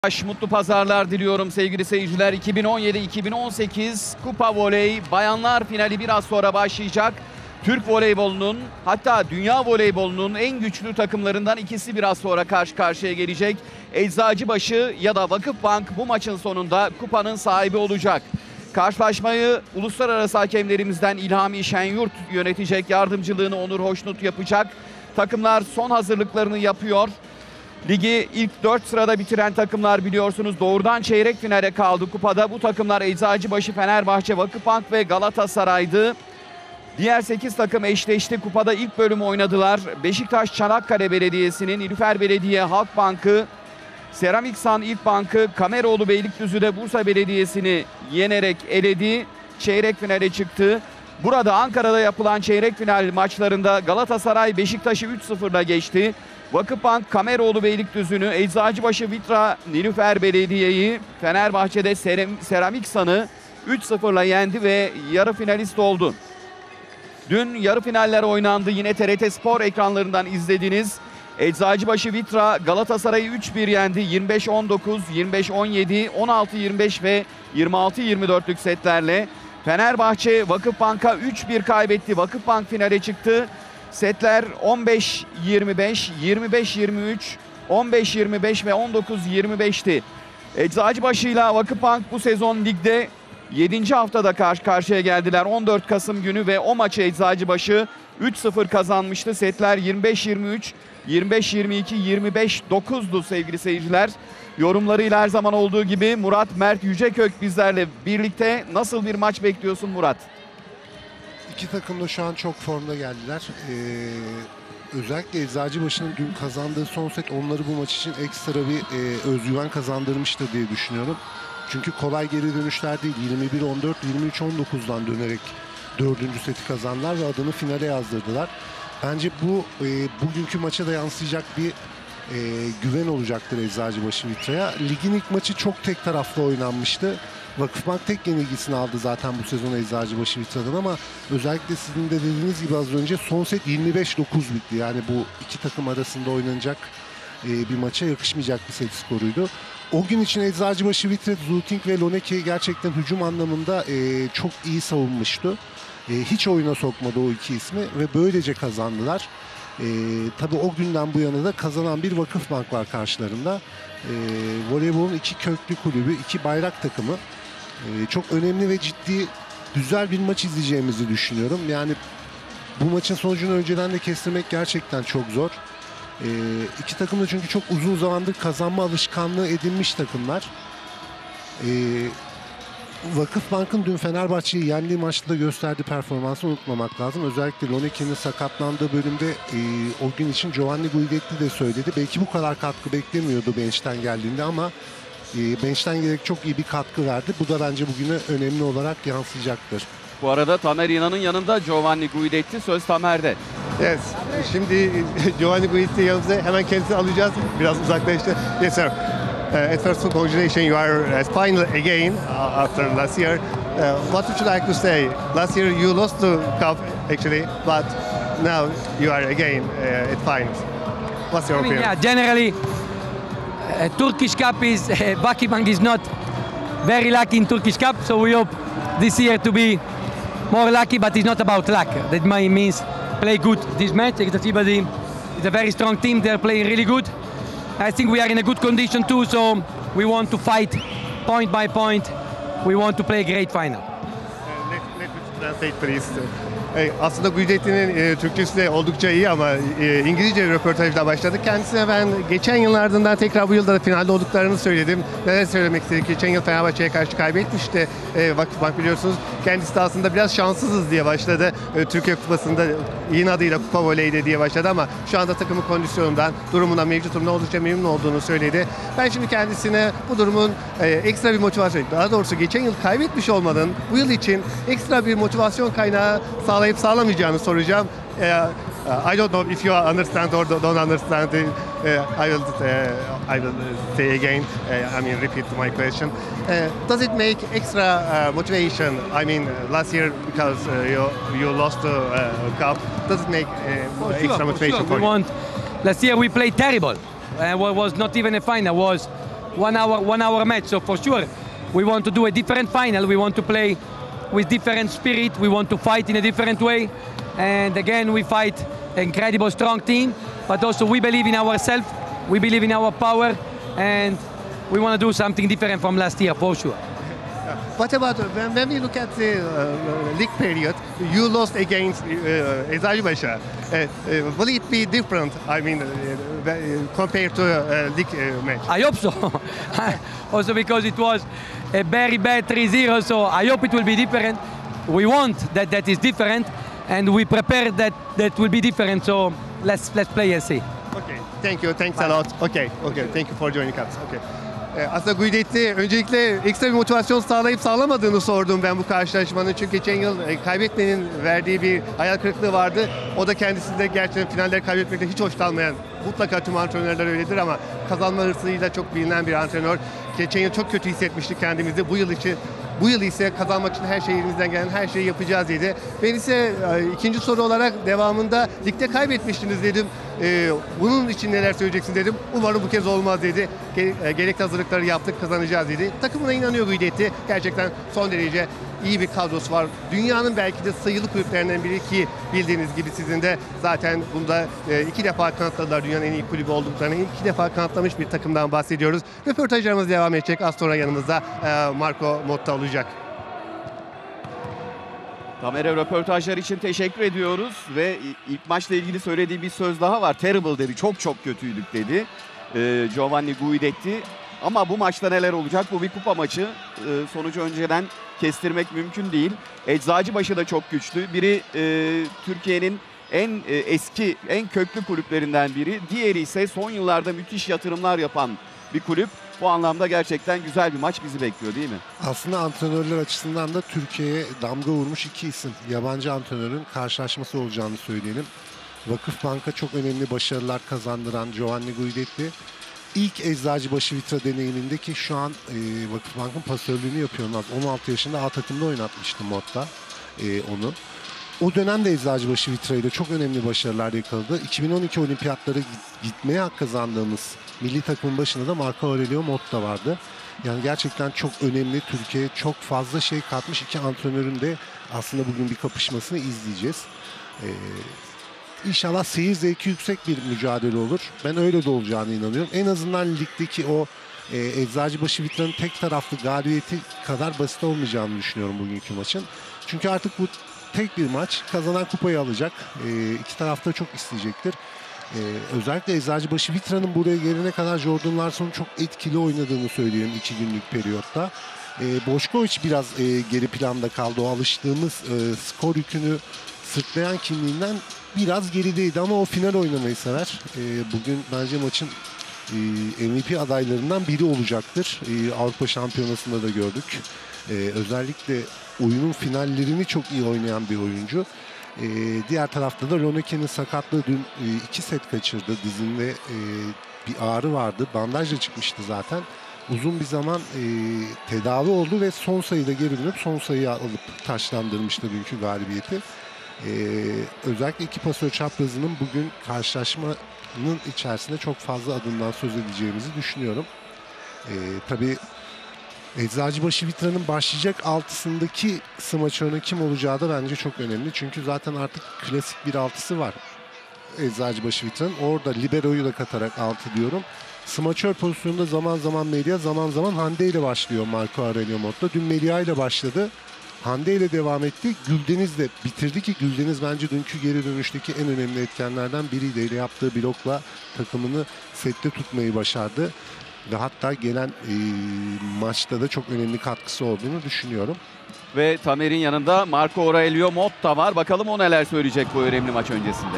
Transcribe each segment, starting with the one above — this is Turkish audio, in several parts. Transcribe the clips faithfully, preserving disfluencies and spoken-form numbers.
Mutlu pazarlar diliyorum sevgili seyirciler. iki bin on yedi iki bin on sekiz Kupa Voley Bayanlar finali biraz sonra başlayacak. Türk voleybolunun, hatta dünya voleybolunun en güçlü takımlarından ikisi biraz sonra karşı karşıya gelecek. Eczacıbaşı ya da Vakıfbank bu maçın sonunda kupanın sahibi olacak. Karşılaşmayı uluslararası hakemlerimizden İlhami Şenyurt yönetecek. Yardımcılığını Onur Hoşnut yapacak. Takımlar son hazırlıklarını yapıyor. Ligi ilk dört sırada bitiren takımlar biliyorsunuz doğrudan çeyrek finale kaldı kupada. Bu takımlar Eczacıbaşı, Fenerbahçe, Vakıfbank ve Galatasaray'dı. Diğer sekiz takım eşleşti. Kupada ilk bölümü oynadılar. Beşiktaş, Çanakkale Belediyesi'nin, Nilüfer Belediye, Halkbank'ı, Seramiksan İlkbank'ı, Kameroğlu Beylikdüzü'de Bursa Belediyesi'ni yenerek eledi. Çeyrek finale çıktı. Burada Ankara'da yapılan çeyrek final maçlarında Galatasaray Beşiktaş'ı üç sıfırla geçti. Vakıfbank Kameroğlu Beylikdüzü'nü, Eczacıbaşı Vitra Nilüfer Belediye'yi, Fenerbahçe'de Seramiksan'ı üç sıfırla yendi ve yarı finalist oldu. Dün yarı finaller oynandı. Yine T R T Spor ekranlarından izlediniz. Eczacıbaşı Vitra Galatasaray'ı üç bir yendi. yirmi beş on dokuz, yirmi beş on yedi, on altı yirmi beş ve yirmi altı yirmi dörtlük setlerle. Fenerbahçe Vakıfbank'a üç bir kaybetti. Vakıfbank finale çıktı. Setler on beş yirmi beş, yirmi beş yirmi üç, on beş yirmi beş ve on dokuz yirmi beşti. Eczacıbaşı ile Vakıfbank bu sezon ligde yedinci haftada karşı karşıya geldiler. on dört Kasım günü ve o maçı Eczacıbaşı üç sıfır kazanmıştı. Setler yirmi beş yirmi üç, yirmi beş yirmi iki, yirmi beş dokuzdu sevgili seyirciler. Yorumlarıyla her zaman olduğu gibi Murat Mert Yücekök bizlerle birlikte. Nasıl bir maç bekliyorsun Murat? İki takım da şu an çok formda geldiler. Ee, özellikle Eczacıbaşı'nın dün kazandığı son set onları bu maç için ekstra bir e, özgüven kazandırmıştır diye düşünüyorum. Çünkü kolay geri dönüşler değil. yirmi bir on dört, yirmi üç on dokuzdan dönerek dördüncü seti kazandılar ve adını finale yazdırdılar. Bence bu e, bugünkü maça da yansıyacak bir e, güven olacaktır Eczacıbaşı Vitra'ya. Ligin ilk maçı çok tek taraflı oynanmıştı. Vakıfbank tek yenilgisini aldı zaten bu sezon Eczacıbaşı Vitra'dan ama özellikle sizin de dediğiniz gibi az önce son set yirmi beş dokuz bitti. Yani bu iki takım arasında oynanacak e, bir maça yakışmayacak bir set skoruydu. O gün için Eczacıbaşı Vitra, Zolting ve Loneki gerçekten hücum anlamında e, çok iyi savunmuştu. E, hiç oyuna sokmadı o iki ismi ve böylece kazandılar. E, tabii o günden bu yana da kazanan bir Vakıfbank var karşılarında. E, voleybolun iki köklü kulübü, iki bayrak takımı. E, çok önemli ve ciddi, güzel bir maç izleyeceğimizi düşünüyorum. Yani bu maçın sonucunu önceden de kestirmek gerçekten çok zor. E, iki takım da çünkü çok uzun zamandır kazanma alışkanlığı edinmiş takımlar. E, Vakıfbank'ın dün Fenerbahçe'yi yendiği maçta da gösterdiği performansı unutmamak lazım. Özellikle Loneki'nin sakatlandığı bölümde e, o gün için Giovanni Guidetti de söyledi. Belki bu kadar katkı beklemiyordu bench'ten geldiğinde ama e, bench'ten gelerek çok iyi bir katkı verdi. Bu da bence bugüne önemli olarak yansıyacaktır. Bu arada Tamer İnan'ın yanında Giovanni Guidetti, söz Tamer'de. Yes. Şimdi Giovanni Guidetti yanımıza, hemen kendisini alacağız. Biraz uzaklaştı. Yes sir. Uh, at first, congratulations, you are at final again uh, after last year. Uh, what would you like to say? Last year you lost the cup actually, but now you are again uh, at finals. What's your I mean, opinion? yeah, generally, uh, Turkish Cup is, uh, Vakıfbank is not very lucky in Turkish Cup, so we hope this year to be more lucky, but it's not about luck. That means play good this match. Eczacıbaşı is a very strong team, they're playing really good. I think we are in a good condition too, so we want to fight point by point. We want to play a great final. Uh, let, let me translate please. E, aslında Guidetti'nin e, Türkçesi de oldukça iyi ama e, İngilizce röportajda başladık. Kendisine ben geçen yıllardan tekrar bu yılda da finalde olduklarını söyledim. Neler söylemek istedik? Geçen yıl Fenerbahçe'ye karşı kaybetmişti e, Vakıfbank biliyorsunuz. Kendisi de aslında biraz şanssızız diye başladı. E, Türkiye Kupası'nda yeni adıyla Kupa Voley'de diye başladı ama şu anda takımın kondisyonundan, durumundan, mevcut durumda oldukça memnun olduğunu söyledi. Ben şimdi kendisine bu durumun e, ekstra bir motivasyon, daha doğrusu geçen yıl kaybetmiş olmanın bu yıl için ekstra bir motivasyon kaynağı sağlayacağını sağlayıp sağlamayacağını soracağım. Uh, I don't know if you understand or don't understand. Uh, I will uh, I will say again. Uh, I mean, repeat my question. Uh, does it make extra uh, motivation? I mean, last year because uh, you you lost the uh, cup. Does it make uh, For extra sure, motivation for, sure. for we you? want. Last year we played terrible. Uh, what was not even a final. Was one hour one hour match. So for sure, we want to do a different final. We want to play with different spirit. We want to fight in a different way. And again, we fight an incredible strong team, but also we believe in ourselves. We believe in our power, and we want to do something different from last year for sure. What about when, when we look at the uh, league period, you lost against uh, Eczacıbaşı. Uh, uh, will it be different? I mean, uh, compared to a uh, league uh, match? I hope so. Also because it was a very bad three zero, so I hope it will be different. We want that that is different, and we prepare that that will be different. So let's let's play and see. Okay, thank you, thanks a lot. Okay, okay, thank you for joining us. Okay. Ee, Aslında Guidetti öncelikle ekstra bir motivasyon sağlayıp sağlamadığını sordum ben bu karşılaşmanın. Çünkü geçen yıl e, kaybetmenin verdiği bir hayal kırıklığı vardı. O da kendisinde gerçekten finalleri kaybetmekten hiç hoşlanmayan, mutlaka tüm antrenörler öyledir ama kazanma hırsıyla çok bilinen bir antrenör. Geçen yıl çok kötü hissetmiştik kendimizi. Bu yıl için Bu yıl ise kazanmak için her şey elimizden gelen her şeyi yapacağız dedi. Ben ise e, ikinci soru olarak devamında ligde kaybetmiştiniz dedim. E, bunun için neler söyleyeceksin dedim. Umarım bu kez olmaz dedi. Ge e, gerekli hazırlıkları yaptık, kazanacağız dedi. Takımına inanıyor Guidetti. Gerçekten son derece iyi bir kadrosu var. Dünyanın belki de sayılı kulüplerinden biri ki bildiğiniz gibi sizin de zaten bunda e, iki defa kanıtladılar. Dünyanın en iyi kulübü olduklarını iki defa kanıtlamış bir takımdan bahsediyoruz. Röportajlarımız devam edecek. Az sonra yanımızda e, Marco Motta olacak. Tamer'e röportajlar için teşekkür ediyoruz ve ilk maçla ilgili söylediği bir söz daha var. Terrible dedi, çok çok kötüydük dedi ee, Giovanni Guidetti. Ama bu maçta neler olacak? Bu bir kupa maçı. Ee, sonucu önceden kestirmek mümkün değil. Eczacıbaşı da çok güçlü. Biri e, Türkiye'nin en e, eski, en köklü kulüplerinden biri. Diğeri ise son yıllarda müthiş yatırımlar yapan bir kulüp. Bu anlamda gerçekten güzel bir maç bizi bekliyor değil mi? Aslında antrenörler açısından da Türkiye'ye damga vurmuş iki isim. Yabancı antrenörün karşılaşması olacağını söyleyelim. Vakıfbank'a çok önemli başarılar kazandıran Giovanni Guidetti. İlk Eczacıbaşı Vitra deneyiminde ki şu an e, Vakıfbank'ın pasörlüğünü yapıyor. on altı yaşında A takımda oynatmıştı Motta e, onu. O dönemde Eczacıbaşı Vitra ile çok önemli başarılar yakaladı. iki bin on iki olimpiyatlara gitmeye hak kazandığımız milli takımın başında da Marco Aurelio Motta vardı. Yani gerçekten çok önemli, Türkiye'ye çok fazla şey katmış iki antrenörün de aslında bugün bir kapışmasını izleyeceğiz. Ee, İnşallah seyir zevki yüksek bir mücadele olur. Ben öyle de olacağına inanıyorum. En azından ligdeki o e, Eczacıbaşı Vitra'nın tek taraflı galibiyeti kadar basit olmayacağını düşünüyorum bugünkü maçın. Çünkü artık bu tek bir maç. Kazanan kupayı alacak. E, iki taraf da çok isteyecektir. E, özellikle Eczacıbaşı Vitra'nın buraya gelene kadar Jordan Larson'un çok etkili oynadığını söylüyorum iki günlük periyotta. E, Bošković biraz e, geri planda kaldı. O alıştığımız e, skor yükünü sırtlayan kimliğinden biraz gerideydi ama o final oynamayı sever. E, bugün bence maçın e, M V P adaylarından biri olacaktır. E, Avrupa Şampiyonası'nda da gördük. E, özellikle oyunun finallerini çok iyi oynayan bir oyuncu. E, diğer tarafta da Roneke'nin sakatlığı dün e, iki set kaçırdı. Dizinde e, bir ağrı vardı. Bandajla çıkmıştı zaten. Uzun bir zaman e, tedavi oldu ve son sayıda geri dönüp son sayıyı alıp taşlandırmıştı dünkü galibiyeti. Ee, özellikle iki pasör çaprazının bugün karşılaşmanın içerisinde çok fazla adımdan söz edeceğimizi düşünüyorum. Ee, tabii Eczacıbaşı Vitra'nın başlayacak altısındaki smaçörünün kim olacağı da bence çok önemli. Çünkü zaten artık klasik bir altısı var Eczacıbaşı Vitra'nın. Orada libero'yu da katarak altı diyorum. Smaçör pozisyonunda zaman zaman Melia, zaman zaman Hande ile başlıyor Marco Aurelio Motta. Dün Melia ile başladı. Hande ile devam etti. Güldeniz de bitirdi ki Güldeniz bence dünkü geri dönüşteki en önemli etkenlerden biriydi. Ile yaptığı blokla takımını sette tutmayı başardı. Ve hatta gelen e, maçta da çok önemli katkısı olduğunu düşünüyorum. Ve Tamer'in yanında Marco Aurelio Motta var. Bakalım o neler söyleyecek bu önemli maç öncesinde.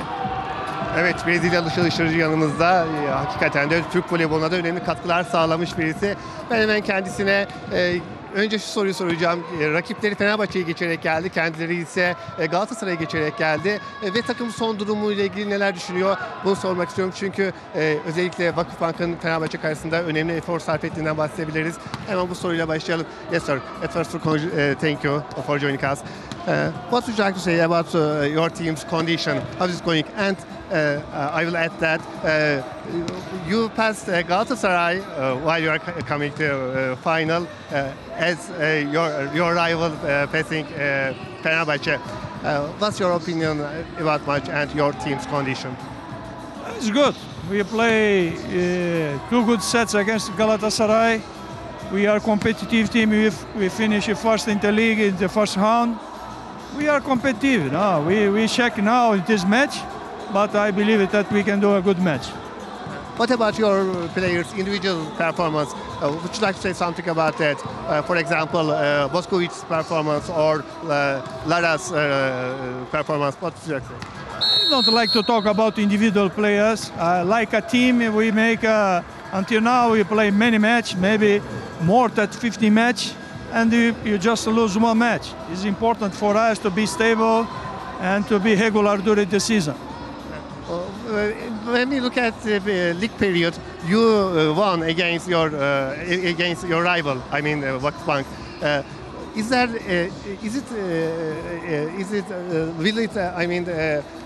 Evet, Brezilyalı çalıştırıcı yanımızda. E, hakikaten de Türk voleyboluna da önemli katkılar sağlamış birisi. Ben hemen kendisine e, önce şu soruyu soracağım. E, rakipleri Fenerbahçe'yi geçerek geldi. Kendileri ise e, Galatasaray'a geçerek geldi. E, ve takım son durumuyla ilgili neler düşünüyor? Bunu sormak istiyorum. Çünkü e, özellikle Vakıfbank'ın Fenerbahçe karşısında önemli efor sarf ettiğinden bahsedebiliriz. Hemen bu soruyla başlayalım. Yes sir. At first, uh, thank you for joining us. Uh, what would you like to say about uh, your team's condition? How is it going? And uh, uh, I will add that uh, you passed uh, Galatasaray uh, while you are coming to uh, final uh, as uh, your your rival uh, passing uh, Fenerbahçe. Uh, what's your opinion about match and your team's condition? It's good. We play uh, two good sets against Galatasaray. We are a competitive team. We we finish first in the league in the first round. We are competitive. No, we we check now in this match, but I believe that we can do a good match. What about your players' individual performance? Uh, would you like to say something about that? Uh, for example, uh, Boscovic's performance or uh, Lara's uh, performance. What would you like to say? I don't like to talk about individual players. Uh, like a team, we make uh, until now we play many match, maybe more than fifty match, and you, you just lose one match. It's important for us to be stable and to be regular during the season. Uh, when we look at the uh, league period, you uh, won against your uh, against your rival. I mean, uh, Vakıfbank. Uh, is there? Uh, is it? Uh, uh, is it? Uh, will it? Uh, I mean, uh, uh,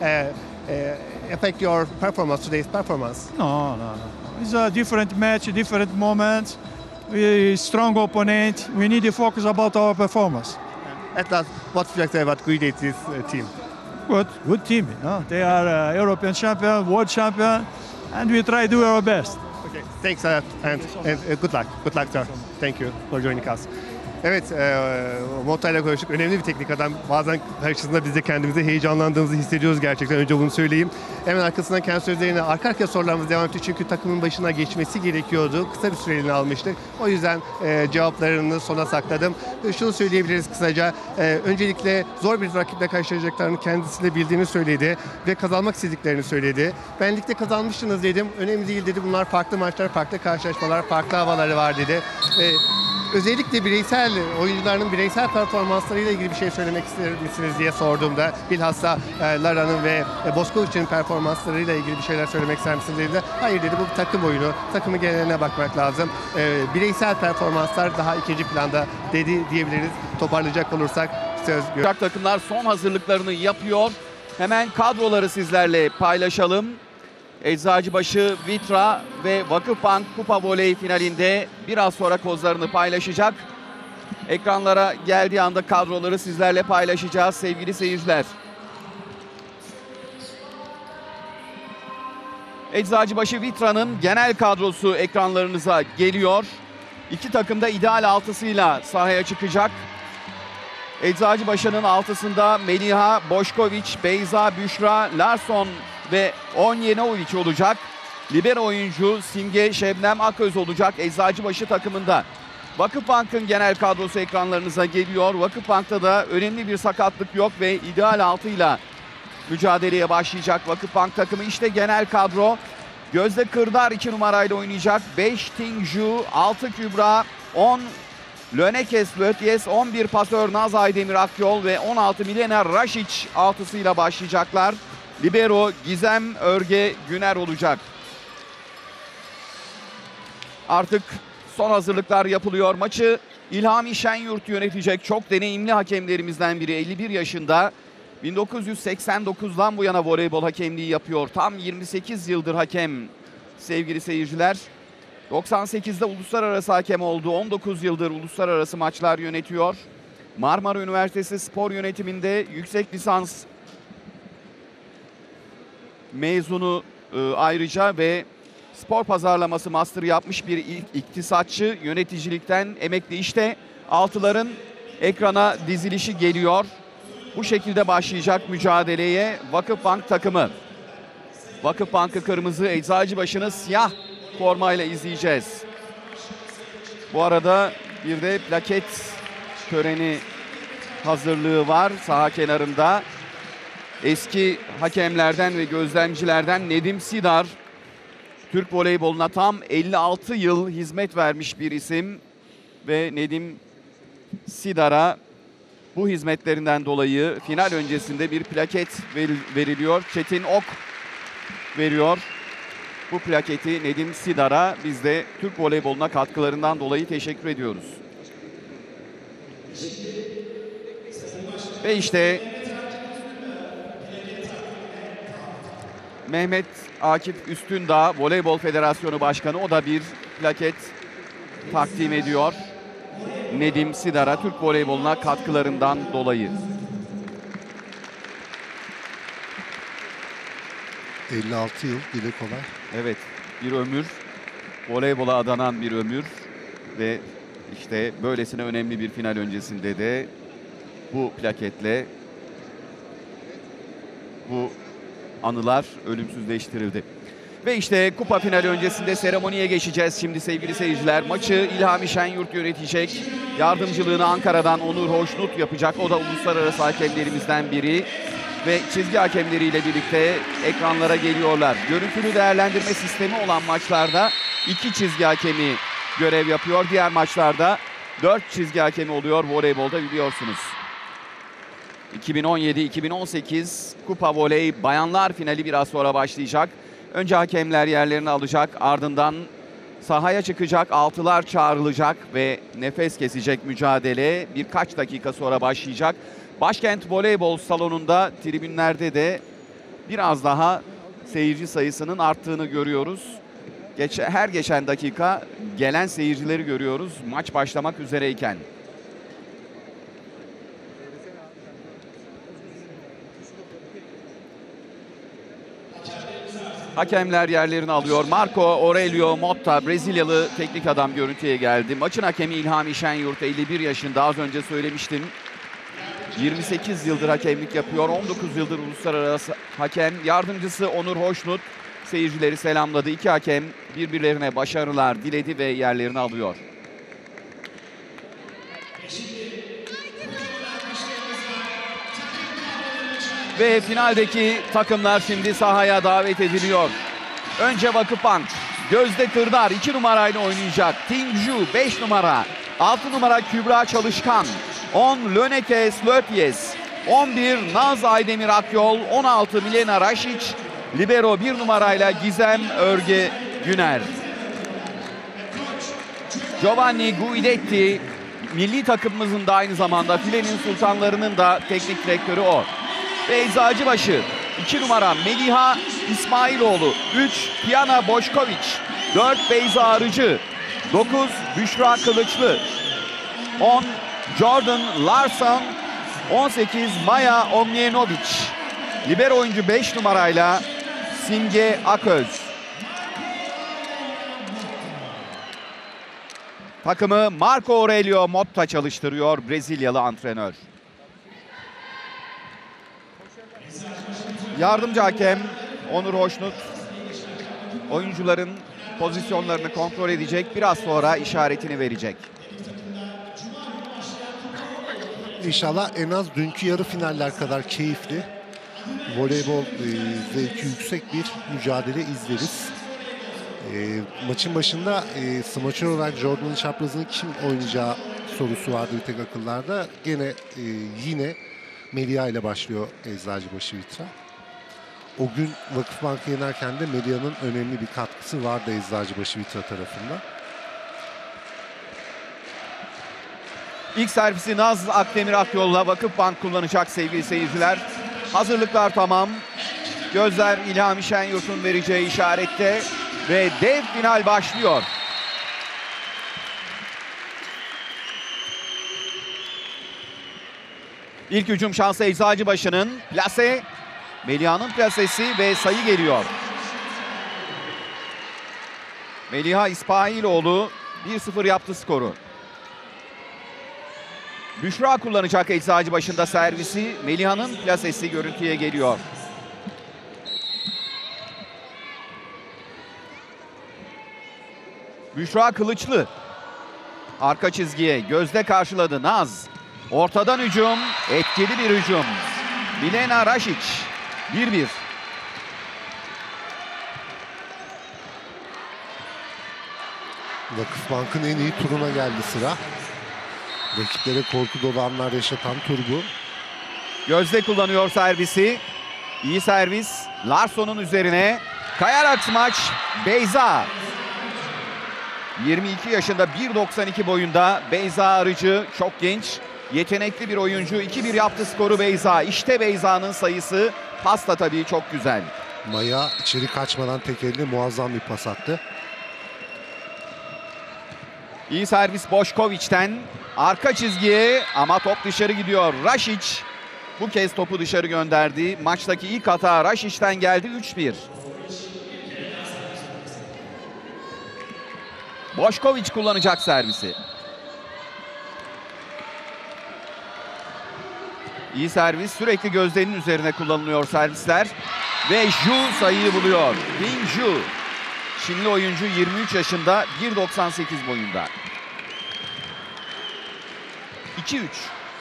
uh, affect your performance, today's performance? No, no, no. It's a different match, a different moment. We strong opponent. We need to focus about our performance. At last, what would you say about Guidetti's uh, team? Good, good team. No? They are uh, European champion, world champion, and we try to do our best. Okay, thanks a lot and, and uh, good luck. Good luck, sir. Thank you for joining us. Evet, e, Motta ile konuştuk. Önemli bir teknik adam. Bazen karşısında biz de kendimizi heyecanlandığımızı hissediyoruz gerçekten. Önce bunu söyleyeyim. Hemen arkasından kendi sözlerine arka arkaya sorularımız devam etti. Çünkü takımın başına geçmesi gerekiyordu. Kısa bir süreliğine almıştık. O yüzden e, cevaplarını sona sakladım. E, şunu söyleyebiliriz kısaca. E, öncelikle zor bir rakiple karşılaşacaklarını kendisi de bildiğini söyledi. Ve kazanmak istediklerini söyledi. Ben ligde kazanmıştınız dedim. Önemli değil dedi. Bunlar farklı maçlar, farklı karşılaşmalar, farklı havaları var dedi. E, Özellikle bireysel oyuncuların bireysel performanslarıyla ilgili bir şey söylemek ister misiniz diye sorduğumda bilhassa e, Lara'nın ve e, Boscovic'in performanslarıyla ilgili bir şeyler söylemek ister misiniz dedi. Hayır dedi, bu bir takım oyunu. Takımın geneline bakmak lazım. E, bireysel performanslar daha ikinci planda dedi diyebiliriz. Toparlayacak olursak söz görüyorum. Takımlar son hazırlıklarını yapıyor. Hemen kadroları sizlerle paylaşalım. Eczacıbaşı, Vitra ve Vakıfbank Kupa Voley finalinde biraz sonra kozlarını paylaşacak. Ekranlara geldiği anda kadroları sizlerle paylaşacağız sevgili seyirciler. Eczacıbaşı Vitra'nın genel kadrosu ekranlarınıza geliyor. İki takım da ideal altısıyla sahaya çıkacak. Eczacıbaşı'nın altısında Meliha, Boşkoviç, Beyza, Büşra, Larson ve Onyenovic olacak. Libero oyuncu Simge, Şebnem Aköz olacak Eczacıbaşı takımında. Vakıfbank'ın genel kadrosu ekranlarınıza geliyor. Vakıfbank'ta da önemli bir sakatlık yok ve ideal altıyla mücadeleye başlayacak Vakıfbank takımı. İşte genel kadro. Gözde Kırdar iki numarayla oynayacak. beş Tingju, altı Kübra, on Lönekes Lötyes, on bir pasör Naz Aydemir Akyol ve on altı Milena Rašić altısıyla başlayacaklar. Libero Gizem Örge Güner olacak. Artık son hazırlıklar yapılıyor. Maçı İlhami Şenyurt yönetecek. Çok deneyimli hakemlerimizden biri. elli bir yaşında. bin dokuz yüz seksen dokuzdan bu yana voleybol hakemliği yapıyor. Tam yirmi sekiz yıldır hakem sevgili seyirciler. doksan sekizde uluslararası hakem oldu. on dokuz yıldır uluslararası maçlar yönetiyor. Marmara Üniversitesi Spor Yönetiminde yüksek lisans mezunu e, ayrıca ve spor pazarlaması master yapmış bir ilk iktisatçı, yöneticilikten emekli. İşte altıların ekrana dizilişi geliyor. Bu şekilde başlayacak mücadeleye Vakıfbank takımı. Vakıfbank'ı kırmızı, Eczacıbaşı'nı siyah formayla izleyeceğiz. Bu arada bir de plaket töreni hazırlığı var saha kenarında. Eski hakemlerden ve gözlemcilerden Nedim Sidar, Türk voleyboluna tam elli altı yıl hizmet vermiş bir isim ve Nedim Sidar'a bu hizmetlerinden dolayı final öncesinde bir plaket veriliyor. Çetin Ok veriyor bu plaketi Nedim Sidar'a. Biz de Türk voleyboluna katkılarından dolayı teşekkür ediyoruz. Ve işte Mehmet Akif Üstündağ, Voleybol Federasyonu Başkanı, o da bir plaket takdim ediyor Nedim Sidar'a Türk voleyboluna katkılarından dolayı. elli altı yıl, dile kolay. Evet, bir ömür, voleybola adanan bir ömür ve işte böylesine önemli bir final öncesinde de bu plaketle bu anılar ölümsüzleştirildi. Ve işte kupa finali öncesinde seremoniye geçeceğiz şimdi sevgili seyirciler. Maçı İlhami Şenyurt yönetecek. Yardımcılığını Ankara'dan Onur Hoşnut yapacak. O da uluslararası hakemlerimizden biri. Ve çizgi hakemleriyle birlikte ekranlara geliyorlar. Görüntülü değerlendirme sistemi olan maçlarda iki çizgi hakemi görev yapıyor. Diğer maçlarda dört çizgi hakemi oluyor voleybolda, biliyorsunuz. iki bin on yedi iki bin on sekiz Kupa Voley Bayanlar finali biraz sonra başlayacak. Önce hakemler yerlerini alacak, ardından sahaya çıkacak, altılar çağrılacak ve nefes kesecek mücadele birkaç dakika sonra başlayacak. Başkent Voleybol Salonu'nda tribünlerde de biraz daha seyirci sayısının arttığını görüyoruz. Geç, her geçen dakika gelen seyircileri görüyoruz maç başlamak üzereyken. Hakemler yerlerini alıyor. Marco Aurelio Motta, Brezilyalı teknik adam görüntüye geldi. Maçın hakemi İlhami Şenyurt, elli bir yaşında, az önce söylemiştim. yirmi sekiz yıldır hakemlik yapıyor. on dokuz yıldır uluslararası hakem. Yardımcısı Onur Hoşnut seyircileri selamladı. İki hakem birbirlerine başarılar diledi ve yerlerini alıyor. Ve finaldeki takımlar şimdi sahaya davet ediliyor. Önce Vakıfbank, Gözde Kırdar iki numarayla oynayacak. Tingju beş numara, altı numara Kübra Çalışkan, on Löneke Slötyes, on bir Naz Aydemir Akyol, on altı Milena Rašić, libero bir numarayla Gizem Örge Güner. Giovanni Guidetti, milli takımımızın da aynı zamanda filenin sultanlarının da teknik direktörü o. Ve Eczacıbaşı iki numara Meliha İsmailoğlu, üç Piyana Boşkoviç, dört Beyza Arıcı, dokuz Büşra Kılıçlı, on Jordan Larson, on sekiz Maya Omnienovic. Libero oyuncu beş numarayla Simge Aköz. Takımı Marco Aurelio Motta çalıştırıyor, Brezilyalı antrenör. Yardımcı hakem Onur Hoşnut oyuncuların pozisyonlarını kontrol edecek. Biraz sonra işaretini verecek. İnşallah en az dünkü yarı finaller kadar keyifli, voleybol e, zevki yüksek bir mücadele izleriz. E, maçın başında e, smaçör olarak Jordan'ın çaprazını kim oynayacağı sorusu vardı bir tek akıllarda. Gene e, yine Melia ile başlıyor Eczacıbaşı Vitra. O gün Vakıfbank'ı yenerken de Melia'nın önemli bir katkısı vardı Eczacıbaşı Vitra tarafından. İlk servisi Naz Akdemir Akyol'la Vakıfbank kullanacak sevgili seyirciler. Hazırlıklar tamam. Gözler İlhami Şenyurt'un vereceği işarette ve dev final başlıyor. İlk hücum şansı Eczacıbaşı'nın, plase, Meliha'nın plasesi ve sayı geliyor. Meliha İsmailoğlu bir sıfır yaptı skoru. Büşra kullanacak Eczacıbaşı'nda servisi, Meliha'nın plasesi görüntüye geliyor. Büşra Kılıçlı arka çizgiye, Gözde karşıladı, Naz. Ortadan hücum, etkili bir hücum. Milena Rašić, bir bir. Vakıfbank'ın en iyi turuna geldi sıra. Rakiplere korku dolu anlar yaşatan tur bu. Gözde kullanıyor servisi. İyi servis. Larsson'un üzerine. Kayarak smaç. Beyza. yirmi iki yaşında, bir doksan iki boyunda Beyza Arıcı. Çok genç. Yetenekli bir oyuncu. iki bir yaptı skoru Beyza. İşte Beyza'nın sayısı. Pas da tabii çok güzel. Maya içeri kaçmadan tek elle muazzam bir pas attı. İyi servis Boşkoviç'ten. Arka çizgiye ama top dışarı gidiyor. Rašić bu kez topu dışarı gönderdi. Maçtaki ilk hata Rašić'ten geldi. üç bir. Boşković kullanacak servisi. İyi servis. Sürekli Gözde'nin üzerine kullanılıyor servisler. Ve Zhu sayıyı buluyor. Bing Zhu. Çinli oyuncu yirmi üç yaşında, bir doksan sekiz boyunda. iki üç.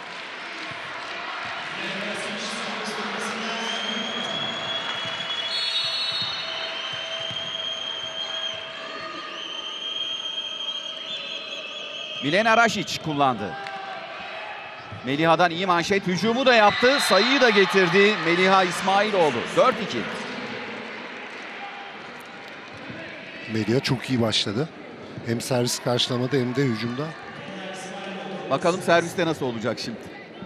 Milena Rašić kullandı. Meliha'dan iyi manşet. Hücumu da yaptı. Sayıyı da getirdi Meliha İsmailoğlu. dört iki. Melia çok iyi başladı. Hem servis karşılamada hem de hücumda. Bakalım serviste nasıl olacak şimdi.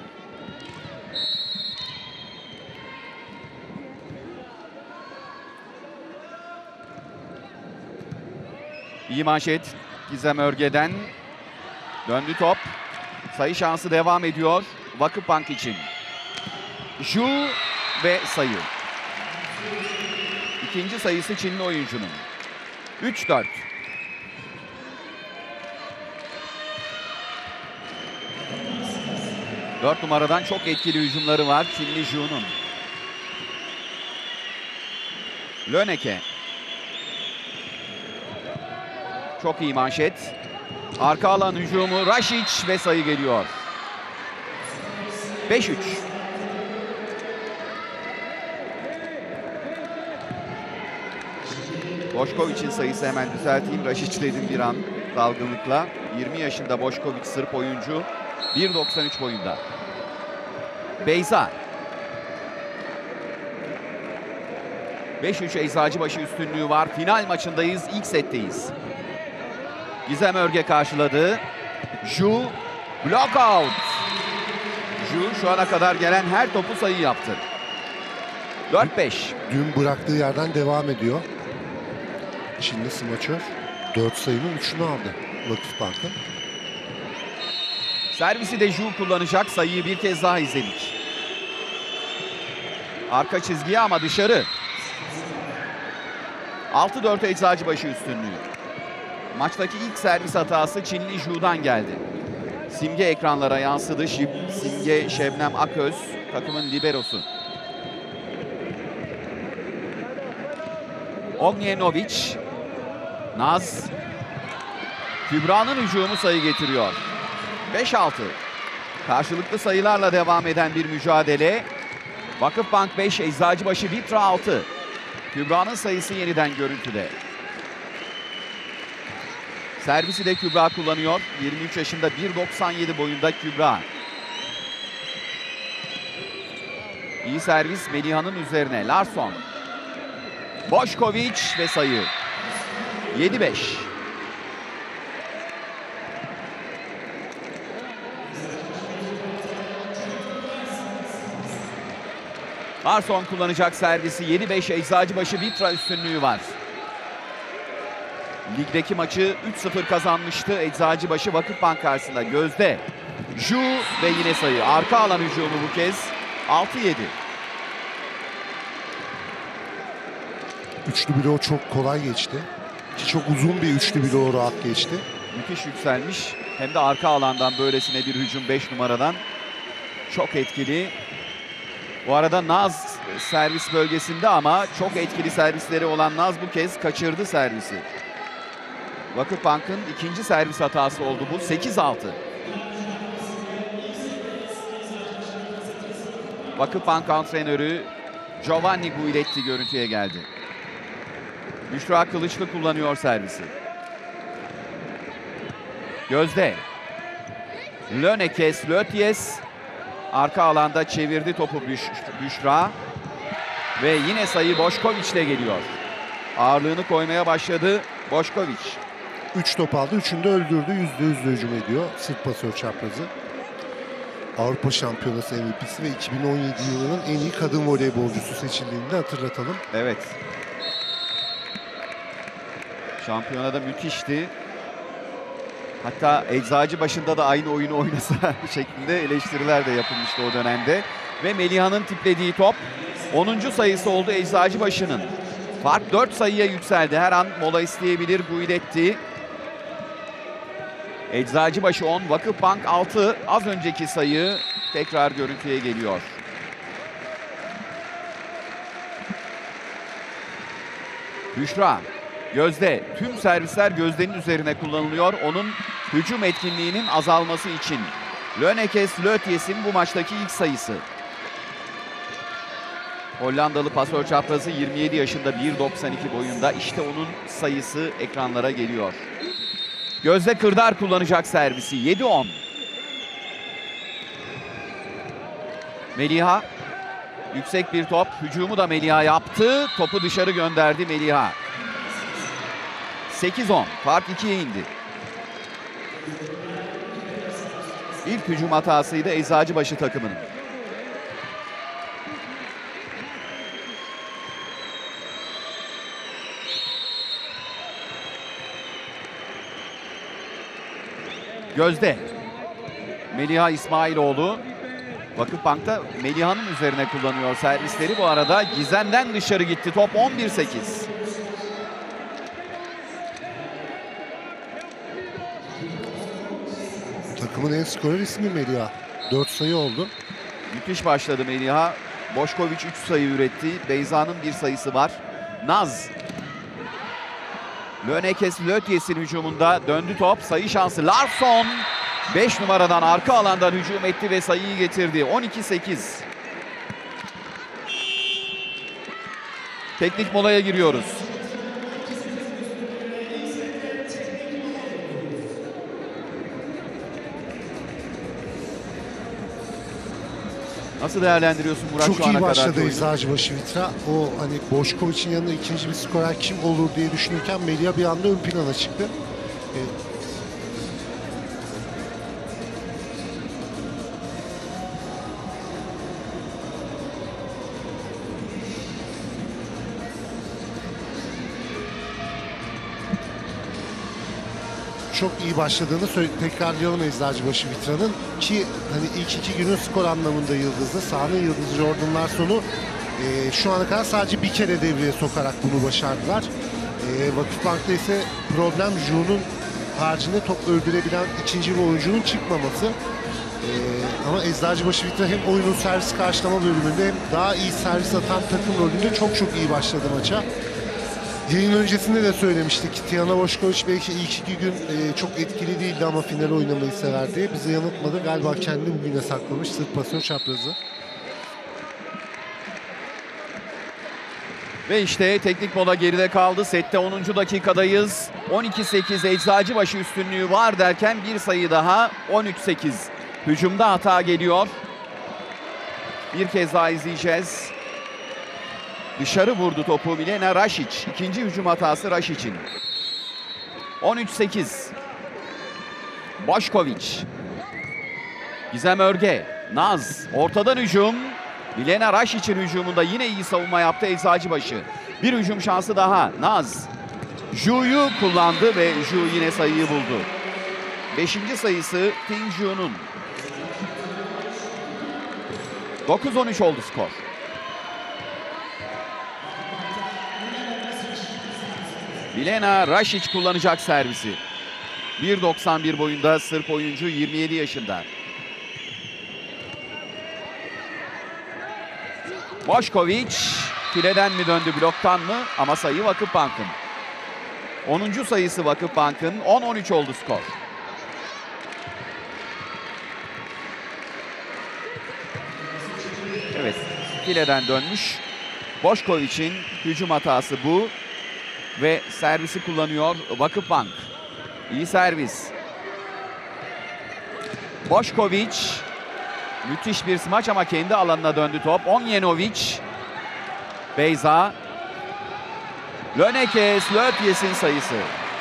İyi manşet Gizem Örge'den. Döndü top. Sayı şansı devam ediyor Vakıfbank için. Zhu ve sayı. İkinci sayısı Çinli oyuncunun. üç dört. dört numaradan çok etkili hücumları var Çinli Zhu'nun. Löneke. Çok iyi manşet. Arka alan hücumu Rašić ve sayı geliyor. beş üç. Boşkoviç'in sayısı, hemen düzelteyim. Rašić dedim bir an dalgınlıkla. yirmi yaşında Boşković, Sırp oyuncu. bir doksan üç boyunda. Beyza. beş üç Eczacıbaşı üstünlüğü var. Final maçındayız. İlk setteyiz. Gizem Örge karşıladı. Zhu blockout. Zhu şu ana kadar gelen her topu sayı yaptı. dört beş. Dün bıraktığı yerden devam ediyor. Çinli smaçör dört sayının üçünü aldı Vakıfbank'ın. Servisi de Zhu kullanacak. Sayıyı bir kez daha izledik. Arka çizgiye ama dışarı. altı dört Eczacıbaşı üstünlüğü. Maçtaki ilk servis hatası Çinli Zhu'dan geldi. Simge ekranlara yansıdı. Simge Şebnem Aköz, takımın liberosu. Ognjenović. Naz. Kübra'nın hücumu sayı getiriyor. beş altı. Karşılıklı sayılarla devam eden bir mücadele. Vakıfbank beş, Eczacıbaşı Vitra altı. Kübra'nın sayısı yeniden görüntüde. Servisi de Kübra kullanıyor. yirmi üç yaşında, bir doksan yedi boyunda Kübra. İyi servis Meliha'nın üzerine. Larsson. Boşković ve sayı. yedi beş. Larsson kullanacak servisi. yedi beş Eczacıbaşı Vitra üstünlüğü var. Ligdeki maçı üç sıfır kazanmıştı Eczacıbaşı Vakıfbank karşısında. Gözde. Zhu ve yine sayı. Arka alan hücumu bu kez. altı yedi. Üçlü bloğu çok kolay geçti. Ki çok uzun bir üçlü bloğu rahat geçti. Müthiş yükselmiş. Hem de arka alandan böylesine bir hücum beş numaradan. Çok etkili. Bu arada Naz servis bölgesinde ama çok etkili servisleri olan Naz bu kez kaçırdı servisi. Vakıfbank'ın ikinci servis hatası oldu bu. sekiz altı. Vakıfbank antrenörü Giovanni Guidetti görüntüye geldi. Büşra Kılıçlı kullanıyor servisi. Gözde. Lönekes, Lötyes arka alanda çevirdi topu Büş Büşra. Ve yine sayı Boşkoviç'le geliyor. Ağırlığını koymaya başladı Boşkoviç. üç top aldı. üçünü de öldürdü. yüzde yüz hücum ediyor. Sırt pasör çaprazı. Avrupa Şampiyonası M V P'si ve iki bin on yedi yılının en iyi kadın voleybolcusu seçildiğini de hatırlatalım. Evet. Şampiyonada müthişti. Hatta Eczacıbaşı'nda da aynı oyunu oynasa şeklinde eleştiriler de yapılmıştı o dönemde. Ve Meliha'nın tiplediği top onuncu sayısı oldu Eczacıbaşı'nın. Fark dört sayıya yükseldi. Her an mola isteyebilir Guidetti. Eczacıbaşı on, Vakıfbank altı. Az önceki sayı tekrar görüntüye geliyor. Büşra, Gözde. Tüm servisler Gözde'nin üzerine kullanılıyor. Onun hücum etkinliğinin azalması için. Lönekes Lötyes'in bu maçtaki ilk sayısı. Hollandalı pasör çaprazı yirmi yedi yaşında, bir doksan iki boyunda. İşte onun sayısı ekranlara geliyor. Gözde Kırdar kullanacak servisi. yedi on. Meliha. Yüksek bir top. Hücumu da Meliha yaptı. Topu dışarı gönderdi Meliha. sekiz on. Fark ikiye indi. İlk hücum hatasıydı Eczacıbaşı takımının. Gözde. Meliha İsmailoğlu. Vakıfbank'ta Meliha'nın üzerine kullanıyor servisleri. Bu arada Gizem'den dışarı gitti. Top on bir sekiz. Takımın en skorer ismi Meliha. dört sayı oldu. Müthiş başladı Meliha. Boşkoviç üç sayı üretti. Beyza'nın bir sayısı var. Naz. Lönekes Lötyes'in hücumunda döndü top. Sayı şansı Larsson. beş numaradan arka alandan hücum etti ve sayıyı getirdi. on iki sekiz. Teknik molaya giriyoruz. Nasıl değerlendiriyorsun Murat Çok şu ana iyi kadar? başladı Eczacıbaşı Vitra. O hani Boşkoviç'in yanında ikinci bir skorer kim olur diye düşünürken Melia bir anda ön plana çıktı. Ee, çok iyi başladığını tekrarlayalım Eczacıbaşı Vitra'nın ki hani ilk iki günün skor anlamında yıldızı, sahanın yıldızı Jordan Larson'u e, şu ana kadar sadece bir kere devreye sokarak bunu başardılar. E, Vakıfbank'ta ise problem Ju'nun haricinde top öldürebilen ikinci bir oyuncunun çıkmaması. E, ama Eczacıbaşı Vitra hem oyunun servis karşılama bölümünde hem daha iyi servis atan takım rolünde çok çok iyi başladı maça. Yayın öncesinde de söylemiştik. Tijana Bošković belki ilk iki gün e, çok etkili değildi ama final oynamayı sever diye. Bizi yanıltmadı. Galiba kendi bugüne saklamış sırt pasör çaprazı. Ve işte teknik mola geride kaldı. Sette onuncu dakikadayız. on iki sekiz Eczacıbaşı üstünlüğü var derken bir sayı daha. on üç sekiz. Hücumda hata geliyor. Bir kez daha izleyeceğiz. Dışarı vurdu topu Milena Rašić. İkinci hücum hatası Rašić'in. on üç sekiz. Bošković. Gizem Örge. Naz. Ortadan hücum. Milena Rašić'in hücumunda yine iyi savunma yaptı Eczacıbaşı. Bir hücum şansı daha. Naz. Ju'yu kullandı ve Ju yine sayıyı buldu. Beşinci sayısı Ting Ju'nun. dokuz on üç oldu skor. Milena Rašić kullanacak servisi. bir doksan bir boyunda Sırp oyuncu, yirmi yedi yaşında. Bošković fileden mi döndü, bloktan mı? Ama sayı Vakıfbank'ın. onuncu sayısı Vakıfbank'ın. on on üç oldu skor. Evet, fileden dönmüş. Bošković'in hücum hatası bu. Ve servisi kullanıyor Vakıfbank. İyi servis. Bošković. Müthiş bir smaç ama kendi alanına döndü top. Onjenović. Beyza. Lönekes, Lötyes'in sayısı.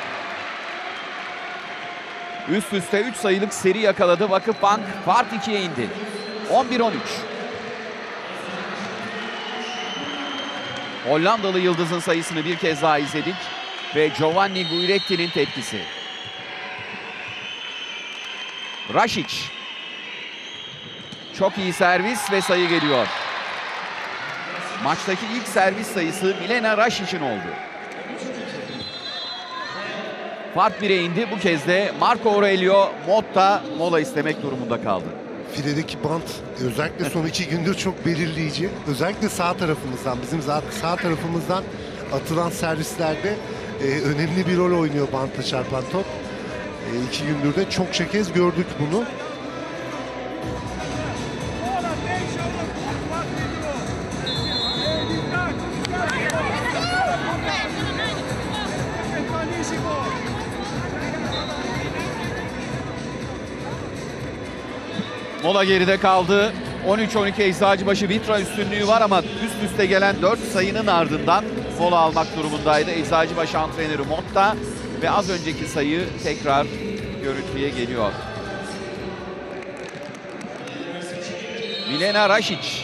Üst üste üç sayılık seri yakaladı Vakıfbank. Fark ikiye indi. on bir on üç. Hollandalı yıldızın sayısını bir kez daha izledik. Ve Giovanni Guiretti'nin tepkisi. Rašić. Çok iyi servis ve sayı geliyor. Maçtaki ilk servis sayısı Milena Rašić'in oldu. Fark bire indi. Bu kez de Marco Aurelio Motta mola istemek durumunda kaldı. Filedeki bant özellikle son iki gündür çok belirleyici. Özellikle sağ tarafımızdan, bizim zaten sağ tarafımızdan atılan servislerde e, önemli bir rol oynuyor bantla çarpan top. E, iki gündür de çokça kez gördük bunu. Mola geride kaldı. on üç on iki Eczacıbaşı Vitra üstünlüğü var ama üst üste gelen dört sayının ardından mola almak durumundaydı Eczacıbaşı antrenörü Motta ve az önceki sayı tekrar görüntüye geliyor. Milena Rašić.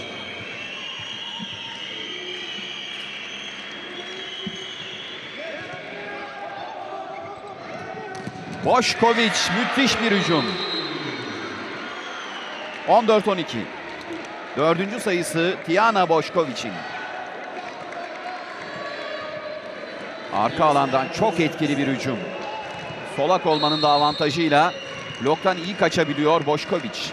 Bošković, müthiş bir hücum. on dört on iki. Dördüncü sayısı Tijana Bošković'in. Arka alandan çok etkili bir hücum. Solak olmanın da avantajıyla bloktan iyi kaçabiliyor Bošković.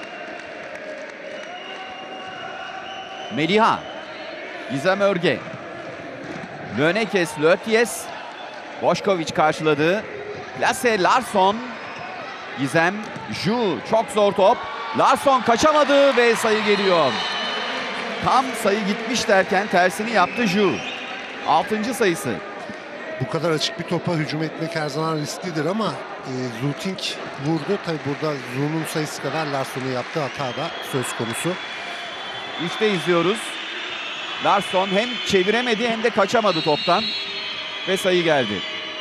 Meliha. Gizem Örge. Lönekes, Lötyes. Bošković karşıladı. Lasse Larsson. Gizem. Ju. Çok zor top. Larsson kaçamadı ve sayı geliyor. Tam sayı gitmiş derken tersini yaptı Ju. Altıncı sayısı. Bu kadar açık bir topa hücum etmek her zaman risklidir ama e, Zutink vurdu. Tabi burada Zu'nun sayısı kadar Larsson'un yaptığı hata da söz konusu. İşte izliyoruz. Larsson hem çeviremedi hem de kaçamadı toptan. Ve sayı geldi.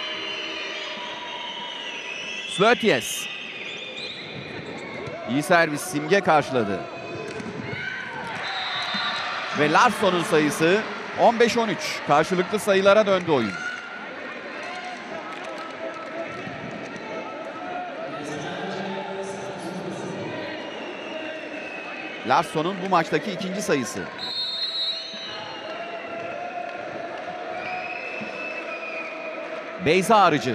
Lötyes. İyi servis, Simge karşıladı. Ve Larsson'un sayısı on beş on üç. Karşılıklı sayılara döndü oyun. Larsson'un bu maçtaki ikinci sayısı. Beyza Arıcı.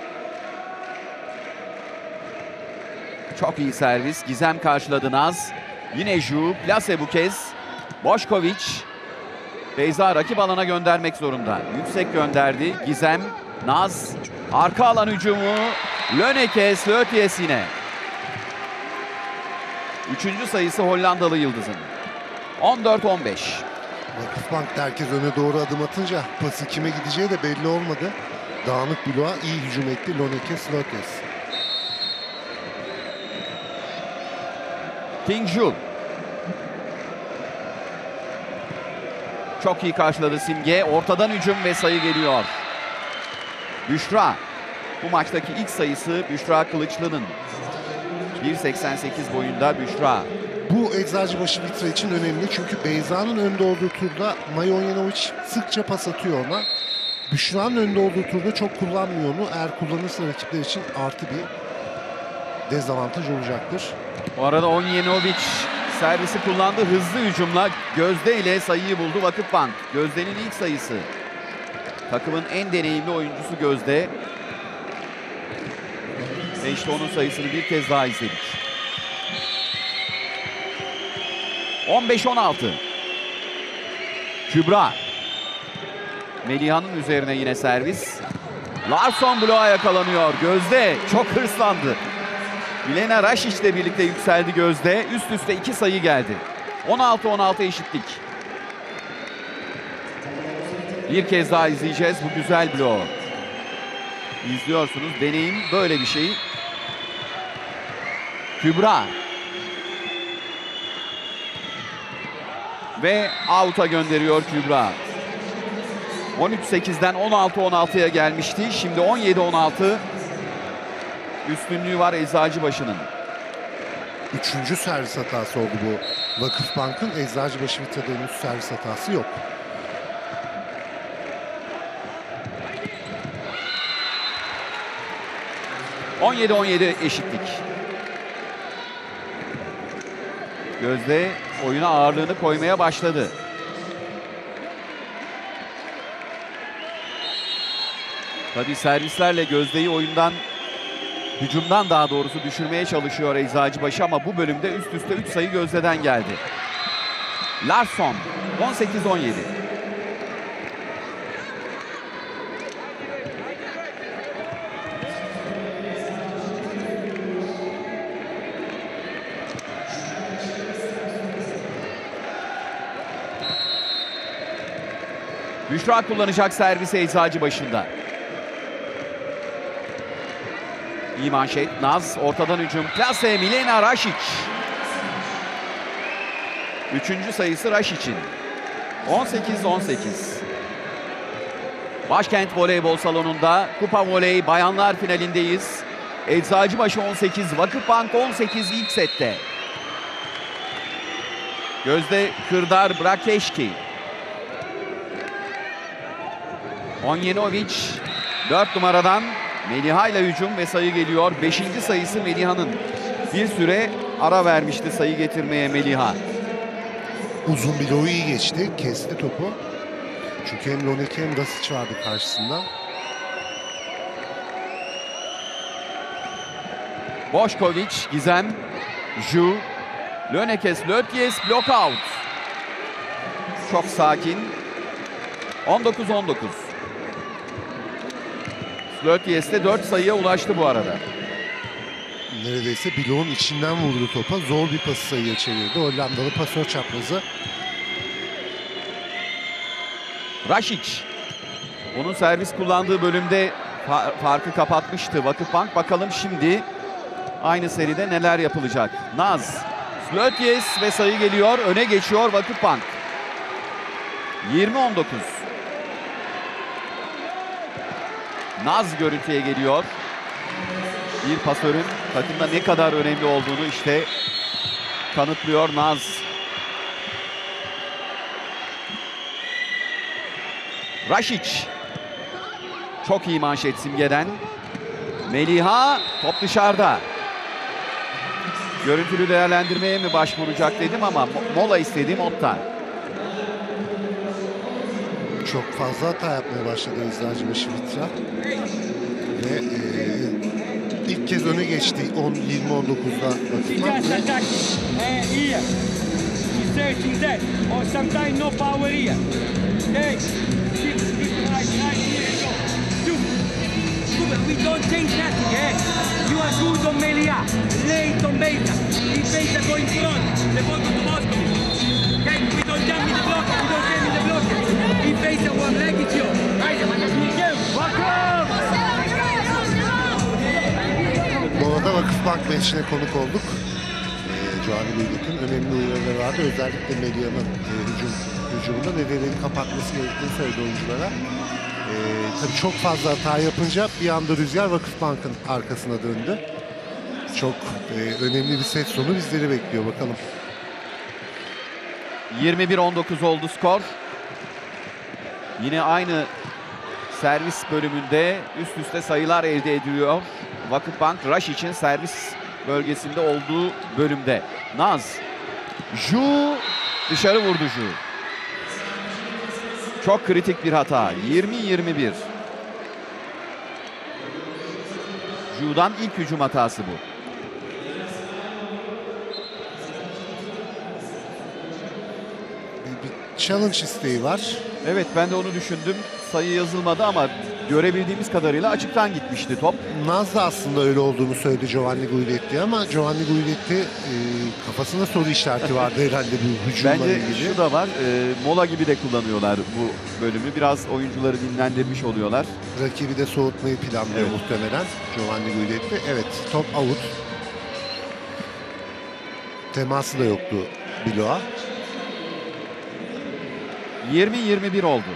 Çok iyi servis. Gizem karşıladı Naz. Yine Ju. Plase bu kez. Bošković. Beyza rakip alana göndermek zorunda. Yüksek gönderdi. Gizem. Naz. Arka alan hücumu. Lönekes. Lötyes yine. Üçüncü sayısı Hollandalı yıldızın. on dört on beş. Vakıfbank'ta herkes öne doğru adım atınca pası kime gideceği de belli olmadı. Dağınık bloğa iyi hücum etti Lönekes, Lötyes. King-Ju. Çok iyi karşıladı Simge. Ortadan hücum ve sayı geliyor. Büşra. Bu maçtaki ilk sayısı Büşra Kılıçlı'nın. bir seksen sekiz boyunda Büşra. Bu Eczacıbaşı Vitra için önemli çünkü Beyza'nın önde olduğu turda Maja Onjenović sıkça pas atıyor ona. Büşra'nın önde olduğu turda çok kullanmıyor onu. Eğer kullanırsa rakipler için artı bir dezavantaj olacaktır. Bu arada Onjenović servisi kullandı. Hızlı hücumla Gözde ile sayıyı buldu Vakıfbank. Gözde'nin ilk sayısı. Takımın en deneyimli oyuncusu Gözde. Ve işte onun sayısını bir kez daha izledik. on beş on altı. Kübra. Meliha'nın üzerine yine servis. Larsson bloğa yakalanıyor. Gözde çok hırslandı. Milena Rašić ile birlikte yükseldi Gözde. Üst üste iki sayı geldi. on altı on altı eşitlik. Bir kez daha izleyeceğiz bu güzel bloğu. İzliyorsunuz. Deneyim böyle bir şey. Kübra. ve out'a gönderiyor Kübra. on üç sekizden on altı on altıya gelmişti. Şimdi on yedi on altı üstünlüğü var Eczacıbaşı'nın. Üçüncü servis hatası oldu bu Vakıfbank'ın. Eczacıbaşı Vitra'da henüz servis hatası yok. on yedi on yedi eşitlik. Gözde oyuna ağırlığını koymaya başladı. Tabii servislerle Gözde'yi oyundan, hücumdan daha doğrusu düşürmeye çalışıyor Eczacıbaşı ama bu bölümde üst üste üç sayı Gözde'den geldi. Larsson on sekiz on yedi. Büşra kullanacak servisi Eczacıbaşı'nda. İyi manşet. Naz ortadan hücum. Klase Milena Rašić. Üçüncü sayısı Rašić'in. on sekiz on sekiz. Başkent Voleybol Salonu'nda Kupa Voley bayanlar finalindeyiz. Eczacıbaşı on sekiz, Vakıfbank on sekiz ilk sette. Gözde Kırdar Brakeşki. Onjenović dört numaradan Meliha ile hücum ve sayı geliyor. Beşinci sayısı Meliha'nın. Bir süre ara vermişti sayı getirmeye Meliha. Uzun bloğu iyi geçti. Kesti topu. Çünkü hem Loneki hem Rasic vardı karşısında. Bošković, Gizem, Ju, Lönekes, Lötyes, blockout. Çok sakin. on dokuz on dokuz. Lötyes de dört sayıya ulaştı bu arada. Neredeyse bloğun içinden vurdu topa. Zor bir pası sayıya çevirdi. Hollandalı pasör çaprazı. Rašić. Onun servis kullandığı bölümde fa farkı kapatmıştı Vakıfbank. Bakalım şimdi aynı seride neler yapılacak. Naz, Lötyes ve sayı geliyor. Öne geçiyor Vakıfbank. yirmi on dokuz. Naz görüntüye geliyor. Bir pasörün takımda ne kadar önemli olduğunu işte kanıtlıyor Naz. Rašić. Çok iyi manşet Simge'den. Meliha top dışarıda. Görüntülü değerlendirmeye mi başvuracak dedim ama mola istediğim Otta. Çok fazla hata yapmaya başladı Eczacıbaşı Vitra. Ve e, ilk kez öne geçti on yirmi on dokuzda Vakıfbank. We don't change nothing, eh? You are good on Melia, late on Beita. If Beita go in front, the ball go to Moscow. Okay, we don't jump in the block, we don't jump in the block. If Beita one leg, it's yours. Bu arada Vakıfbank maçına konuk olduk. E, Giovanni Guidetti'nin önemli uyarıları vardı. Özellikle Melia'nın e, hücum, hücumunda nedenini kapatması gerektiğini söyledi oyunculara. Ee, tabii çok fazla hata yapınca bir anda rüzgar Vakıfbank'ın arkasına döndü. Çok e, önemli bir set sonu bizleri bekliyor bakalım. yirmi bir on dokuz oldu skor. Yine aynı servis bölümünde üst üste sayılar elde ediliyor. Vakıfbank Rašić'in servis bölgesinde olduğu bölümde. Naz. Ju dışarı vurdu Ju. Çok kritik bir hata. yirmi yirmi bir. Ju'dan ilk hücum hatası bu. Bir, bir challenge isteği var. Evet, ben de onu düşündüm. Sayı yazılmadı ama görebildiğimiz kadarıyla açıktan gitmişti top. Naz da aslında öyle olduğunu söyledi Giovanni Guidetti ama Giovanni Guidetti e, kafasında soru işareti vardı herhalde bu hücumla Bence ilgili. şu da var, e, mola gibi de kullanıyorlar bu bölümü. Biraz oyuncuları dinlendirmiş oluyorlar. Rakibi de soğutmayı planlıyor Evet. muhtemelen Giovanni Guidetti. Evet, top out. Teması da yoktu bloğa. yirmi yirmi bir oldu.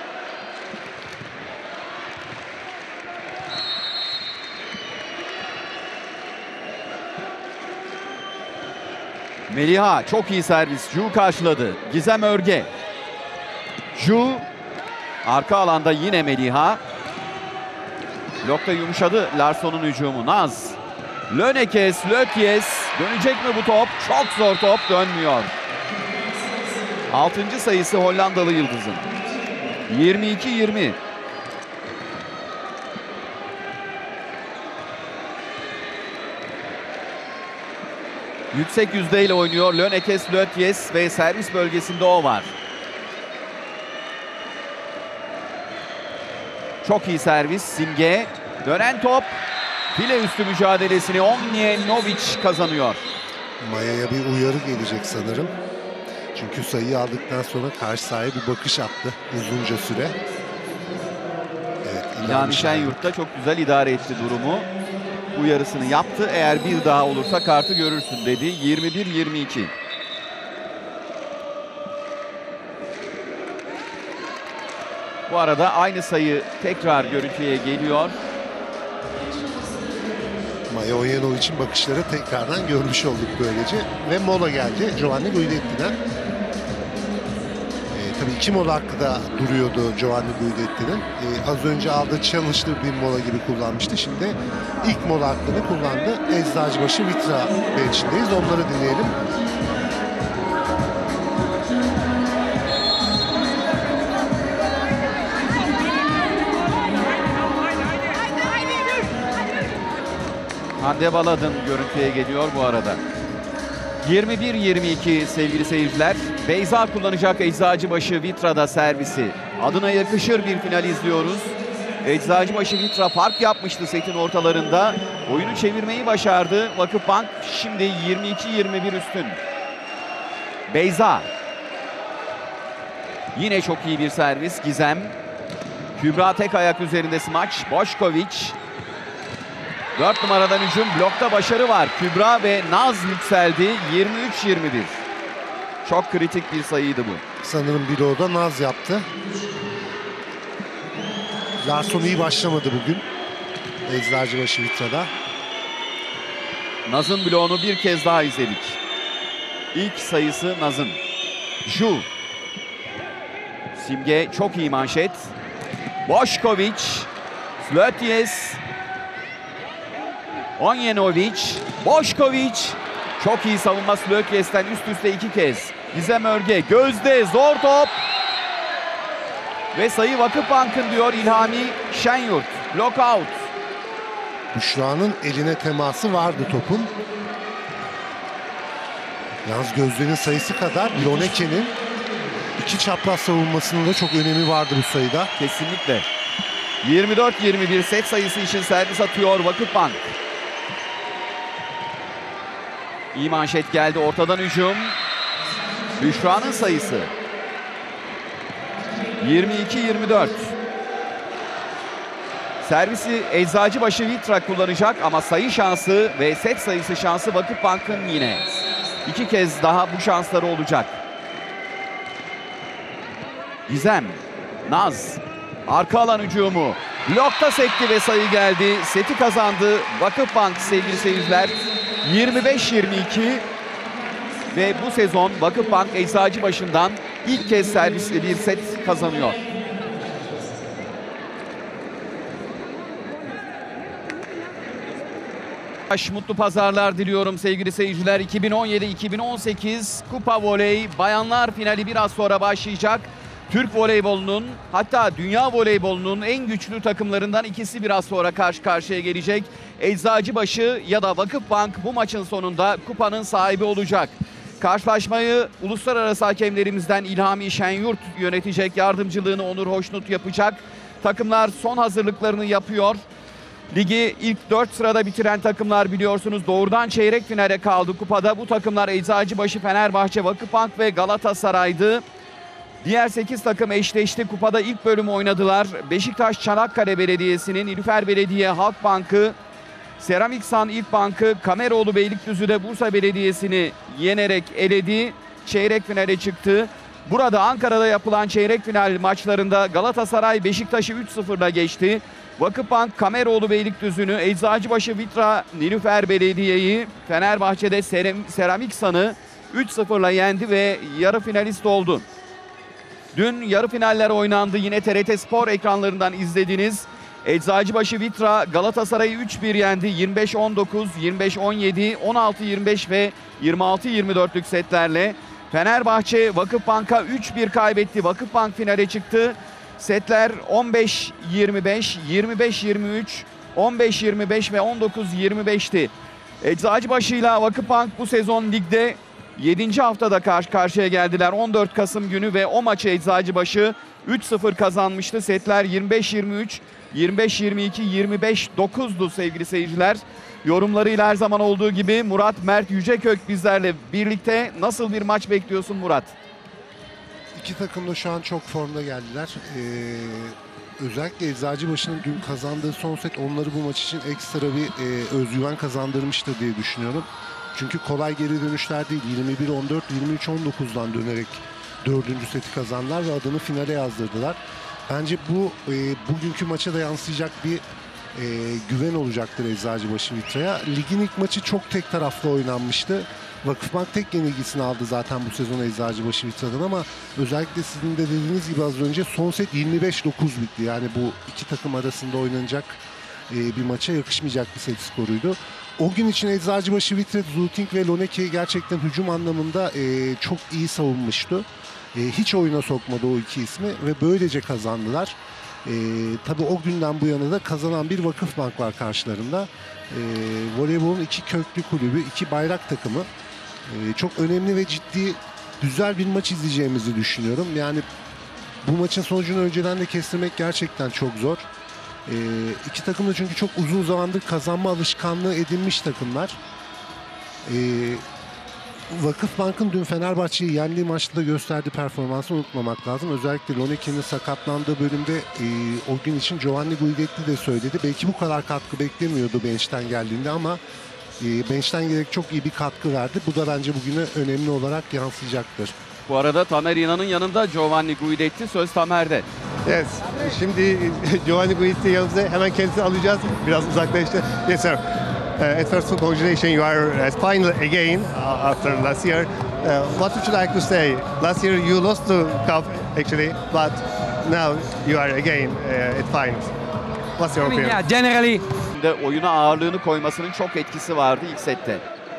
Meliha çok iyi servis. Ju karşıladı. Gizem Örge. Ju arka alanda yine Meliha. Blokta yumuşadı Larsson'un hücumu. Naz. Lönekes, Lötyes. Dönecek mi bu top? Çok zor top. Dönmüyor. Altıncı sayısı Hollandalı Yıldız'ın. yirmi iki yirmi. Yüksek yüzdeyle oynuyor Lönekes, Lötyes ve servis bölgesinde o var. Çok iyi servis. Simge. Dönen top. File üstü mücadelesini Omnienovic kazanıyor. Maya'ya bir uyarı gelecek sanırım. Çünkü sayıyı aldıktan sonra karşı sahaya bir bakış attı uzunca süre. Evet, İlhami Şenyurt da çok güzel idare etti durumu. Uyarısını yaptı. Eğer bir daha olursa kartı görürsün dedi. yirmi bir yirmi iki. Bu arada aynı sayı tekrar görüntüye geliyor. Maya Oyenovic'in bakışları tekrardan görmüş olduk böylece. Ve mola geldi Giovanni Guidetti'den. Ee, tabii iki mola hakkı da duruyordu Giovanni Guidetti'nin. Ee, az önce aldığı challenge'lı bir mola gibi kullanmıştı. Şimdi ilk mola hakkını kullandı. Eczacıbaşı Vitra bench'indeyiz. Onları dinleyelim. Hande Baladın görüntüye geliyor bu arada. yirmi bir yirmi iki sevgili seyirciler. Beyza kullanacak Eczacıbaşı Vitra'da servisi. Adına yakışır bir final izliyoruz. Eczacıbaşı Vitra fark yapmıştı setin ortalarında. Oyunu çevirmeyi başardı. Vakıfbank şimdi yirmi iki yirmi bir üstün. Beyza. Yine çok iyi bir servis. Gizem. Kübra tek ayak üzerinde smaç. Boşkoviç. dört numaradan hücum. Blokta başarı var. Kübra ve Naz yükseldi. yirmi üç yirmi bir. Çok kritik bir sayıydı bu. Sanırım bir da Naz yaptı. Larsson iyi başlamadı bugün. Eczacıbaşı Vitra'da. Naz'ın bloğunu bir kez daha izledik. İlk sayısı Naz'ın. Ju. Simge çok iyi manşet. Boşkoviç. Lötyes. Omnienovic. Boşkoviç. Çok iyi savunma Lötyes'ten üst üste iki kez. Gizem Örge gözde zor top. Ve sayı Vakıfbank'ın diyor İlhami Şenyurt. Lockout. Büşra'nın eline teması vardı topun. Yalnız Gözde'nin sayısı kadar Loneke'nin iki çapraz savunmasının da çok önemi vardı bu sayıda. Kesinlikle. yirmi dört yirmi bir set sayısı için servis atıyor Vakıfbank. İyi manşet geldi. Ortadan hücum. Büşra'nın sayısı. yirmi iki yirmi dört. Servisi Eczacıbaşı Vitra kullanacak ama sayı şansı ve set sayısı şansı Vakıfbank'ın yine. İki kez daha bu şansları olacak. Gizem. Naz. Arka alan hücumu. Blokta sekti ve sayı geldi. Seti kazandı Vakıfbank sevgili seyirciler. yirmi beş yirmi iki. Ve bu sezon Vakıfbank Eczacıbaşı'ndan ilk kez servisli bir set kazanıyor. Mutlu pazarlar diliyorum sevgili seyirciler. iki bin on yedi iki bin on sekiz Kupa Voley Bayanlar finali biraz sonra başlayacak. Türk voleybolunun hatta dünya voleybolunun en güçlü takımlarından ikisi biraz sonra karşı karşıya gelecek. Eczacıbaşı ya da Vakıfbank bu maçın sonunda kupanın sahibi olacak. Karşılaşmayı uluslararası hakemlerimizden İlhami Şenyurt yönetecek. Yardımcılığını Onur Hoşnut yapacak. Takımlar son hazırlıklarını yapıyor. Ligi ilk dört sırada bitiren takımlar biliyorsunuz doğrudan çeyrek finale kaldı kupada. Bu takımlar Eczacıbaşı, Fenerbahçe, Vakıfbank ve Galatasaray'dı. Diğer sekiz takım eşleşti. Kupada ilk bölümü oynadılar. Beşiktaş, Çanakkale Belediyesi'nin, Nilüfer Belediye, Halkbank'ı, Seramiksan İlkbank'ı, Kameroğlu Beylikdüzü'de Bursa Belediyesi'ni yenerek eledi. Çeyrek finale çıktı. Burada Ankara'da yapılan çeyrek final maçlarında Galatasaray Beşiktaş'ı üç sıfırla geçti. Vakıfbank Kameroğlu Beylikdüzü'nü, Eczacıbaşı Vitra Nilüfer Belediye'yi, Fenerbahçe'de Seramik San'ı üç sıfırla yendi ve yarı finalist oldu. Dün yarı finaller oynandı. Yine T R T Spor ekranlarından izlediniz. Eczacıbaşı Vitra Galatasaray'ı üç bir yendi. yirmi beş on dokuz, yirmi beş on yedi, on altı yirmi beş ve yirmi altı yirmi dörtlük setlerle. Fenerbahçe Vakıfbank'a üç bir kaybetti. Vakıfbank finale çıktı. Setler on beş yirmi beş, yirmi beş yirmi üç, on beş yirmi beş ve on dokuz yirmi beşti. Eczacıbaşı'yla Vakıfbank bu sezon ligde yedinci haftada karşı karşıya geldiler. on dört Kasım günü ve o maçı Eczacıbaşı üç sıfır kazanmıştı. Setler yirmi beş yirmi üç, yirmi beş yirmi iki, yirmi beş dokuzdu sevgili seyirciler. Yorumlarıyla her zaman olduğu gibi Murat Mert Yücekök bizlerle birlikte. Nasıl bir maç bekliyorsun Murat? İki takım da şu an çok formda geldiler. Ee, özellikle Eczacıbaşı'nın dün kazandığı son set onları bu maç için ekstra bir e, özgüven kazandırmıştır diye düşünüyorum. Çünkü kolay geri dönüşler değil. yirmi bir on dört, yirmi üç on dokuzdan dönerek dördüncü seti kazandılar ve adını finale yazdırdılar. Bence bu e, bugünkü maça da yansıyacak bir e, güven olacaktır Eczacıbaşı Vitra'ya. Ligin ilk maçı çok tek taraflı oynanmıştı. Vakıfbank tek yenilgisini aldı zaten bu sezon Eczacıbaşı Vitra'dan ama özellikle sizin de dediğiniz gibi az önce son set yirmi beş dokuz bitti. Yani bu iki takım arasında oynanacak e, bir maça yakışmayacak bir set skoruydu. O gün için Eczacıbaşı Vitra, Zuting ve Loneki gerçekten hücum anlamında e, çok iyi savunmuştu. E, hiç oyuna sokmadı o iki ismi ve böylece kazandılar. E, tabii o günden bu yana da kazanan bir Vakıfbank var karşılarında. E, voleybolun iki köklü kulübü, iki bayrak takımı. E, çok önemli ve ciddi, güzel bir maç izleyeceğimizi düşünüyorum. Yani bu maçın sonucunu önceden de kestirmek gerçekten çok zor. E, iki takım da çünkü çok uzun zamandır kazanma alışkanlığı edinmiş takımlar. E, Vakıfbank'ın dün Fenerbahçe'yi yendiği maçta da gösterdiği performansı unutmamak lazım. Özellikle Loneki'nin sakatlandığı bölümde e, o gün için Giovanni Guidetti de söyledi. Belki bu kadar katkı beklemiyordu bench'ten geldiğinde ama e, bench'ten gelerek çok iyi bir katkı verdi. Bu da bence bugüne önemli olarak yansıyacaktır. Bu arada Tamer İnan'ın yanında Giovanni Guidetti, söz Tamer'de. Yes. Şimdi Giovanni Guidetti yanımızda, hemen kendisini alacağız. Biraz uzaklaştı. Yes sir. Uh, at first, congratulations, you are at final again uh, after last year. Uh, what would you like to say? Last year you lost the cup actually, but now you are again uh, at finals. What's your I mean, opinion? yeah, generally, De oyuna ağırlığını koymasının çok etkisi vardı ilk sette.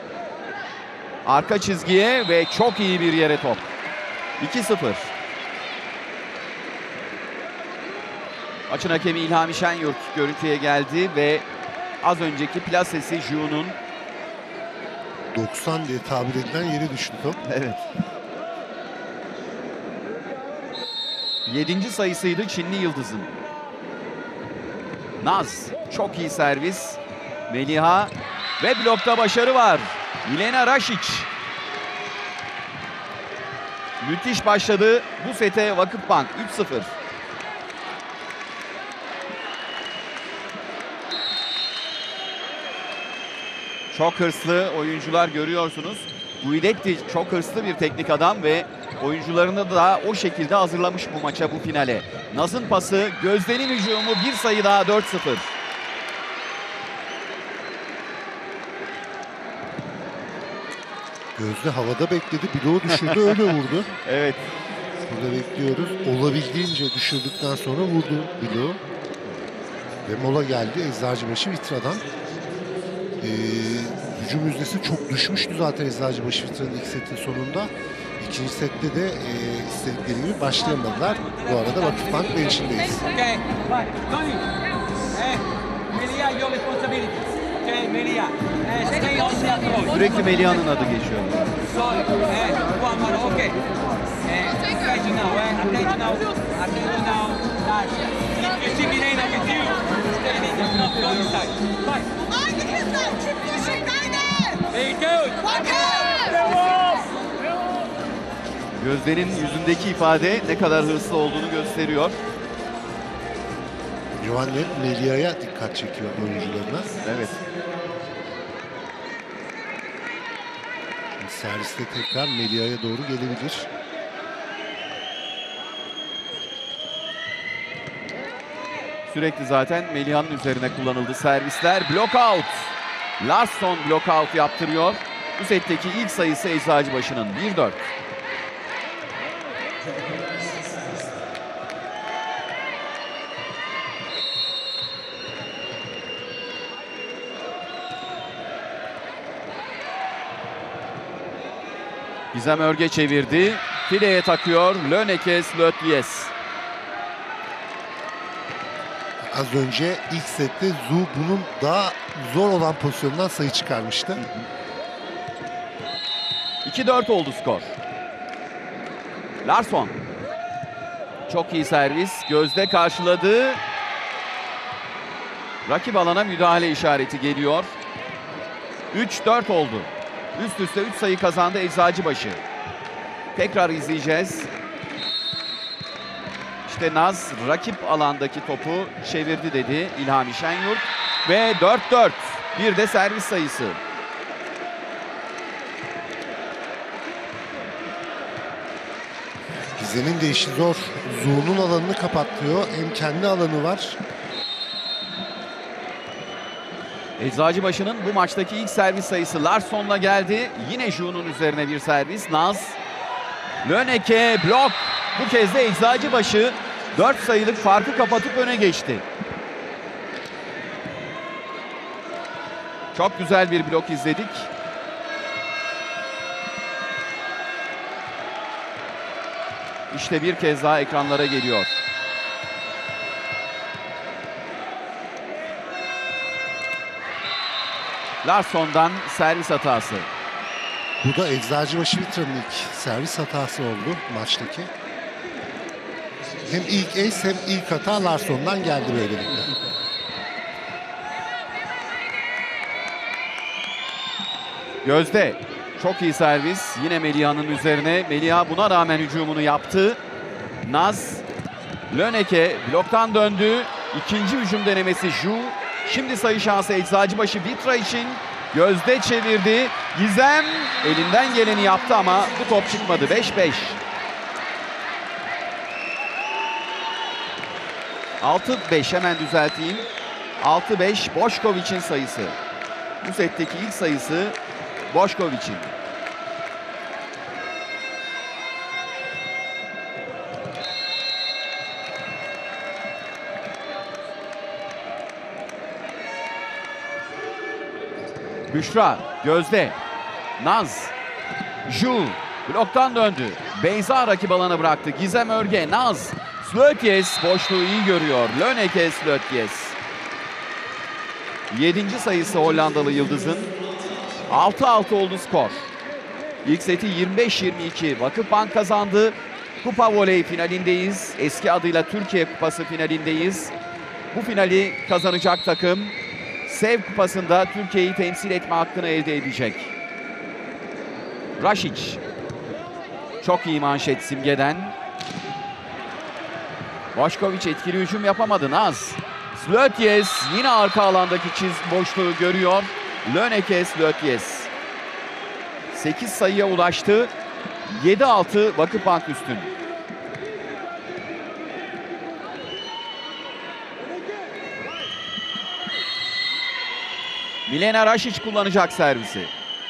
Arka çizgiye ve çok iyi bir yere top. iki sıfır. Maçın hakemi İlhami Şenyurt görüntüye geldi ve az önceki plasesi Ju'nun doksan diye tabir edilen yere düştü top. evet. Yedinci sayısıydı Çinli Yıldız'ın. Naz, çok iyi servis. Meliha ve blokta başarı var. Milena Rašić. Müthiş başladı bu sete Vakıfbank. üç sıfır. Çok hırslı oyuncular görüyorsunuz. Guidetti çok hırslı bir teknik adam ve oyuncularını da o şekilde hazırlamış bu maça, bu finale. Naz'ın pası, Gözde'nin hücumu, bir sayı daha, dört sıfır. Gözde havada bekledi, bloğu düşürdü, öyle vurdu. Evet. Burada bekliyoruz. Olabildiğince düşürdükten sonra vurdu bloğu. Ve mola geldi Eczacıbaşı Vitra'dan. Ee, hücum yüzdesi çok düşmüştü zaten Eczacıbaşı Vitra'nın ilk setin sonunda. İkinci sette de e, istedikleri gibi başlayamadılar. Bu arada Vakıfbank bench'indeyiz. okay, but Tony, eh, Melia, your responsibility. Okay, Melia, eh, stay on the approach. Sürekli Melia'nın adı geçiyor. Sorry, eh, one more, okay. Eh, attention now, eh, attention now, attention now. That if you see Milena with you, stay in, just not go inside. Bye. Aynı kızlar, çift düşük aynı. Very good. Bakın. Gözde'nin yüzündeki ifade ne kadar hırslı olduğunu gösteriyor. Giovanni Melia'ya dikkat çekiyor oyuncularına. Evet. Serviste tekrar Melia'ya doğru gelebilir. Sürekli zaten Meliha'nın üzerine kullanıldı servisler. Blockout. Larsson blockout yaptırıyor. Bu setteki ilk sayısı Eczacıbaşı'nın bir dört. Gizem Örge çevirdi. Fileye takıyor. Lönekes, Lötyes. Az önce ilk sette Zhu bunun daha zor olan pozisyondan sayı çıkarmıştı. iki dört oldu skor. Larsson. Çok iyi servis. Gözde karşıladı. Rakip alana müdahale işareti geliyor. üç dört oldu. Üst üste üç sayı kazandı Eczacıbaşı. Tekrar izleyeceğiz. İşte Naz rakip alandaki topu çevirdi dedi İlhami Şenyurt. Ve dört dört. Bir de servis sayısı. Gizem'in de işi zor. Zhu'nun alanını kapatıyor. Hem kendi alanı var. Eczacıbaşı'nın bu maçtaki ilk servis sayısı Larsson'la geldi. Yine Zhu'nun üzerine bir servis. Naz. Löneke blok. Bu kez de Eczacıbaşı dört sayılık farkı kapatıp öne geçti. Çok güzel bir blok izledik. İşte bir kez daha ekranlara geliyor. Larsson'dan servis hatası. Bu da Eczacıbaşı Vitra'nın ilk servis hatası oldu maçtaki. Hem ilk ace hem ilk hata Larsson'dan geldi böylelikle. Gözde. Çok iyi servis. Yine Meliha'nın üzerine. Meliha buna rağmen hücumunu yaptı. Naz. Löneke bloktan döndü. İkinci hücum denemesi Zhu. Şimdi sayı şansı Eczacıbaşı Vitra için. Gözde çevirdi. Gizem elinden geleni yaptı ama bu top çıkmadı. beş beş. altı beş hemen düzelteyim. altı beş Boşkoviç'in sayısı. Bu setteki ilk sayısı Boşkoviç'in. Büşra, Gözde, Naz, Zhu bloktan döndü. Beyza rakip alana bıraktı. Gizem Örge, Naz, Lötyes boşluğu iyi görüyor. Lönekes, Lötyes. Yedinci sayısı Hollandalı Yıldız'ın. altı altı oldu skor. İlk seti yirmi beş yirmi iki Vakıfbank kazandı. Kupa Voley finalindeyiz. Eski adıyla Türkiye Kupası finalindeyiz. Bu finali kazanacak takım Sev Kupası'nda Türkiye'yi temsil etme hakkını elde edecek. Rašić. Çok iyi manşet Simge'den. Boşkoviç etkili hücum yapamadı. Naz. Lötyes yine arka alandaki çiz boşluğu görüyor. Lönekes, Lötyes. sekiz sayıya ulaştı. yedi altı Vakıfbank üstün. Milena Rašić kullanacak servisi.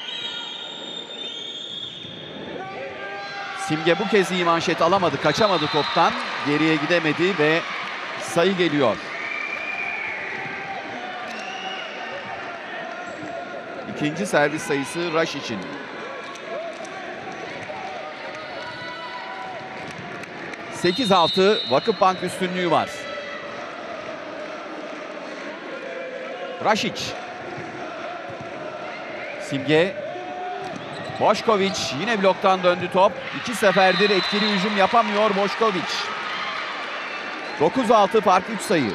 Simge bu kez iyi manşet alamadı. Kaçamadı toptan. Geriye gidemedi ve sayı geliyor. İkinci servis sayısı Rašić'in. sekiz altı Vakıfbank üstünlüğü var. Rašić. Simge. Boşkoviç yine bloktan döndü top. İki seferdir etkili hücum yapamıyor Boşkoviç. dokuz altı fark üç sayı.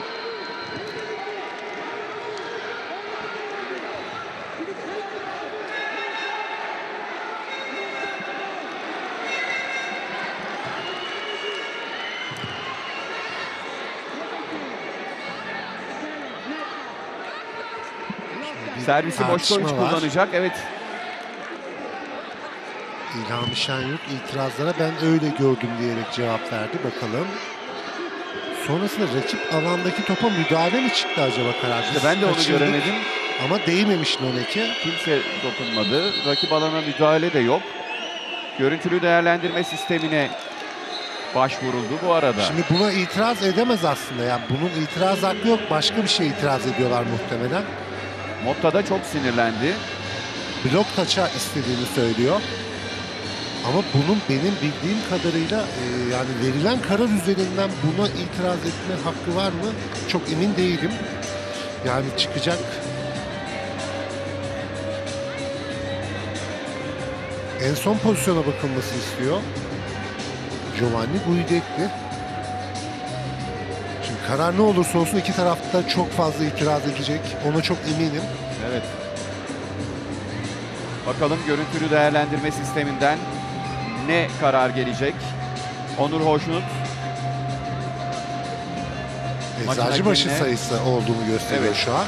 Servisi tartışma Boşkoviç var. kullanacak. Evet. İlhami Şenyurt itirazlara ben öyle gördüm diyerek cevap verdi. Bakalım. sonrasında rakip alandaki topa müdahale mi çıktı acaba karar? İşte ben de onu Kaçırdık. göremedim. Ama değmemiş Loneke. Kimse dokunmadı. Rakip alana müdahale de yok. Görüntülü değerlendirme sistemine başvuruldu bu arada. Şimdi buna itiraz edemez aslında. Yani bunun itiraz hakkı yok. Başka bir şey itiraz ediyorlar muhtemelen. Motta da çok sinirlendi. Blok taça istediğini söylüyor. Ama bunun benim bildiğim kadarıyla e, yani verilen karar üzerinden buna itiraz etme hakkı var mı? Çok emin değilim. Yani çıkacak. En son pozisyona bakılması istiyor Giovanni Guidetti. Şimdi karar ne olursa olsun iki tarafta çok fazla itiraz edecek. Ona çok eminim. Evet. Bakalım görüntülü değerlendirme sisteminden ne karar gelecek? Onur Hoşnut. Maçın Eczacıbaşı hakemine- sayısı olduğunu gösteriyor Evet. şu an.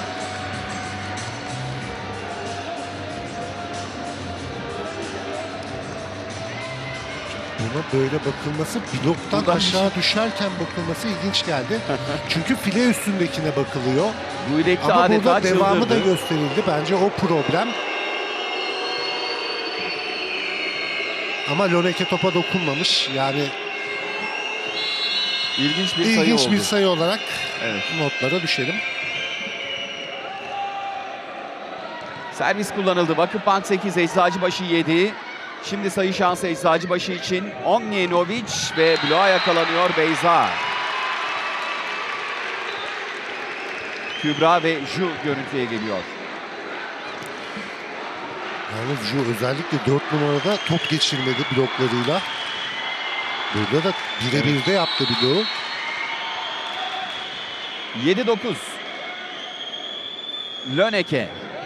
Buna böyle bakılması, bloktan Buradan aşağı düşerken bakılması ilginç geldi. Çünkü file üstündekine bakılıyor. Guidetti Ama adeta burada devamı da çıldırdı. gösterildi. Bence o problem. Ama Loneke topa dokunmamış. Yani İlginç bir sayı ilginç oldu. bir sayı olarak Evet. notlara düşelim. Servis kullanıldı. Vakıfbank sekiz, Eczacıbaşı yedi. Şimdi sayı şansı Eczacıbaşı için. Omnienovic ve bloğa yakalanıyor Beyza. Kübra ve Ju görüntüye geliyor. Yalnız Ju özellikle dört numarada top geçirmedi bloklarıyla. Burada da birebir de yaptı bloğu. yedi dokuz. Löneke.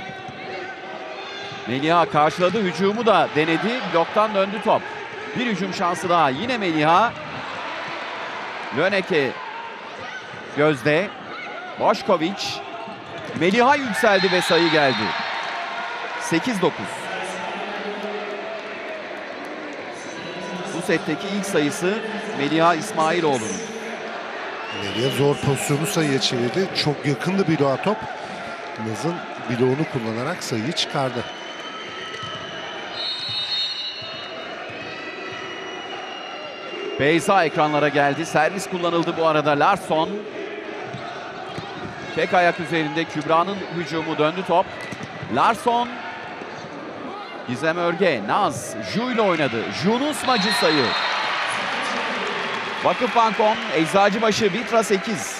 Meliha karşıladı. Hücumu da denedi. Bloktan döndü top. Bir hücum şansı daha. Yine Meliha. Löneke. Gözde. Boşkovic. Meliha yükseldi ve sayı geldi. sekiz dokuz. Bu setteki ilk sayısı Meliha İsmailoğlu'nun. Meliha zor pozisyonu sayıya çevirdi. Çok yakındı bloğa top. Naz'ın bloğunu kullanarak sayıyı çıkardı. Beyza ekranlara geldi. Servis kullanıldı bu arada. Larsson. Tek ayak üzerinde Kübra'nın hücumu, döndü top. Larsson. Gizem Örge. Naz. Ju ile oynadı. Ju'nun smacı sayı. Vakıfbank on. Eczacıbaşı Vitra sekiz.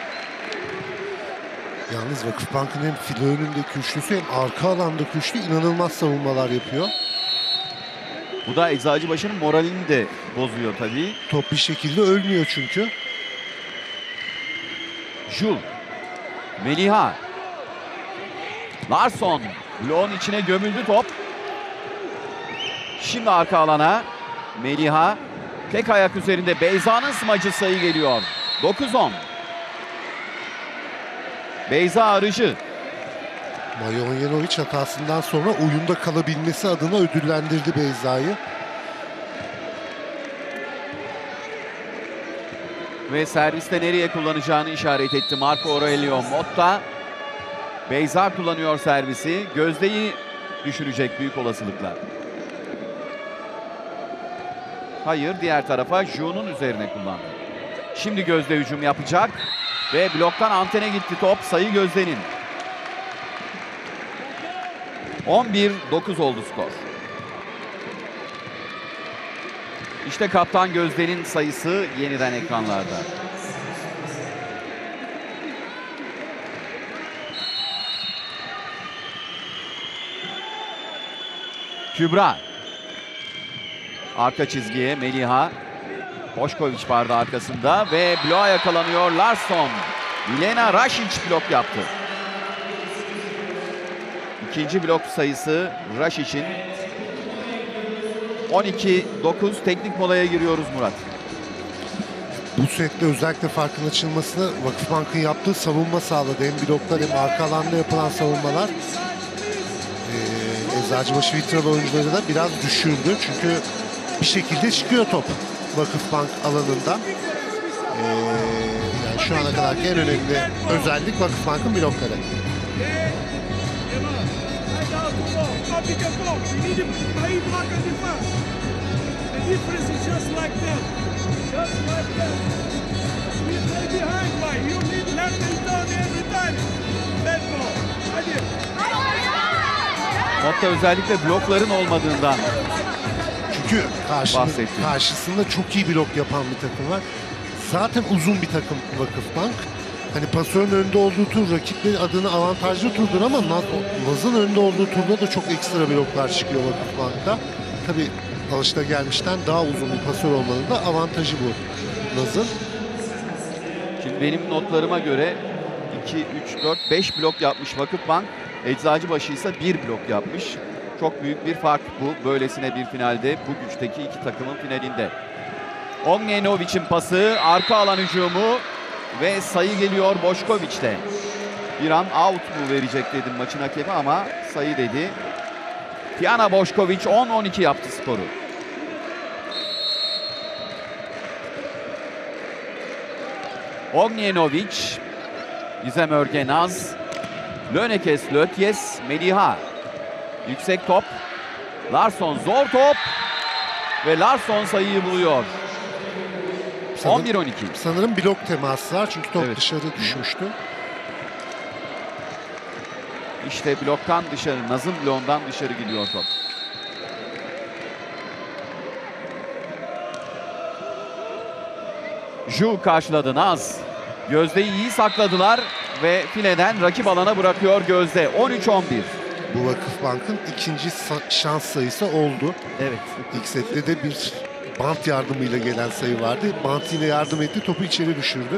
Yalnız Vakıfbank'ın hem file önündeki üçlüsü hem arka alanda üçlü inanılmaz savunmalar yapıyor. Bu da Eczacıbaşı'nın moralini de bozuyor tabii. Top bir şekilde ölmüyor çünkü. Jul. Meliha. Larsson. Bloğun içine gömüldü top. Şimdi arka alana. Meliha. Tek ayak üzerinde Beyza'nın smacı sayı geliyor. dokuz on. Beyza Arıcı. Maya Onyenovic hatasından sonra oyunda kalabilmesi adına ödüllendirdi Beyza'yı. Ve serviste nereye kullanacağını işaret etti Marco Aurelio Motta. Beyza kullanıyor servisi. Gözde'yi düşürecek büyük olasılıkla. Hayır, diğer tarafa Ju'nun üzerine kullandı. Şimdi Gözde hücum yapacak. Ve bloktan antene gitti top. Sayı Gözde'nin. on bir dokuz oldu skor. İşte kaptan Gözde'nin sayısı yeniden ekranlarda. Kübra. Arka çizgiye Meliha. Boşkovic vardı arkasında ve bloğa yakalanıyor Larsson. Milena Rašić blok yaptı. İkinci blok sayısı Rašić'in. on iki dokuz teknik molaya giriyoruz Murat. Bu sette özellikle farkın açılmasını Vakıfbank'ın yaptığı savunma sağladı. Hem bloklar hem arka alanda yapılan savunmalar. Ee, Eczacıbaşı Vitralı oyuncuları da biraz düşürdü. Çünkü bir şekilde çıkıyor top Vakıfbank alanından. Ee, yani şu ana kadarki en önemli özellik Vakıfbank'ın blokları. Notta özellikle blokların olmadığından Çünkü karşında, bahsettim. karşısında çok iyi blok yapan bir takım var. Zaten uzun bir takım Vakıfbank. Hani pasörün önünde olduğu tur rakiplerin adına avantajlı turdur ama Naz, Naz'ın önünde olduğu turda da çok ekstra bloklar çıkıyor Vakıfbank'ta. Tabii alışılagelmişten daha uzun bir pasör olmanın da avantajı bu Naz'ın. Şimdi benim notlarıma göre iki, üç, dört, beş blok yapmış Vakıfbank. Eczacıbaşı ise bir blok yapmış. Çok büyük bir fark bu. Böylesine bir finalde, bu güçteki iki takımın finalinde. Ognjenovic'in pası, arka alan hücumu ve sayı geliyor Bošković'te. Bir an out mu verecek dedim maçın hakemi ama sayı dedi. Tijana Bošković on on iki yaptı skoru. Ognjenović, Gizem Örge, Naz, Lönekes, Lötyes, Meliha. Yüksek top. Larsson zor top. Ve Larsson sayıyı buluyor. Sanırım, on bir on iki. Sanırım blok teması var çünkü top Evet. dışarı düşmüştü. İşte bloktan dışarı, Naz'ın bloğundan dışarı gidiyor top. Ju karşıladı Naz. Gözde'yi iyi sakladılar ve fileden rakip alana bırakıyor Gözde. on üç on bir. Bu Vakıfbank'ın ikinci sa- şans sayısı oldu. Evet. İlk sette de bir bant yardımıyla gelen sayı vardı. Bant yine yardım etti, topu içeri düşürdü.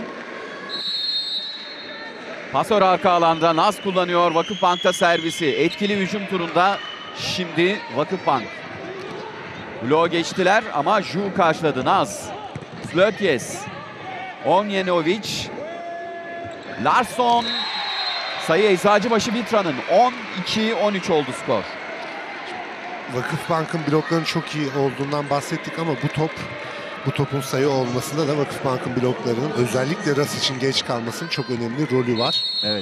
Pasör arka alanda Naz kullanıyor Vakıfbank'ta servisi. Etkili hücum turunda şimdi Vakıfbank. Bloğa geçtiler ama Ju karşıladı Naz. Lötyes. Ognjenović. Larsson. Sayı Eczacıbaşı Vitra'nın. on iki on üç oldu skor. Vakıfbank'ın bloklarının çok iyi olduğundan bahsettik ama bu top, bu topun sayı olmasında da Vakıfbank'ın bloklarının özellikle Ras için geç kalmasının çok önemli rolü var. Evet.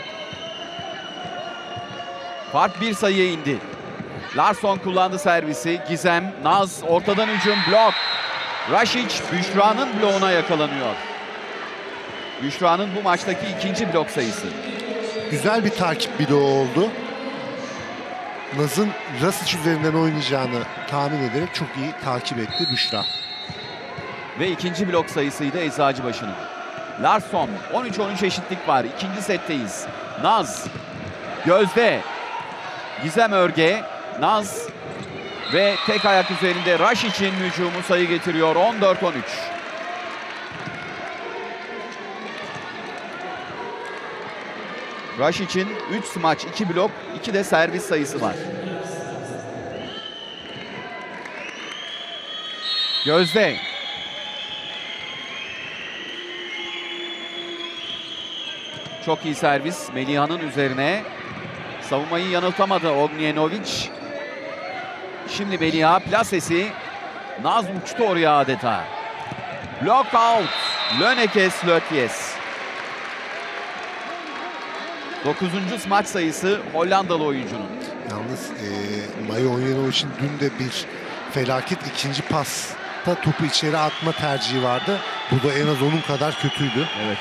Fark bir sayıya indi. Larsson kullandı servisi. Gizem, Naz ortadan hücum, blok. Rašić Büşra'nın bloğuna yakalanıyor. Büşra'nın bu maçtaki ikinci blok sayısı. Güzel bir takip bloğu oldu. Naz'ın Rasić üzerinden oynayacağını tahmin ederek çok iyi takip etti Büşra. Ve ikinci blok sayısıydı Eczacıbaşı'nın. Larsson, on üç on üç eşitlik var. İkinci setteyiz. Naz, Gözde, Gizem Örge, Naz ve tek ayak üzerinde Rašić'in hücumu sayı getiriyor. on dört on üç. Rašić'in üç smaç, iki blok, iki de servis sayısı var. Gözde. Çok iyi servis Meliha'nın üzerine. Savunmayı yanıltamadı Ognjenović. Şimdi Meliha plasesi. Naz uçtu oraya adeta. Block out. Lönekes, Lötyes. Dokuzuncu smaç sayısı Hollandalı oyuncunun. Yalnız e, Maja Ognjenovic'in dün de bir felaket ikinci pasta topu içeri atma tercihi vardı. Bu da en az onun kadar kötüydü. Evet.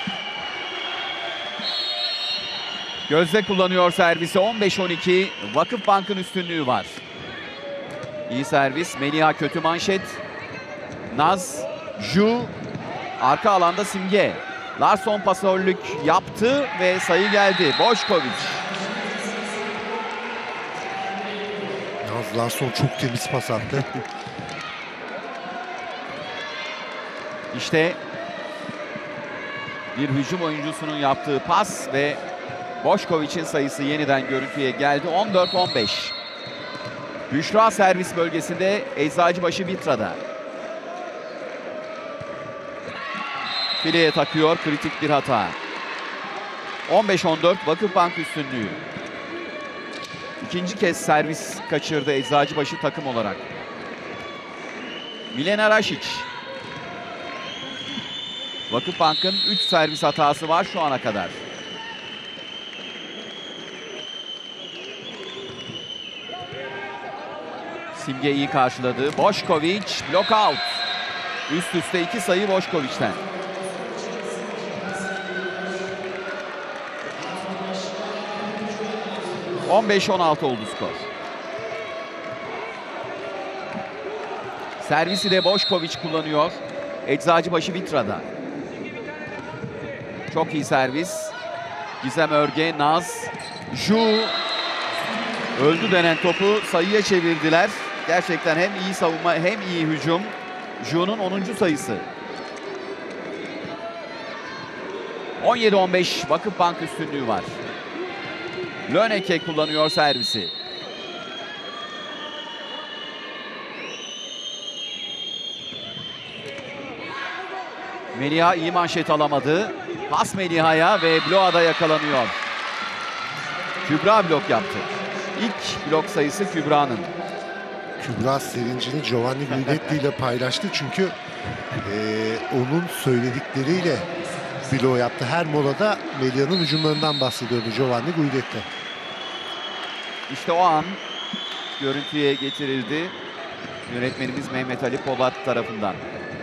Gözde kullanıyor servisi. on beş on iki. Vakıfbank'ın üstünlüğü var. İyi servis. Meliha kötü manşet. Naz, Ju, arka alanda Simge. Larsson pasörlük yaptı ve sayı geldi. Bošković. Yalnız Larsson çok temiz pas attı. İşte bir hücum oyuncusunun yaptığı pas ve Bošković'in sayısı yeniden görüntüye geldi. on dört on beş. Büşra servis bölgesinde, Eczacıbaşı Vitra'da. Fileye takıyor, kritik bir hata. on beş on dört Vakıfbank üstünlüğü. İkinci kez servis kaçırdı Eczacıbaşı takım olarak. Milena Rašić. Vakıfbank'ın üç servis hatası var şu ana kadar. Simge iyi karşıladı. Boşkovic block out. Üst üste iki sayı Boşkovic'ten. on beş on altı oldu skor. Servisi de Boşkovic kullanıyor. Eczacıbaşı Vitra'da. Çok iyi servis. Gizem Örge, Naz, Ju. Öldü denen topu sayıya çevirdiler. Gerçekten hem iyi savunma hem iyi hücum. Ju'nun onuncu sayısı. on yedi on beş Vakıfbank üstünlüğü var. Löneke kullanıyor servisi. Meliha iyi manşet alamadı. Pas Meliha'ya ve bloğa da yakalanıyor. Kübra blok yaptı. İlk blok sayısı Kübra'nın. Kübra sevincini Giovanni Guidetti ile paylaştı çünkü e, onun söyledikleriyle bloğu yaptı. Her molada Melia'nın hücumlarından bahsediyordu Giovanni Guidetti. İşte o an görüntüye getirildi yönetmenimiz Mehmet Ali Polat tarafından.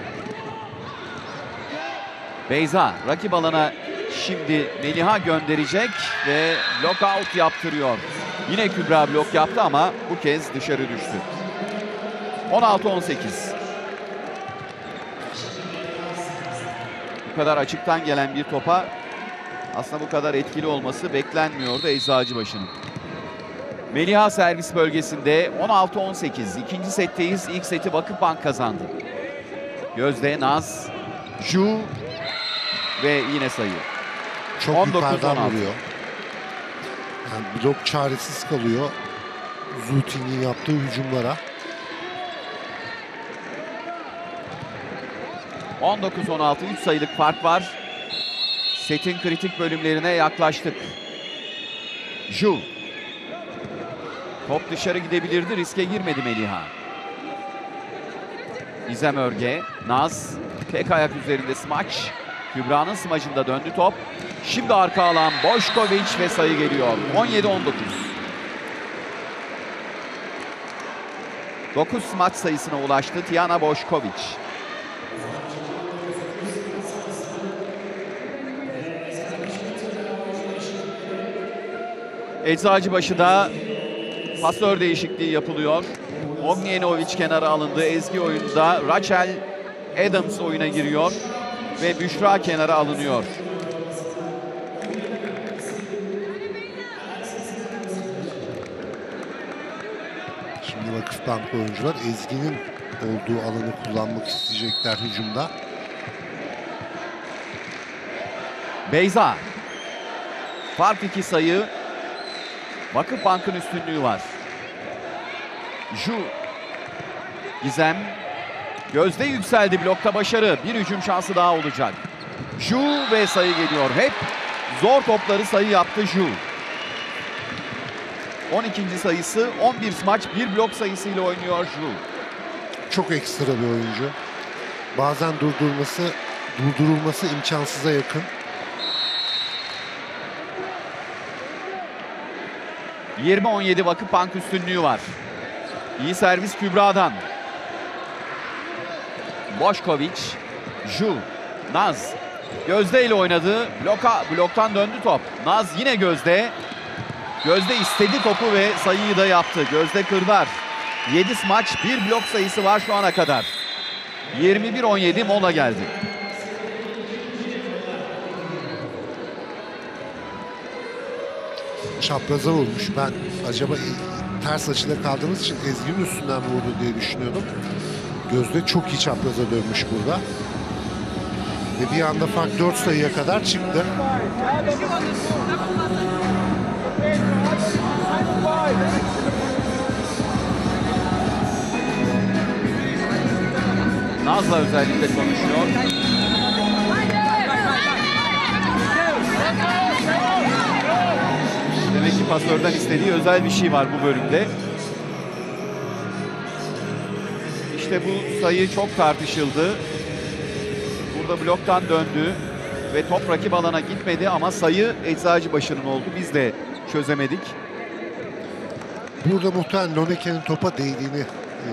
Beyza rakip alana şimdi Meliha gönderecek ve lockout yaptırıyor. Yine Kübra blok yaptı ama bu kez dışarı düştü. on altı on sekiz. Bu kadar açıktan gelen bir topa aslında bu kadar etkili olması beklenmiyordu Eczacıbaşı'nın. Meliha servis bölgesinde on altı on sekiz. İkinci setteyiz. İlk seti Vakıfbank kazandı. Gözde, Naz, Ju ve yine sayı. Çok on dokuz yukarıdan on altı. vuruyor. Yani blok çaresiz kalıyor. Zuting'in yaptığı hücumlara. on dokuz on altı. üç sayılık fark var. Setin kritik bölümlerine yaklaştık. Ju. Top dışarı gidebilirdi. Riske girmedi Meliha. Gizem Örge. Naz. Tek ayak üzerinde smaç. Kübra'nın smacında döndü top. Şimdi arka alan Boşkovic ve sayı geliyor. on yedi on dokuz. dokuz smaç sayısına ulaştı Tijana Boşkovic. Eczacıbaşı'da pasör değişikliği yapılıyor. Ognjenovic kenara alındı. Ezgi oyunda. Rachel Adams oyuna giriyor. Ve Büşra kenara alınıyor. Şimdi Vakıfbank oyuncular Ezgi'nin olduğu alanı kullanmak isteyecekler hücumda. Beyza. Fark iki sayı. Vakıfbank'ın üstünlüğü var. Ju. Gizem. Gözde yükseldi. Blokta başarı. Bir hücum şansı daha olacak. Ju ve sayı geliyor. Hep zor topları sayı yaptı Ju. on ikinci sayısı. on bir smaç. Bir blok sayısıyla oynuyor Ju. Çok ekstra bir oyuncu. Bazen durdurması, durdurulması imkansıza yakın. yirmi on yedi Vakıfbank üstünlüğü var. İyi servis Kübra'dan. Boşkovic, Ju, Naz. Gözde ile oynadı. Bloka, bloktan döndü top. Naz yine Gözde. Gözde istedi topu ve sayıyı da yaptı. Gözde Kırdar. yedi smaç, bir blok sayısı var şu ana kadar. yirmi bir on yedi mola geldi. Çapraza vurmuş. Ben acaba ters açıda kaldığımız için Ezgi'nin üstünden vurdu diye düşünüyordum. Gözde çok iyi çapraza dönmüş burada. Ve bir anda fark dört sayıya kadar çıktı. Naz'la özellikle konuşuyor. Demek ki pasörden istediği özel bir şey var bu bölümde. İşte bu sayı çok tartışıldı. burada bloktan döndü ve top rakip alana gitmedi ama sayı Eczacıbaşı'nın oldu. Biz de çözemedik. Burada muhtemelen Loneke'nin topa değdiğini, e,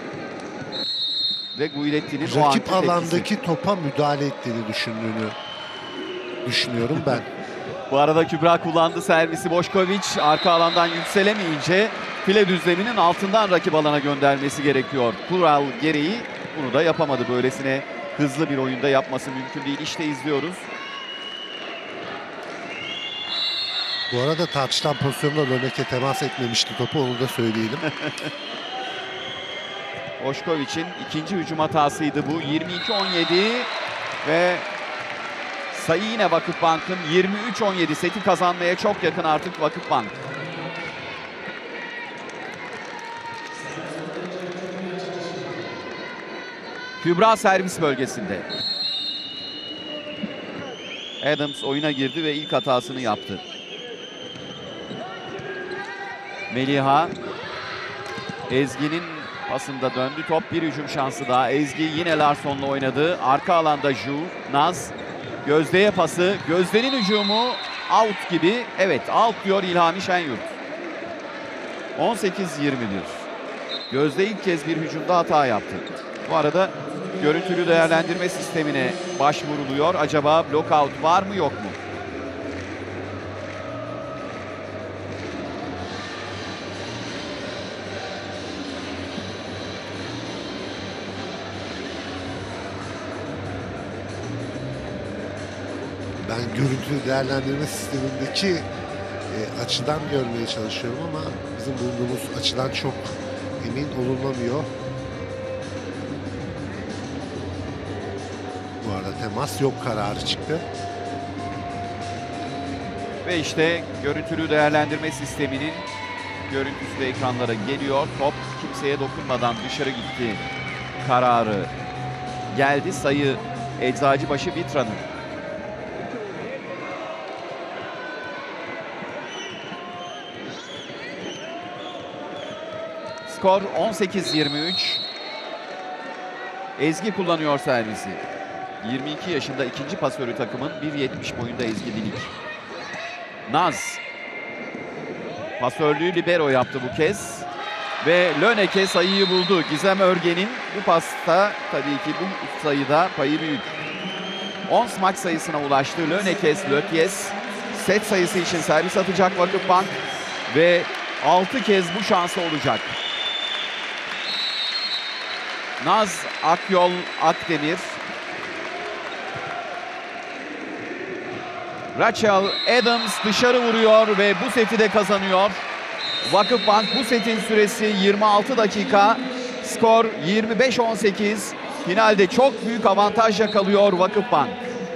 Ve Guidetti'nin o anki rakip tepkisi. alandaki topa müdahale ettiğini düşündüğünü düşünüyorum ben. Bu arada Kübra kullandı servisi. Boşkoviç arka alandan yükselemeyince file düzleminin altından rakip alana göndermesi gerekiyor. Kural gereği bunu da yapamadı. Böylesine hızlı bir oyunda yapması mümkün değil. İşte izliyoruz. Bu arada touchdown pozisyonunda Loneke temas etmemişti topu, onu da söyleyelim. Boşkoviç'in ikinci hücum hatasıydı bu. yirmi iki on yedi ve sayı yine Vakıfbank'ın. yirmi üç on yedi, seti kazanmaya çok yakın artık Vakıfbank. Kübra servis bölgesinde. Adams oyuna girdi ve ilk hatasını yaptı. Meliha. Ezgi'nin pasında döndü. Top, bir hücum şansı daha. Ezgi yine Larsson'la oynadı. Arka alanda Ju, Naz. Gözde'ye pası. Gözde'nin hücumu out gibi. Evet, out diyor İlhami Şenyurt. on sekiz yirmi bir. Gözde ilk kez bir hücumda hata yaptı. Bu arada görüntülü değerlendirme sistemine başvuruluyor. Acaba blockout var mı yok mu? Ben görüntü değerlendirme sistemindeki e, açıdan görmeye çalışıyorum ama bizim bulunduğumuz açıdan çok emin olunamıyor. Bu arada temas yok kararı çıktı. Ve işte görüntülü değerlendirme sisteminin görüntüsü de ekranlara geliyor. Top kimseye dokunmadan dışarı gitti kararı geldi. Sayı Eczacıbaşı Vitra'nın. Skor on sekiz yirmi üç. Ezgi kullanıyor servisi. yirmi iki yaşında ikinci pasörü takımın, bir yetmiş boyunda Ezgi Dilik. Naz. Pasörlüğü libero yaptı bu kez. Ve Löneke sayıyı buldu. Gizem Örgen'in bu pasta tabii ki bu sayıda payı büyük. on smaç sayısına ulaştı. Lönekes, Lötyes set sayısı için servis atacak Vakıfbank. Ve altı kez bu şansı olacak. Naz Akyol Akdemir. Rachel Adams dışarı vuruyor ve bu seti de kazanıyor. Vakıfbank bu setin süresi yirmi altı dakika. Skor yirmi beş on sekiz. Finalde çok büyük avantaj yakalıyor Vakıfbank.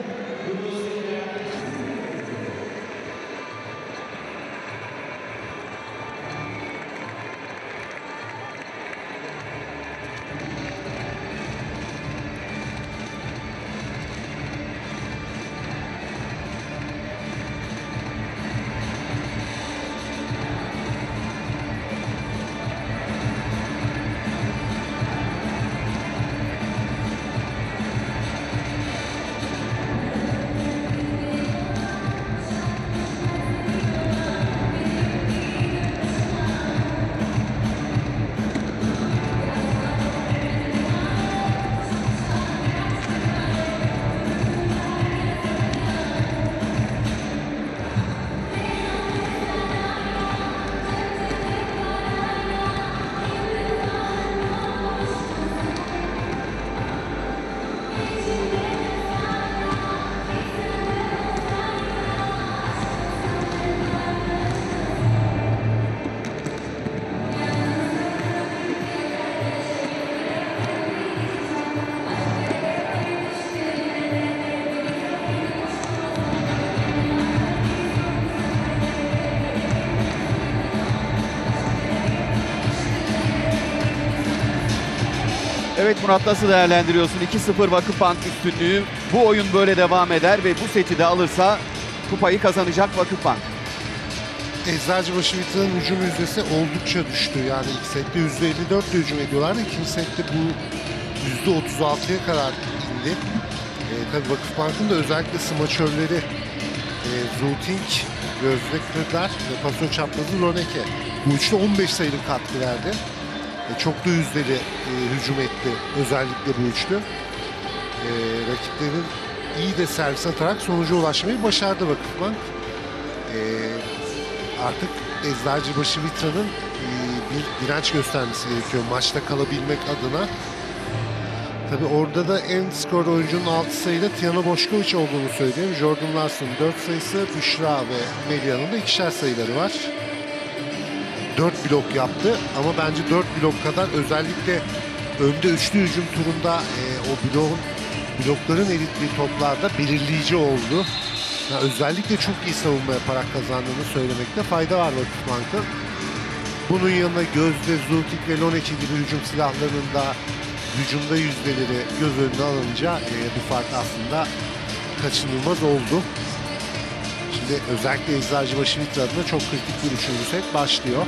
Evet Murat, nasıl değerlendiriyorsun? iki sıfır Vakıfbank üstünlüğü. Bu oyun böyle devam eder ve bu seti de alırsa kupayı kazanacak Vakıfbank. Eczacıbaşı Vitra'nın hücum yüzdesi oldukça düştü. Yani ilk sette yüzde elli dört ile hücum ediyorlardı. İkinci sette bu yüzde otuz altıya kadar indi. Ee, tabii Vakıfbank'ın da özellikle smaçörleri e, Zulting, Gözde Kırdar ve pasör çaprazı Loneke. Bu üçlü on beş sayılık katkı verdi. E, çok da yüzdeli e, hücum etti özellikle bu üçlü. E, rakiplerin iyi de servis atarak sonuca ulaşmayı başardı Vakıfbank. E, artık Eczacıbaşı Vitra'nın e, bir direnç göstermesi gerekiyor maçta kalabilmek adına. Tabi orada da en skor oyuncunun altı sayıda Tijana Bošković olduğunu söyleyeyim. Jordan Larsson dört sayısı, Büşra ve Melia'nın da ikişer sayıları var. dört blok yaptı ama bence dört blok kadar özellikle önde üçlü hücum turunda e, o bloğun blokların erittiği toplarda belirleyici oldu. Ya özellikle çok iyi savunma yaparak kazandığını söylemekte fayda var Vakıfbank'ın. Bunun yanına Gözde, Zultik ve Loneke gibi hücum silahlarının da hücumda yüzdeleri göz önüne alınca e, bu fark aslında kaçınılmaz oldu. Şimdi özellikle Eczacıbaşı Vitra adına çok kritik bir üçüncü set başlıyor.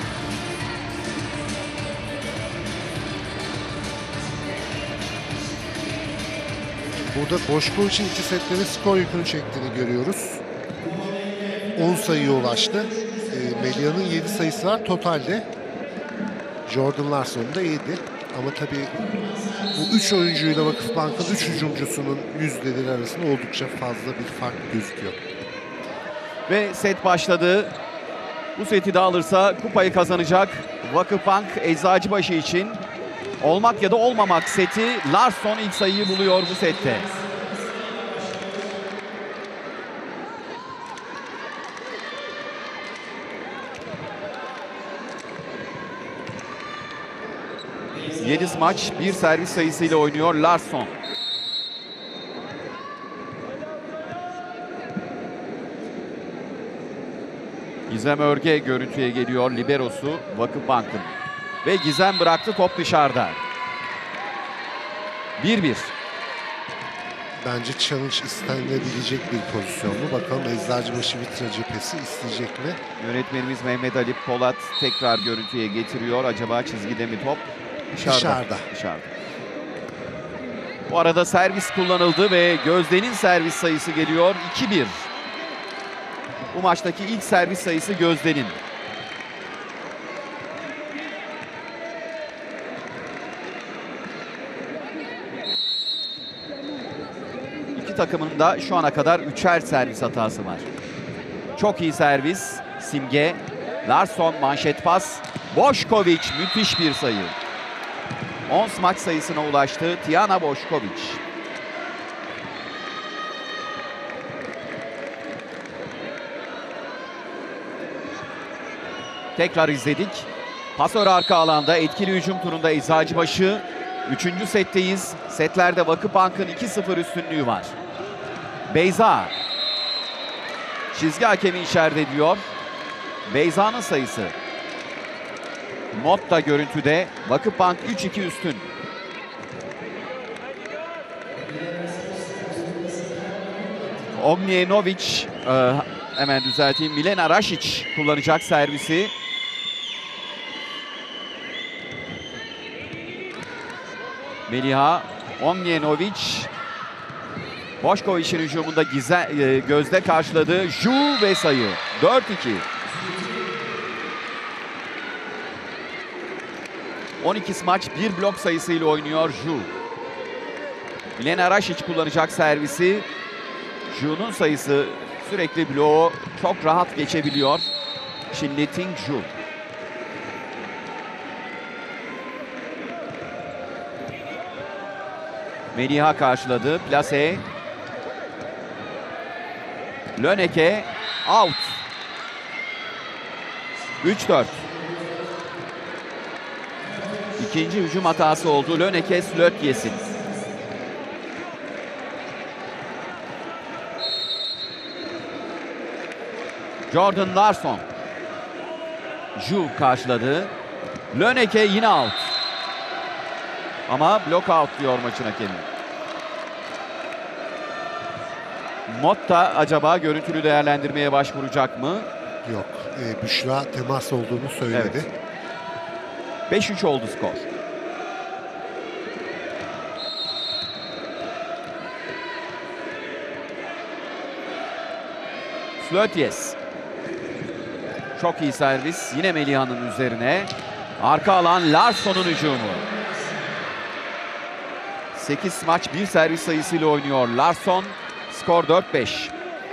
Burada Bošković'in iki setleri skor yükünü çektiğini görüyoruz. on sayıya ulaştı. E, Melia'nın yedi sayısı var totalde. Jordan Larsson'un da yedi. Ama tabii bu üç oyuncuyla Vakıfbank'ın üç hücumcusunun yüzdeleri arasında oldukça fazla bir fark gözüküyor. Ve set başladı. Bu seti de alırsa kupayı kazanacak Vakıfbank Eczacıbaşı için. Olmak ya da olmamak seti. Larsson ilk sayıyı buluyor bu sette. yedi smaç, bir servis sayısıyla oynuyor Larsson. Gizem Örge görüntüye geliyor, liberosu Vakıfbank'ın. Ve Gizem bıraktı, top dışarıda. bir bir. Bence challenge istenilebilecek bir pozisyon bu. Bakalım Eczacıbaşı Vitra cephesi isteyecek mi? Yönetmenimiz Mehmet Ali Polat tekrar görüntüye getiriyor. Acaba çizgide mi top? Dışarıda. Dışarıda. Dışarıda. Bu arada servis kullanıldı ve Gözde'nin servis sayısı geliyor. iki bir. Bu maçtaki ilk servis sayısı Gözde'nin. İki takımın da şu ana kadar üçer servis hatası var. Çok iyi servis. Simge. Larsson manşet pas. Bošković müthiş bir sayı. on smaç sayısına ulaştı Tijana Bošković. Tekrar izledik. Pasör arka alanda etkili hücum turunda Eczacıbaşı. Üçüncü setteyiz. Setlerde Vakıfbank'ın iki sıfır üstünlüğü var. Beyza. Çizgi hakemi işaret ediyor. Beyza'nın sayısı. Motta görüntüde. Vakıfbank üç iki üstün. Ognjenović, e, hemen düzelteyim. Milena Rašić kullanacak servisi. Meliha, Ognjenović. Bošković'in hücumunda Gize, e, Gözde karşıladı. Ju ve sayı. dört iki. on iki smaç, bir blok sayısıyla oynuyor Ju. Milena Rašić kullanacak servisi. Ju'nun sayısı sürekli bloğu çok rahat geçebiliyor. Çinliting Ju. Meliha karşıladı. Plase. Loneke out. üç dört. İkinci hücum hatası oldu. Loneke slöt yesin. Jordan Larsson. Ju karşıladı. Loneke yine out. Ama block out diyor maçın hakemi. Motta acaba görüntülü değerlendirmeye başvuracak mı? Yok. E, Büşra temas olduğunu söyledi. Evet. beş üç oldu skor. Slötyes. Çok iyi servis. Yine Meliha'nın üzerine. Arka alan Larsson'un hücumu. sekiz maç bir servis sayısıyla oynuyor Larsson. Skor dört beş.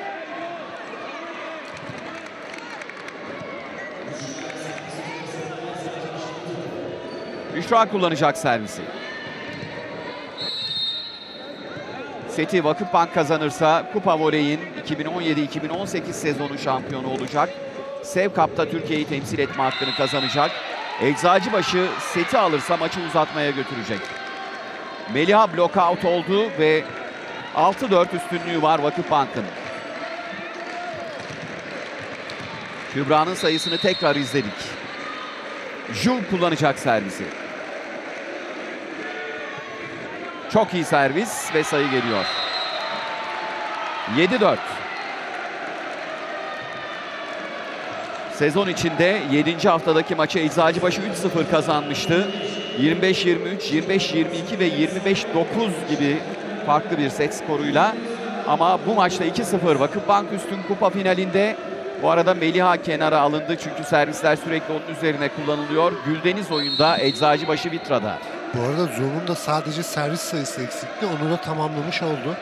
Büşra kullanacak servisi. Seti Vakıfbank kazanırsa Kupa Voley'in iki bin on yedi iki bin on sekiz sezonu şampiyonu olacak. Sev Cup'ta Türkiye'yi temsil etme hakkını kazanacak. Eczacıbaşı seti alırsa maçı uzatmaya götürecek. Meliha blokout oldu ve altı dört üstünlüğü var Vakıfbank'ın. Kübra'nın sayısını tekrar izledik. Jules kullanacak servisi. Çok iyi servis ve sayı geliyor. yedi dört. Sezon içinde yedinci haftadaki maçı Eczacıbaşı üç sıfır kazanmıştı. yirmi beş yirmi üç, yirmi beş yirmi iki ve yirmi beş dokuz gibi farklı bir set skoruyla. Ama bu maçta iki sıfır Vakıfbank üstün kupa finalinde. Bu arada Meliha kenara alındı çünkü servisler sürekli onun üzerine kullanılıyor. Güldeniz oyunda, Eczacıbaşı Vitra'da. Bu arada Zoom'un da sadece servis sayısı eksikti. Onu da tamamlamış oldu.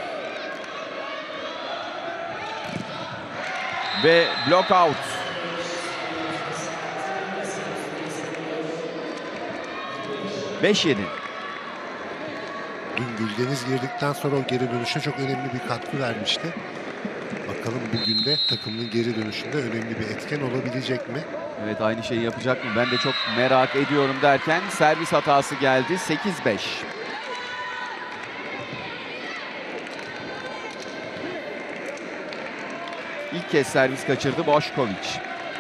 Ve blokout. beş yedi. Dün Güldeniz girdikten sonra o geri dönüşe çok önemli bir katkı vermişti. Bakalım bugün de takımın geri dönüşünde önemli bir etken olabilecek mi? Evet, aynı şeyi yapacak mı? Ben de çok merak ediyorum derken servis hatası geldi. sekiz beş. İlk kez servis kaçırdı Bošković.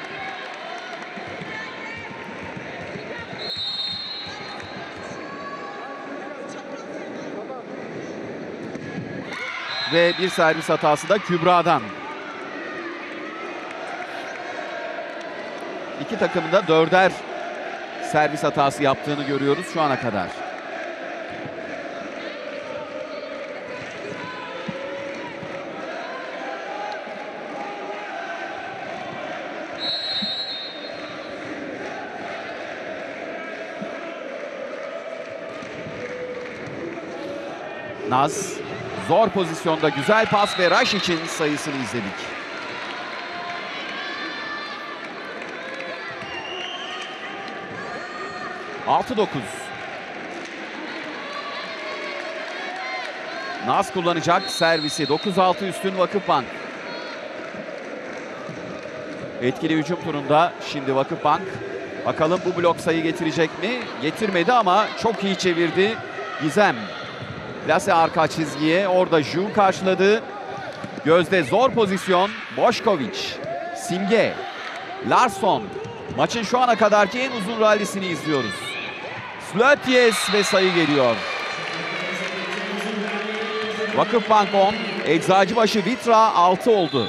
Ve bir servis hatası da Kübra'dan. İki takımın da dörder servis hatası yaptığını görüyoruz şu ana kadar. Naz zor pozisyonda güzel pas ve rush için sayısını izledik. altı dokuz. Naz kullanacak servisi. dokuz altı üstün Vakıfbank. Etkili hücum turunda şimdi Vakıfbank. Bakalım bu blok sayı getirecek mi? Getirmedi ama çok iyi çevirdi Gizem. Plase arka çizgiye. Orada Jules karşıladı. Gözde zor pozisyon. Bošković. Simge. Larsson. Maçın şu ana kadarki en uzun rallisini izliyoruz. Slötyes ve sayı geliyor. Vakıfbank on. Eczacıbaşı Vitra altı oldu.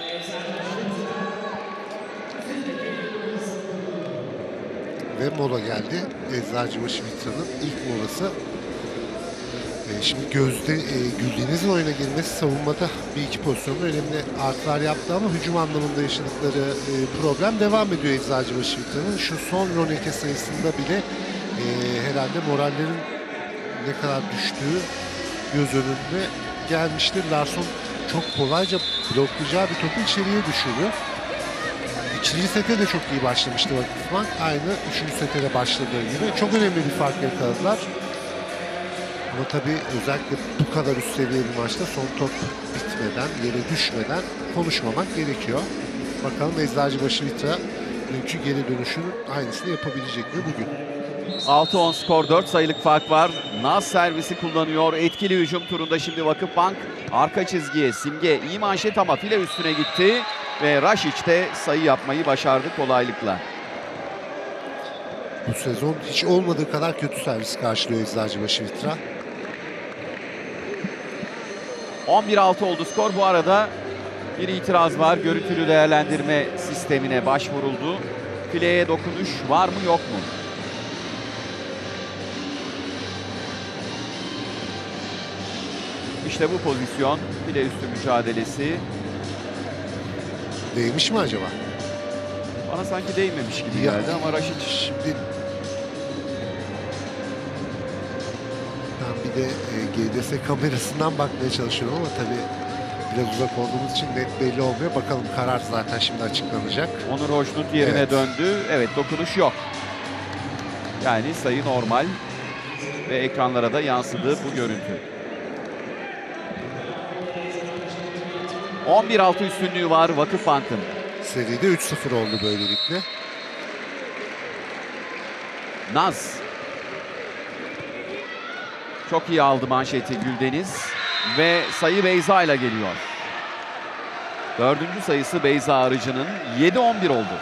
Ve mola geldi. Eczacıbaşı Vitra'nın ilk molası. E, şimdi Gözde e, Güldeniz'in oyuna girmesi savunmada bir iki pozisyonda önemli artılar yaptı ama hücum anlamında yaşadıkları e, problem devam ediyor Eczacıbaşı Vitra'nın. Şu son Roneke sayısında bile e, herhalde morallerin ne kadar düştüğü göz önünde gelmiştir. Larsson çok kolayca bloklayacağı bir topu içeriye düşürüyor. İkinci sete de çok iyi başlamıştı Vakıfbank. Aynı üçüncü sete de başladığı gibi. Çok önemli bir fark yakaladılar. Ama tabii özellikle bu kadar üst seviye bir maçta son top bitmeden, yere düşmeden konuşmamak gerekiyor. Bakalım Eczacıbaşı Vitra dünkü geri dönüşünün aynısını yapabilecek mi bugün? altı on skor, dört sayılık fark var. Naz servisi kullanıyor. Etkili hücum turunda şimdi Vakıfbank arka çizgiye. Simge iyi manşet ama file üstüne gitti. Ve Rašić de sayı yapmayı başardı kolaylıkla. Bu sezon hiç olmadığı kadar kötü servis karşılıyor Eczacıbaşı Vitra. on bir altı oldu skor. Bu arada bir itiraz var. Görüntülü değerlendirme sistemine başvuruldu. Fileye dokunuş var mı yok mu? İşte bu pozisyon. File üstü mücadelesi. Değmiş mi acaba? Bana sanki değmemiş gibi Ya, geldi ama Raşic Şimdi ben bir de e, G D S kamerasından bakmaya çalışıyorum ama tabii biraz uzak olduğumuz için net belli olmuyor. Bakalım, karar zaten şimdi açıklanacak. Onur Hoşnut yerine Evet. döndü. Evet, dokunuş yok. Yani sayı normal ve ekranlara da yansıdı bu görüntü. on bir altı üstünlüğü var Vakıfbank'ın. Seride üç sıfır oldu böylelikle. Naz. Çok iyi aldı manşeti Güldeniz. Ve sayı Beyza ile geliyor. Dördüncü sayısı Beyza Arıcı'nın. yedi on bir oldu.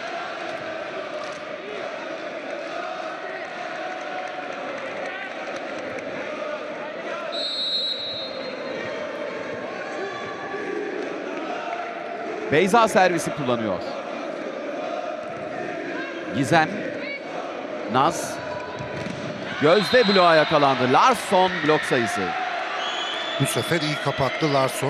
Beyza servisi kullanıyor. Gizem. Naz. Gözde bloğa yakalandı. Larsson blok sayısı. Bu sefer iyi kapattı Larsson.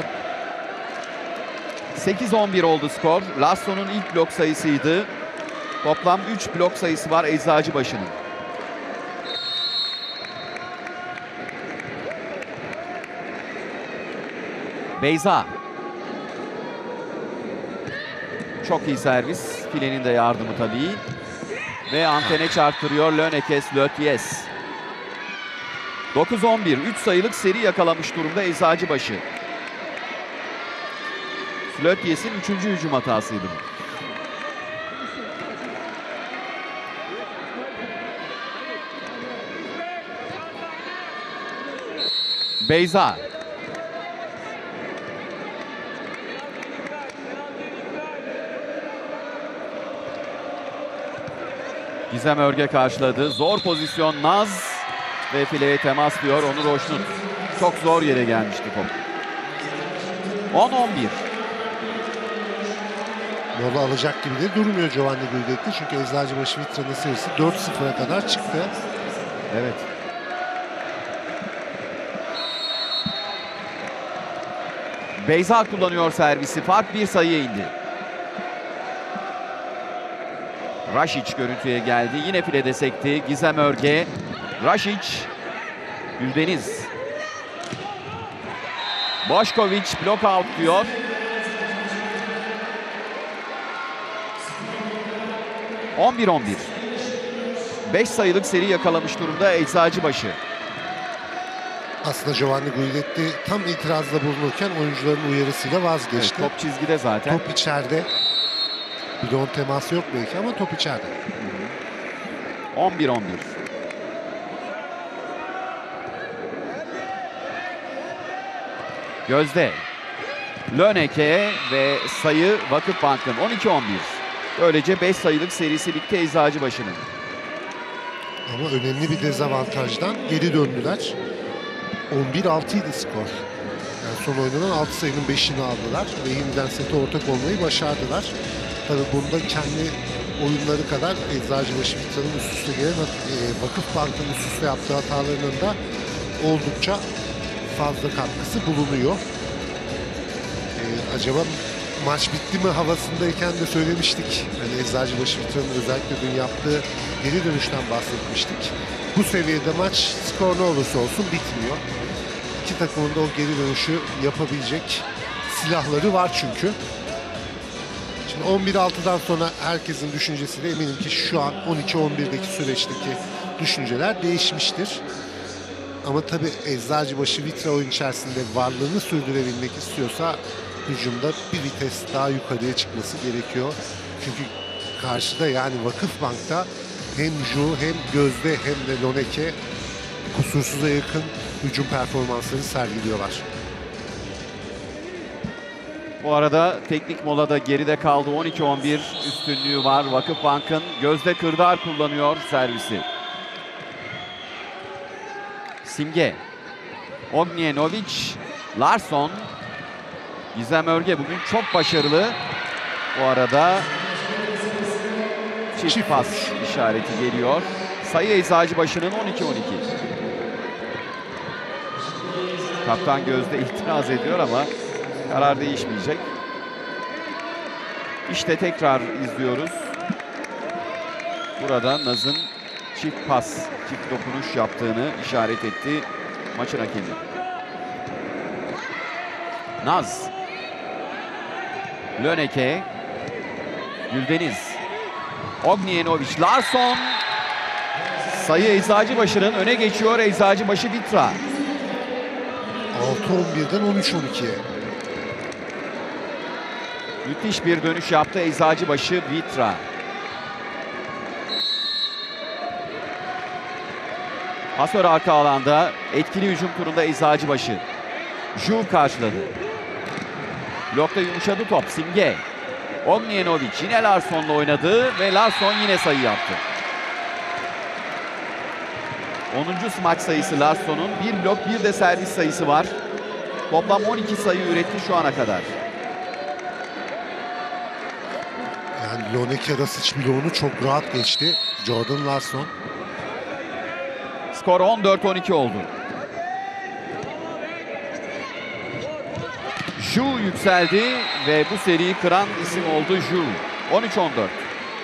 sekiz on bir oldu skor. Larsson'un ilk blok sayısıydı. Toplam üç blok sayısı var Eczacıbaşı'nın. Beyza. Çok iyi servis. Filenin de yardımı tabii. Ve antene çarptırıyor Lönekes Lötyes. dokuz on bir. üç sayılık seri yakalamış durumda Eczacıbaşı. Lötyes'in üçüncü hücum hatasıydı bu. Beyza. Gizem Örge karşıladı. Zor pozisyon Naz ve fileye temas diyor Onur Hoşnut. Çok zor yere gelmişti top. on on bir. Mola alacak gibi de durmuyor Giovanni Guidetti. Çünkü Eczacıbaşı Vitra'nın serisi dört sıfıra kadar çıktı. Evet. Beyza kullanıyor servisi. Fark bir sayıya indi. Rašić görüntüye geldi. Yine filede sekti. Gizem Örge. Rašić. Güldeniz. Bošković blok out diyor. on bir on bir. beş sayılık seri yakalamış durumda Eczacıbaşı. Aslında Giovanni Guidetti tam itirazda bulunurken oyuncuların uyarısıyla vazgeçti. Evet, top çizgide zaten. Top içeride. Bidon teması yok belki ama top içeride. on bir on bir. Gözde. Löneke ve sayı Vakıfbank'ın on iki on bir. Böylece beş sayılık serisi bitti Eczacıbaşı'nın. Ama önemli bir dezavantajdan geri döndüler. on bir altıydı skor. Yani son oynanan altı sayının beşini aldılar ve yeniden sete ortak olmayı başardılar. Tabii bunda kendi oyunları kadar Eczacıbaşı Vitra'nın üst üste gelen e, Vakıfbank'ın üst üste yaptığı hatalarının da oldukça fazla katkısı bulunuyor. E, acaba maç bitti mi havasındayken de söylemiştik. Hani Eczacıbaşı Vitra'nın özellikle dün yaptığı geri dönüşten bahsetmiştik. Bu seviyede maç skor ne olursa olsun bitmiyor. İki takımın da o geri dönüşü yapabilecek silahları var çünkü. Şimdi on bir altıdan sonra herkesin düşüncesi de eminim ki şu an on iki on birdeki süreçteki düşünceler değişmiştir. Ama tabii Eczacıbaşı Vitra oyun içerisinde varlığını sürdürebilmek istiyorsa hücumda bir vites daha yukarıya çıkması gerekiyor. Çünkü karşıda yani Vakıfbank'ta hem Ju hem Gözde hem de Löneke kusursuza yakın hücum performansları sergiliyorlar. Bu arada teknik molada geride kaldı. on iki on bir üstünlüğü var Vakıfbank'ın. Gözde Kırdar kullanıyor servisi. Simge. Ognjenović. Larsson. Gizem Örge bugün çok başarılı. Bu arada çift, Çift pas işareti geliyor. Sayı Eczacıbaşı'nın on iki on iki. Kaptan Gözde itiraz ediyor ama karar değişmeyecek. İşte tekrar izliyoruz. Burada Naz'ın çift pas, çift dokunuş yaptığını işaret etti maçın hakemi. Naz. Löneke. Güldeniz. Ognjenović. Larsson. Sayı Eczacıbaşı'nın öne geçiyor. Eczacıbaşı Vitra. altı on birden on üç on ikiye. Müthiş bir dönüş yaptı Eczacıbaşı Vitra. Pasör arka alanda etkili hücum turunda Eczacıbaşı. Ju karşıladı. Blokta yumuşadı top. Simge. Ognjenović yine Larsson'la oynadı ve Larsson yine sayı yaptı. onuncu smaç sayısı Larsson'un. Bir blok bir de servis sayısı var. Toplam on iki sayı üretti şu ana kadar. Yani Löneke Rasic bloğunu çok rahat geçti Jordan Larsson. Skor on dört on iki oldu. Ju yükseldi ve bu seriyi kıran isim oldu Ju. on üç on dört.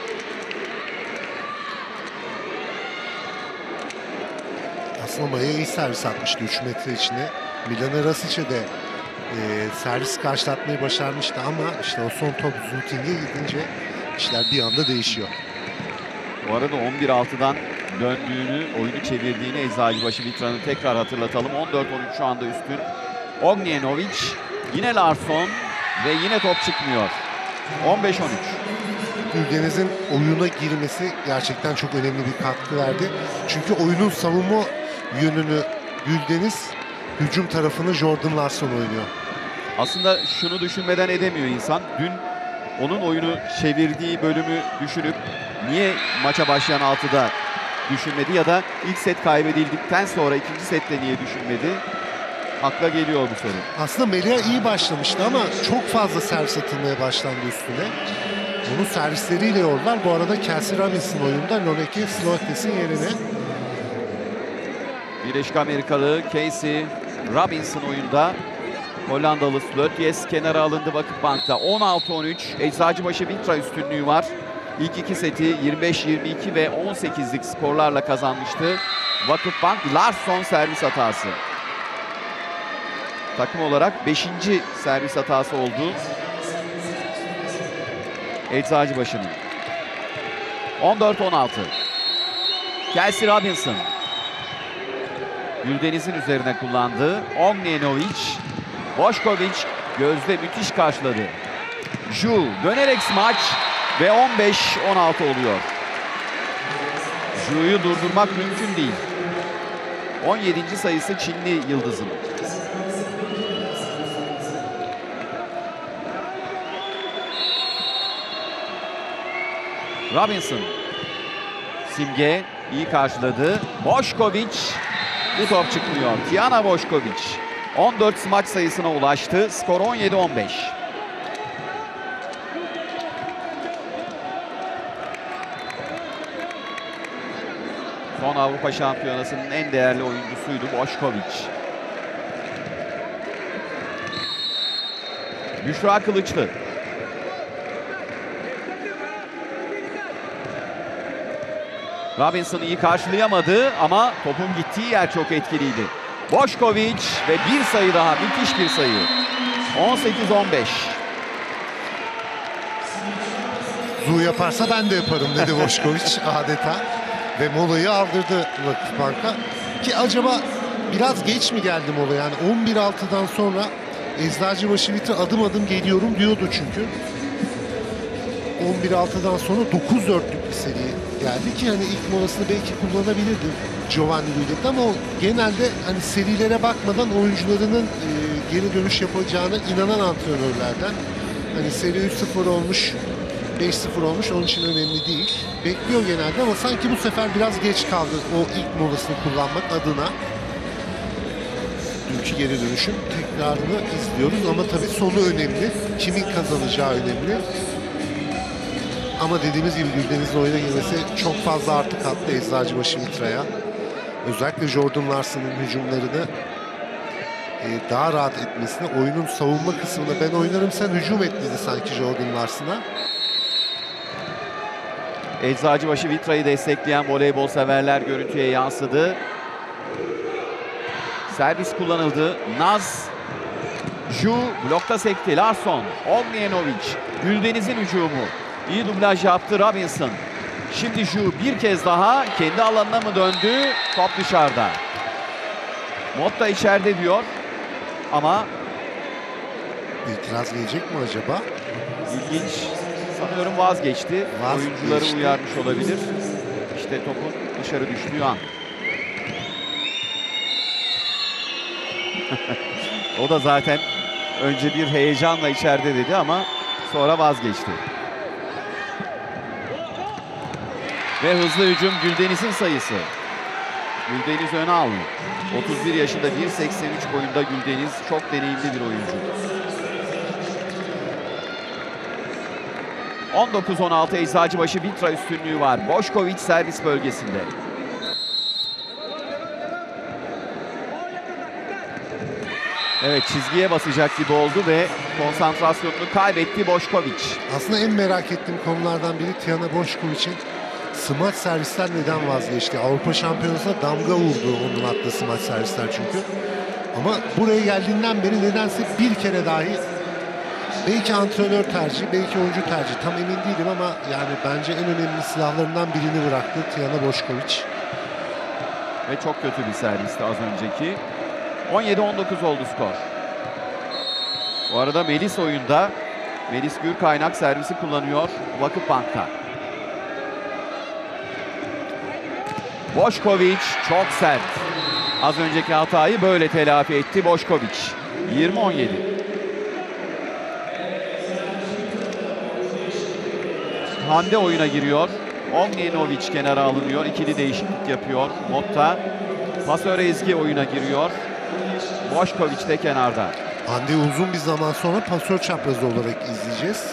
Aslında Maya iyi servis atmıştı üç metre içine. Milana Rasic'e de e, servis karşılatmayı başarmıştı ama işte o son top Zuting'e gidince işler bir anda değişiyor. Bu arada on bir altıdan döndüğünü, oyunu çevirdiğini Eczacıbaşı Vitra'nın tekrar hatırlatalım. on dört on üç şu anda üstün. Ognjenović, yine Larsson ve yine top çıkmıyor. on beş on üç. Güldeniz'in oyuna girmesi gerçekten çok önemli bir katkı verdi. Çünkü oyunun savunma yönünü Güldeniz, hücum tarafını Jordan Larsson oynuyor. Aslında şunu düşünmeden edemiyor insan. Dün onun oyunu çevirdiği bölümü düşünüp niye maça başlayan altıda düşünmedi ya da ilk set kaybedildikten sonra ikinci sette niye düşünmedi? Akla geliyor bu soru. Aslında Melia iyi başlamıştı ama çok fazla servis atılmaya başlandı üstüne. Onun servisleriyle yordular. Bu arada Kelsey Robinson oyunda, Löneke Sloates'in yerine. Birleşik Amerikalı Casey Robinson oyunda. Hollandalı Slotes kenara alındı Vakıfbank'ta. on altı on üç. Eczacıbaşı Vitra üstünlüğü var. İlk iki seti yirmi beş yirmi iki ve on sekizlik skorlarla kazanmıştı Vakıfbank. Larsson servis hatası. Takım olarak beşinci servis hatası oldu Eczacıbaşı'nın. on dört on altı. Kelsey Robinson. Güldeniz'in üzerine kullandı. Ognjenović. Bošković gözde müthiş karşıladı. Ju dönerek smaç ve on beş on altı oluyor. Ju'yu durdurmak mümkün değil. on yedinci sayısı Çinli yıldızın. Robinson. Simge iyi karşıladı. Bošković. Bu top çıkmıyor. Tijana Bošković. on dört smaç sayısına ulaştı. Skor on yedi on beş. Son Avrupa Şampiyonası'nın en değerli oyuncusuydu Bošković. Büşra Kılıçlı. Robinson iyi karşılayamadı ama topun gittiği yer çok etkiliydi. Bošković ve bir sayı daha, müthiş bir sayı. on sekiz on beş. Zu yaparsa ben de yaparım dedi Bošković adeta. Ve molayı aldırdı Vakıfbank'a. Ki acaba biraz geç mi geldi mola? Yani on bir altıdan sonra Eczacıbaşı Vitra adım adım geliyorum diyordu çünkü. on bir altıdan sonra dokuz dörtlük bir seri geldi ki hani ilk molasını belki kullanabilirdi Giovanni Guidetti ama o genelde hani serilere bakmadan oyuncularının e, geri dönüş yapacağına inanan antrenörlerden. Hani seri üç sıfır olmuş, beş sıfır olmuş, onun için önemli değil. Bekliyor genelde ama sanki bu sefer biraz geç kaldı o ilk molasını kullanmak adına. Dünkü geri dönüşün tekrarını izliyoruz ama tabii sonu önemli. Kimin kazanacağı önemli. Ama dediğimiz gibi Güldeniz'in oyuna girmesi çok fazla artı kattı Eczacıbaşı Vitra'ya. Özellikle Jordan Larsson'ın hücumlarını e, daha rahat etmesine, oyunun savunma kısmında ben oynarım sen hücum et dedi sanki Jordan Larson'a. Eczacıbaşı Vitra'yı destekleyen voleybol severler görüntüye yansıdı. Servis kullanıldı. Naz, Ju blokta sekti. Larsson, Ognjenovic, Güldeniz'in hücumu. İyi dublaj yaptı Robinson. Şimdi Ju bir kez daha kendi alanına mı döndü? Top dışarıda. Motta içeride diyor ama İtiraz gelecek mi acaba? ilginç. Sanıyorum vazgeçti. Vazgeçti. Oyuncuları uyarmış olabilir. İşte topun dışarı düştüğü an. O da zaten önce bir heyecanla içeride dedi ama sonra vazgeçti. Ve hızlı hücum Güldeniz'in sayısı. Güldeniz öne aldı. otuz bir yaşında, bir seksen üç boyunda Güldeniz çok deneyimli bir oyuncu. on dokuz on altı Eczacıbaşı Vitra üstünlüğü var. Bošković servis bölgesinde. Evet, çizgiye basacak gibi oldu ve konsantrasyonunu kaybetti Bošković. Aslında en merak ettiğim konulardan biri Tijana Bošković'in smaç servisler neden vazgeçti? Avrupa Şampiyonası'na damga vurdu onun attığı smaç servisler çünkü. Ama buraya geldiğinden beri nedense bir kere dahi, belki antrenör tercihi, belki oyuncu tercihi, tam emin değilim ama yani bence en önemli silahlarından birini bıraktı Tijana Bošković. Ve çok kötü bir servisti az önceki. on yedi on dokuz oldu skor. Bu arada Melis oyunda. Melis Gürkaynak servisi kullanıyor Vakıfbank'ta. Bošković çok sert. Az önceki hatayı böyle telafi etti Bošković. yirmi on yedi. Hande oyuna giriyor. Ognjenovic kenara alınıyor. İkili değişiklik yapıyor Motta. Pasör Ezgi oyuna giriyor. Bošković de kenarda. Hande uzun bir zaman sonra pasör çaprazı olarak izleyeceğiz.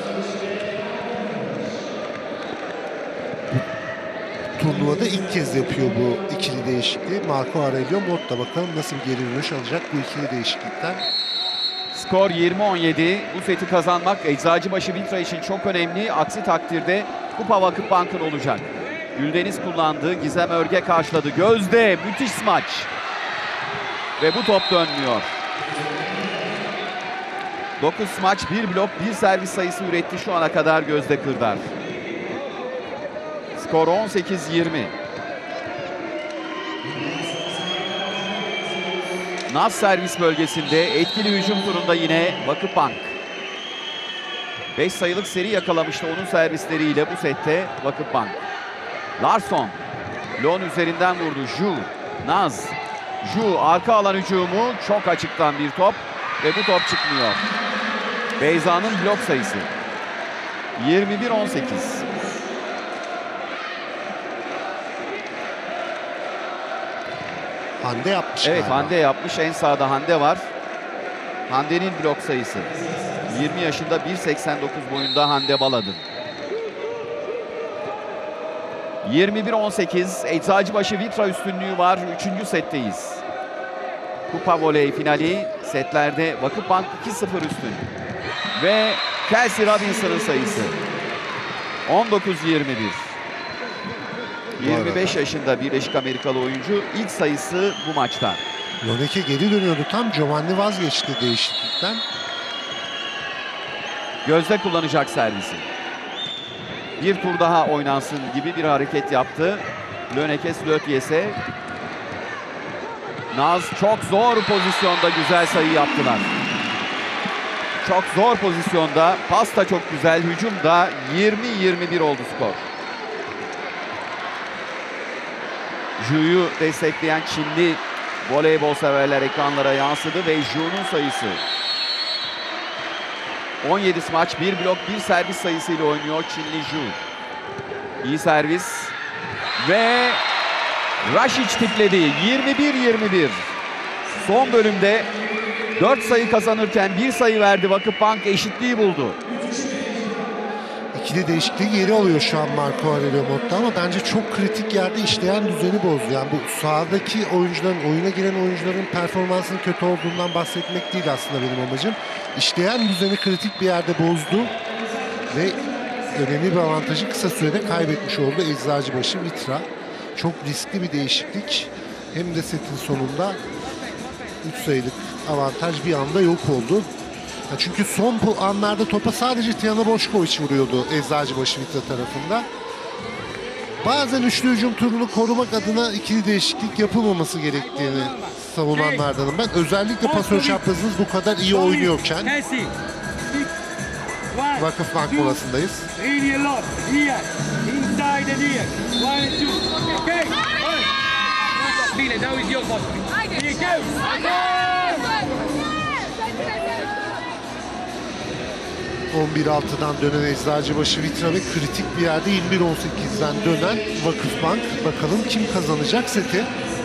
Turnuvada ilk kez yapıyor bu ikili değişikliği. Marco Aurelio Motta, bakalım nasıl bir geri dönüş alacak bu ikili değişiklikten. Skor yirmi on yedi. Bu seti kazanmak Eczacıbaşı Vitra için çok önemli. Aksi takdirde Kupa Vakıfbank'ın olacak. Güldeniz kullandı. Gizem Örge karşıladı. Gözde müthiş smaç. Ve bu top dönmüyor. dokuz smaç, bir blok, bir servis sayısı üretti şu ana kadar Gözde Kırdar. Skor on sekiz yirmi. Naz servis bölgesinde, etkili hücum turunda yine Vakıfbank. beş sayılık seri yakalamıştı onun servisleriyle bu sette Vakıfbank. Larsson, Lon üzerinden vurdu. Ju, Naz. Ju arka alan hücumu, çok açıktan bir top ve bu top çıkmıyor. Beyza'nın blok sayısı. yirmi bir on sekiz. Hande yapmış Evet, galiba. Hande yapmış. En sağda Hande var. Hande'nin blok sayısı. yirmi yaşında, bir seksen dokuz boyunda Hande Baladın. yirmi bir on sekiz. Eczacıbaşı Vitra üstünlüğü var. Üçüncü setteyiz. Kupa voley finali. Setlerde Vakıfbank iki sıfır üstün. Ve Kelsey Robinson'ın sayısı. on dokuz yirmi bir. yirmi beş yaşında Birleşik Amerikalı oyuncu. İlk sayısı bu maçta. Loneke geri dönüyordu tam. Giovanni vazgeçti değişiklikten. Gözde kullanacak servisi. Bir tur daha oynansın gibi bir hareket yaptı. Lönekes Lötyes'e. Naz çok zor pozisyonda güzel sayı yaptılar. Çok zor pozisyonda. Pas da çok güzel. Hücum da yirmi yirmi bir oldu skor. Ju'yu destekleyen Çinli voleybol severler ekranlara yansıdı ve Ju'nun sayısı. on yedi smaç, bir blok, bir servis sayısıyla oynuyor Çinli Ju. İyi servis. Ve Rašić tipledi. yirmi bir yirmi bir. Son bölümde dört sayı kazanırken bir sayı verdi Vakıfbank, eşitliği buldu. İkili değişikliği geri alıyor şu an Marco Aurelio Motta ama bence çok kritik yerde işleyen düzeni bozdu. Yani bu sahadaki oyuncuların, oyuna giren oyuncuların performansının kötü olduğundan bahsetmek değil aslında benim amacım. İşleyen düzeni kritik bir yerde bozdu ve önemli bir avantajı kısa sürede kaybetmiş oldu Eczacıbaşı Vitra. Çok riskli bir değişiklik. Hem de setin sonunda üç sayılık avantaj bir anda yok oldu. Ya çünkü son bu anlarda topa sadece Tijana Bošković vuruyordu Eczacıbaşı Vitra tarafında. Bazen üçlü hücum turunu korumak adına ikili değişiklik yapılmaması gerektiğini savunanlardanım ben. Özellikle pasör çaprazınız bu kadar iyi oynuyorken. Vakıfbank molasındayız. on bir altıdan dönen Eczacıbaşı Vitra ve kritik bir yerde yirmi bir on sekizden dönen Vakıfbank. Bakalım kim kazanacak seti?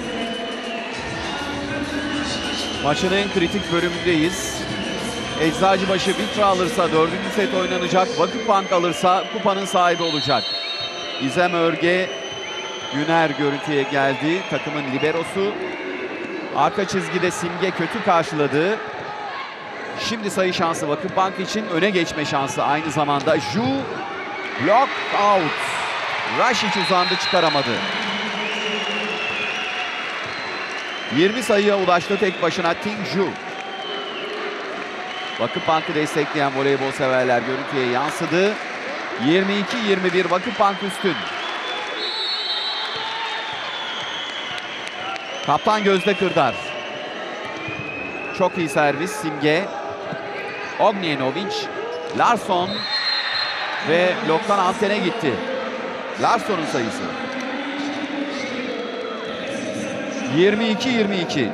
Maçın en kritik bölümündeyiz. Eczacıbaşı Vitra alırsa dördüncü set oynanacak. Vakıfbank alırsa kupanın sahibi olacak. İzem Örge Güner görüntüye geldi. Takımın liberosu. Arka çizgide Simge kötü karşıladı. Şimdi sayı şansı Vakıfbank için, öne geçme şansı aynı zamanda. Ju block out. Rašić uzandı, çıkaramadı. yirmi sayıya ulaştı tek başına Ting Ju. Vakıfbank'ı destekleyen voleybol severler görüntüye yansıdı. yirmi iki yirmi bir Vakıfbank üstün. Kaptan Gözde Kırdar. Çok iyi servis Simge. Ognjenović, Larsson ve bloktan antene gitti. Larsson'un sayısı. yirmi iki yirmi iki.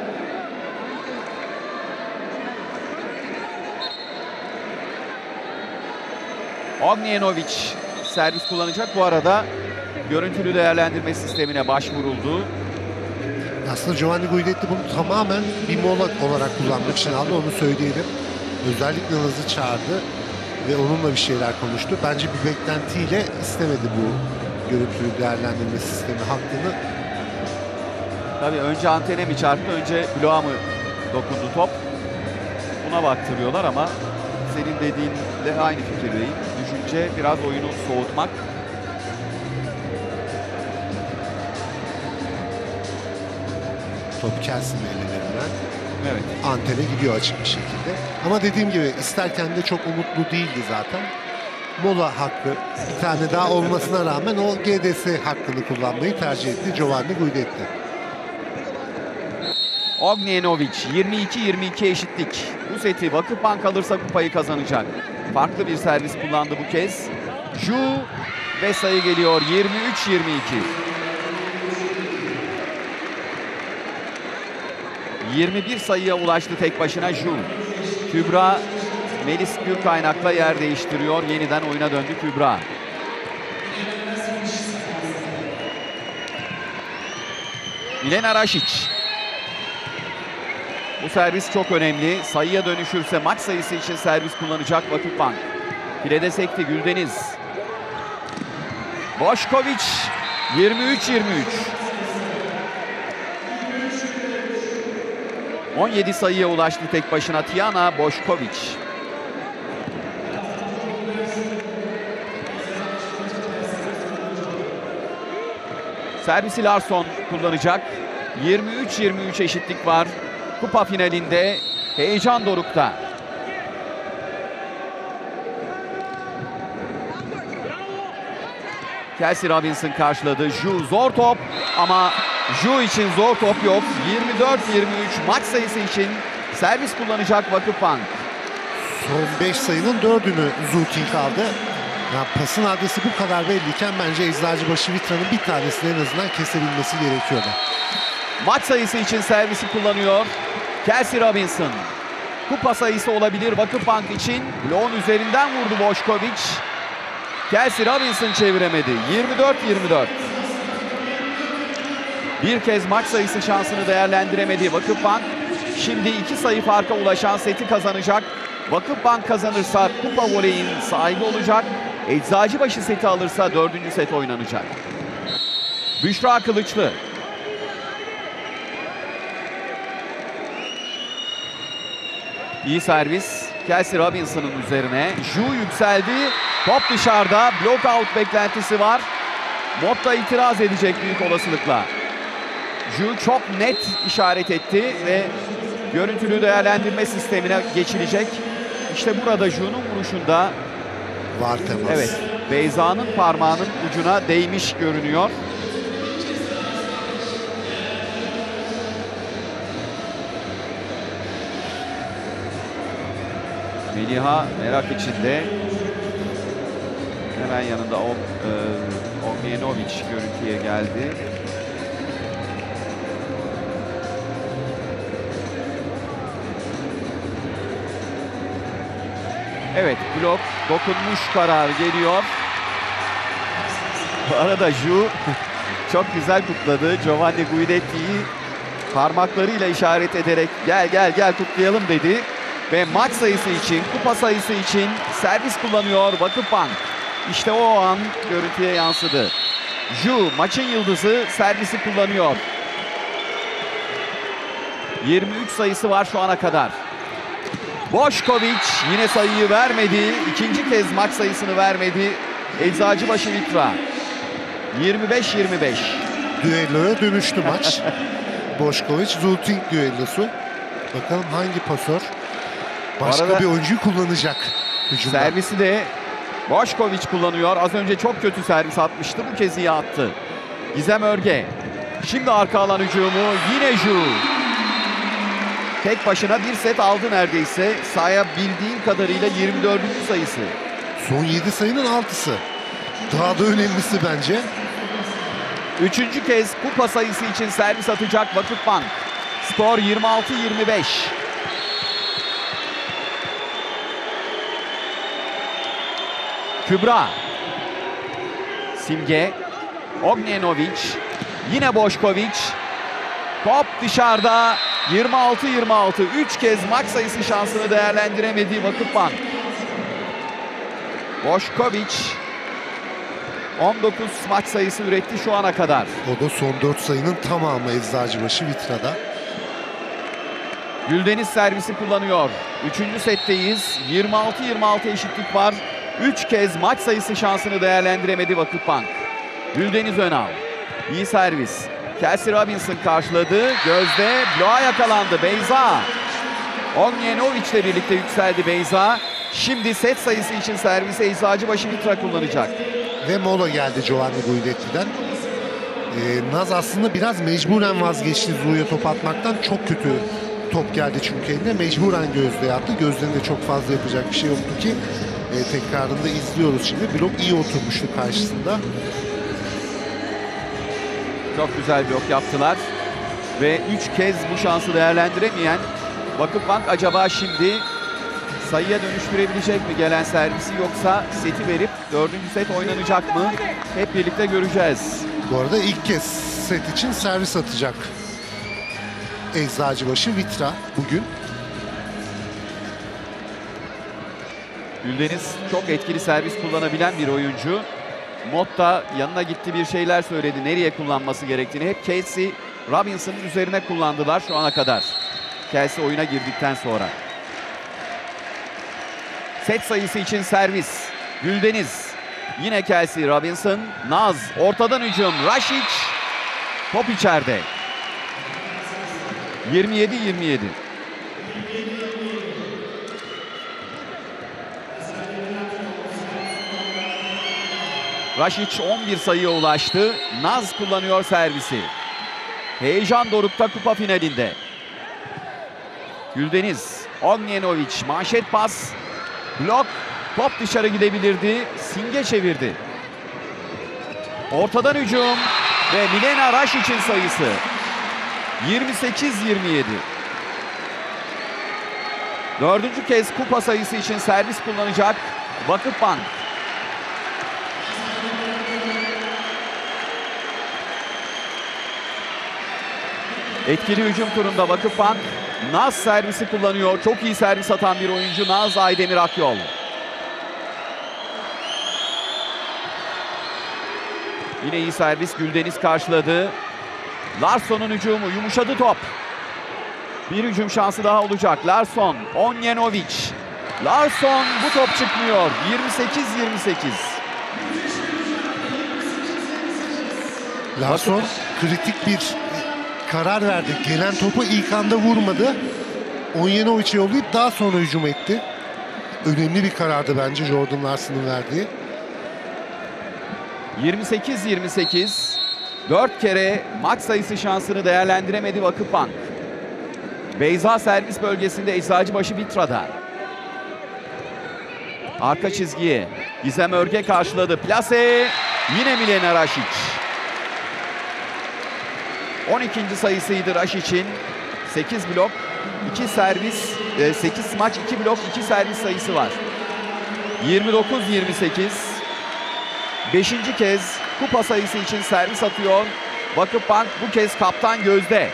Ognjenović servis kullanacak. Bu arada görüntülü değerlendirme sistemine başvuruldu. Aslında Giovanni Guidetti bunu tamamen bir mola olarak kullanmak için aldı, onu söyleyelim. Özellikle Naz'ı çağırdı ve onunla bir şeyler konuştu. Bence bir beklentiyle istemedi bu görüntülü değerlendirme sistemi hakkını. Tabii önce antene mi çarptı, önce bloğa mı dokundu top? Buna baktırıyorlar ama senin dediğinle aynı fikirdeyim. Düşünce biraz oyunu soğutmak. Top Kelsey'nin ellerinden. Evet. Antene gidiyor açık bir şekilde. Ama dediğim gibi isterken de çok umutlu değildi zaten. Mola hakkı bir tane daha olmasına rağmen o G D S hakkını kullanmayı tercih etti Giovanni Guidetti. Ognjenović yirmi iki yirmi iki eşitlik. Bu seti Vakıfbank alırsa kupayı kazanacak. Farklı bir servis kullandı bu kez. Ju ve sayı geliyor yirmi üç yirmi iki. yirmi bir sayıya ulaştı tek başına Ju. Kübra Melis Gürkaynak'la yer değiştiriyor. Yeniden oyuna döndü Kübra. Milena Rašić. Bu servis çok önemli. Sayıya dönüşürse maç sayısı için servis kullanacak Vakıfbank. Filede sekti Güldeniz. Bošković yirmi üç yirmi üç. on yedi sayıya ulaştı tek başına Tijana Bošković. Servisi Larsson kullanacak. yirmi üç yirmi üç eşitlik var. Kupa finalinde heyecan dorukta. Kelsey Robinson karşıladı. Ju zor top ama Ju için zor top yok. yirmi dört yirmi üç maç sayısı için servis kullanacak Vakıfbank. Son beş sayının dördünü Zuting aldı. Ya pasın adresi bu kadar belliyken bence Eczacıbaşı Vitra'nın bir tanesini en azından kesebilmesi gerekiyordu. Maç sayısı için servisi kullanıyor Kelsey Robinson. Kupa sayısı olabilir Vakıfbank için. Bloğun üzerinden vurdu Bošković. Kelsey Robinson çeviremedi. yirmi dört yirmi dört. Bir kez maç sayısı şansını değerlendiremedi Vakıfbank. Şimdi iki sayı farka ulaşan seti kazanacak. Vakıfbank kazanırsa kupa voleyin sahibi olacak. Eczacıbaşı seti alırsa dördüncü set oynanacak. Büşra Kılıçlı. İyi servis. Kelsey Robinson'ın üzerine. Zhu yükseldi. Top dışarıda. Block out beklentisi var. Motta itiraz edecek büyük olasılıkla. Zhu çok net işaret etti ve görüntülü değerlendirme sistemine geçilecek. İşte burada Zhu'nun vuruşunda Var temas. evet, Beyza'nın parmağının ucuna değmiş görünüyor. Meliha merak içinde. Hemen yanında o, e, Ognjenović görüntüye geldi. Evet, blok dokunmuş karar geliyor. Bu arada Zhu çok güzel kutladı. Giovanni Guidetti'yi parmaklarıyla işaret ederek gel gel gel kutlayalım dedi. Ve maç sayısı için, kupa sayısı için servis kullanıyor Vakıfbank. İşte o an görüntüye yansıdı. Zhu maçın yıldızı servisi kullanıyor. yirmi üç sayısı var şu ana kadar. Bošković yine sayıyı vermedi. İkinci kez maç sayısını vermedi. Eczacıbaşı Vitra. yirmi beş yirmi beş. Düelloya dönüştü maç. Bošković, Zulting düellosu. Bakalım hangi pasör başka arada bir oyuncuyu kullanacak hücumda. Servisi de Bošković kullanıyor. Az önce çok kötü servis atmıştı. Bu kez iyi attı. Gizem Örge. Şimdi arka alan hücumu. Yine Zhu. Tek başına bir set aldı neredeyse. Sayabildiğim kadarıyla yirmi dördüncü sayısı. Son yedi sayının altısı. Daha da önemlisi bence. Üçüncü kez kupa sayısı için servis atacak Vakıfbank. Skor yirmi altı yirmi beş. Kübra. Simge. Ognjenović. Yine Bošković. Top dışarıda. yirmi altı yirmi altı. Üç kez maç sayısı şansını değerlendiremediği Vakıfbank. Bošković on dokuz maç sayısı üretti şu ana kadar. O da son dört sayının tamamı Eczacıbaşı Vitra'da. Güldeniz servisi kullanıyor. Üçüncü setteyiz. yirmi altı yirmi altı eşitlik var. Üç kez maç sayısı şansını değerlendiremedi Vakıfbank. Güldeniz Önal. İyi servis. Kelsey Robinson karşıladı. Gözde bloğa yakalandı Beyza. Ognjenović ile birlikte yükseldi Beyza. Şimdi set sayısı için servisi Eczacıbaşı Vitra kullanacak. Ve mola geldi Giovanni Guidetti'den. Ee, Naz aslında biraz mecburen vazgeçti Zhu'ya top atmaktan. Çok kötü top geldi çünkü eline. Mecburen Gözde'ye attı. Gözde'nin de çok fazla yapacak bir şey yoktu ki. Ee, tekrarında izliyoruz şimdi. Blok iyi oturmuştu karşısında. Çok güzel blok yaptılar. Ve üç kez bu şansı değerlendiremeyen Vakıfbank acaba şimdi sayıya dönüştürebilecek mi gelen servisi, yoksa seti verip dördüncü set oynanacak mı? Hep birlikte göreceğiz. Bu arada ilk kez set için servis atacak Eczacıbaşı Vitra bugün. Güldeniz çok etkili servis kullanabilen bir oyuncu. Motta yanına gitti, bir şeyler söyledi. Nereye kullanması gerektiğini hep Kelsey Robinson'ın üzerine kullandılar şu ana kadar. Kelsey oyuna girdikten sonra. Set sayısı için servis. Güldeniz. Yine Kelsey Robinson. Naz. Ortadan hücum. Rašić. Top içeride. yirmi yedi yirmi yedi. Rašić on bir sayıya ulaştı. Naz kullanıyor servisi. Heyecan dorukta kupa finalinde. Güldeniz. Ognjenović. Manşet pas. Blok. Top dışarı gidebilirdi. Simge çevirdi. Ortadan hücum. Ve Milena Rašić'in sayısı. yirmi sekiz yirmi yedi. Dördüncü kez kupa sayısı için servis kullanacak Vakıfbank. Etkili hücum turunda Vakıfbank. Naz servisi kullanıyor. Çok iyi servis atan bir oyuncu Naz Aydemir Akyol. Yine iyi servis, Güldeniz karşıladı. Larsson'un hücumu, yumuşadı top. Bir hücum şansı daha olacak. Larsson, Onjenovic. Larsson, bu top çıkmıyor. yirmi sekiz yirmi sekiz. Larsson kritik bir karar verdi. Gelen topu ilk anda vurmadı. Onjenovic'e yollayıp daha sonra hücum etti. Önemli bir karardı bence Jordan Larsson'un verdiği. yirmi sekiz yirmi sekiz. Dört kere maç sayısı şansını değerlendiremedi Vakıfbank. Beyza servis bölgesinde, Eczacıbaşı Vitra'da. Arka çizgiye Gizem Örge karşıladı. Plase, yine Milena Rašić. on ikinci sayısıydı Rašić'in. sekiz blok, iki servis, sekiz maç, iki blok, iki servis sayısı var. yirmi dokuz yirmi sekiz. Beşinci kez kupa sayısı için servis atıyor Vakıfbank, bu kez kaptan Gözde.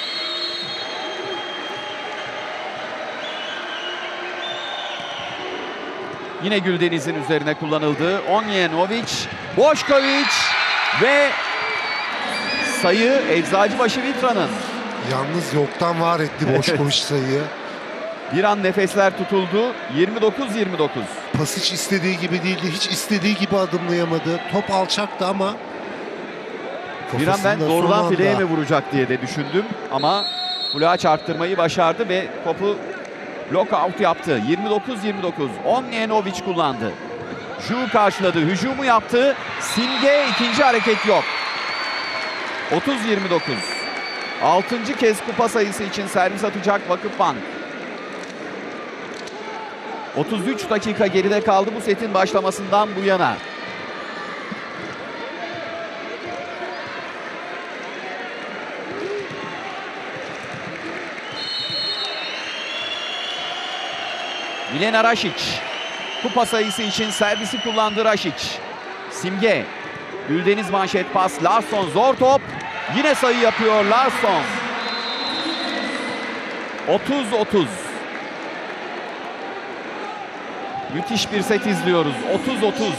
Yine Güldeniz'in üzerine kullanıldı. Onjenovic, Bošković ve sayı Eczacıbaşı Vitra'nın. Yalnız yoktan var etti Bošković sayıyı. Bir an nefesler tutuldu. yirmi dokuz yirmi dokuz. Pas hiç istediği gibi değildi. Hiç istediği gibi adımlayamadı. Top alçaktı ama bir an ben kafasında doğrudan son anda- fileye mi vuracak diye de düşündüm. Ama bloğa çarptırmayı başardı ve topu lockout yaptı. yirmi dokuz yirmi dokuz. Onjenovic kullandı. Ju karşıladı. Hücumu yaptı. Simge, ikinci hareket yok. otuz yirmi dokuz. Altıncı kez kupa sayısı için servis atacak Vakıfbank. otuz üç dakika geride kaldı bu setin başlamasından bu yana. Milena Rašić. Kupa sayısı için servisi kullandı Rašić. Simge. Güldeniz manşet pas. Larsson, zor top. Yine sayı yapıyor Larsson. otuz otuz. Müthiş bir set izliyoruz. otuz otuz.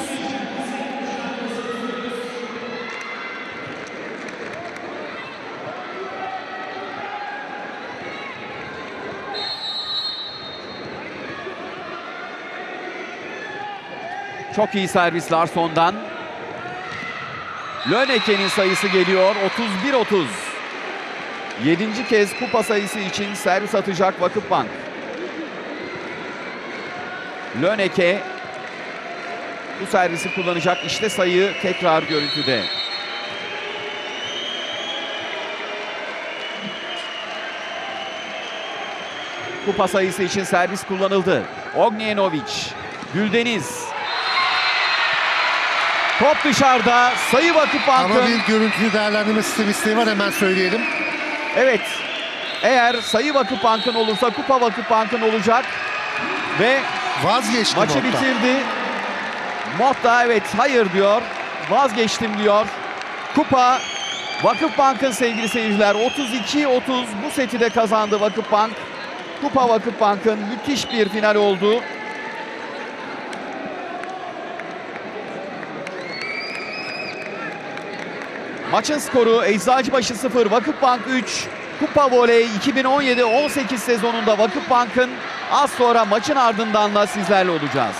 Çok iyi servis Larsson'dan. Löneke'nin sayısı geliyor. otuz bir otuz. Yedinci kez kupa sayısı için servis atacak Vakıfbank. Löneke bu servisi kullanacak. İşte sayı tekrar görüntüde. Kupa sayısı için servis kullanıldı. Onjenovic, Güldeniz. Top dışarıda. Sayı Vakıfbank'ın. Ama bir görüntülü değerlendirme sistemi isteği var, hemen söyleyelim. Evet. Eğer sayı Vakıfbank'ın olursa kupa Vakıfbank'ın olacak. Ve Vazgeçti maçı Motta. bitirdi. Motta evet hayır diyor. Vazgeçtim diyor. Kupa Vakıfbank'ın sevgili seyirciler. otuz iki otuz bu seti de kazandı Vakıfbank. Kupa Vakıfbank'ın müthiş bir final oldu. Maçın skoru Eczacıbaşı sıfır, Vakıfbank üç. Kupa Voley iki bin on yedi on sekiz sezonunda Vakıfbank'ın, az sonra maçın ardından da sizlerle olacağız.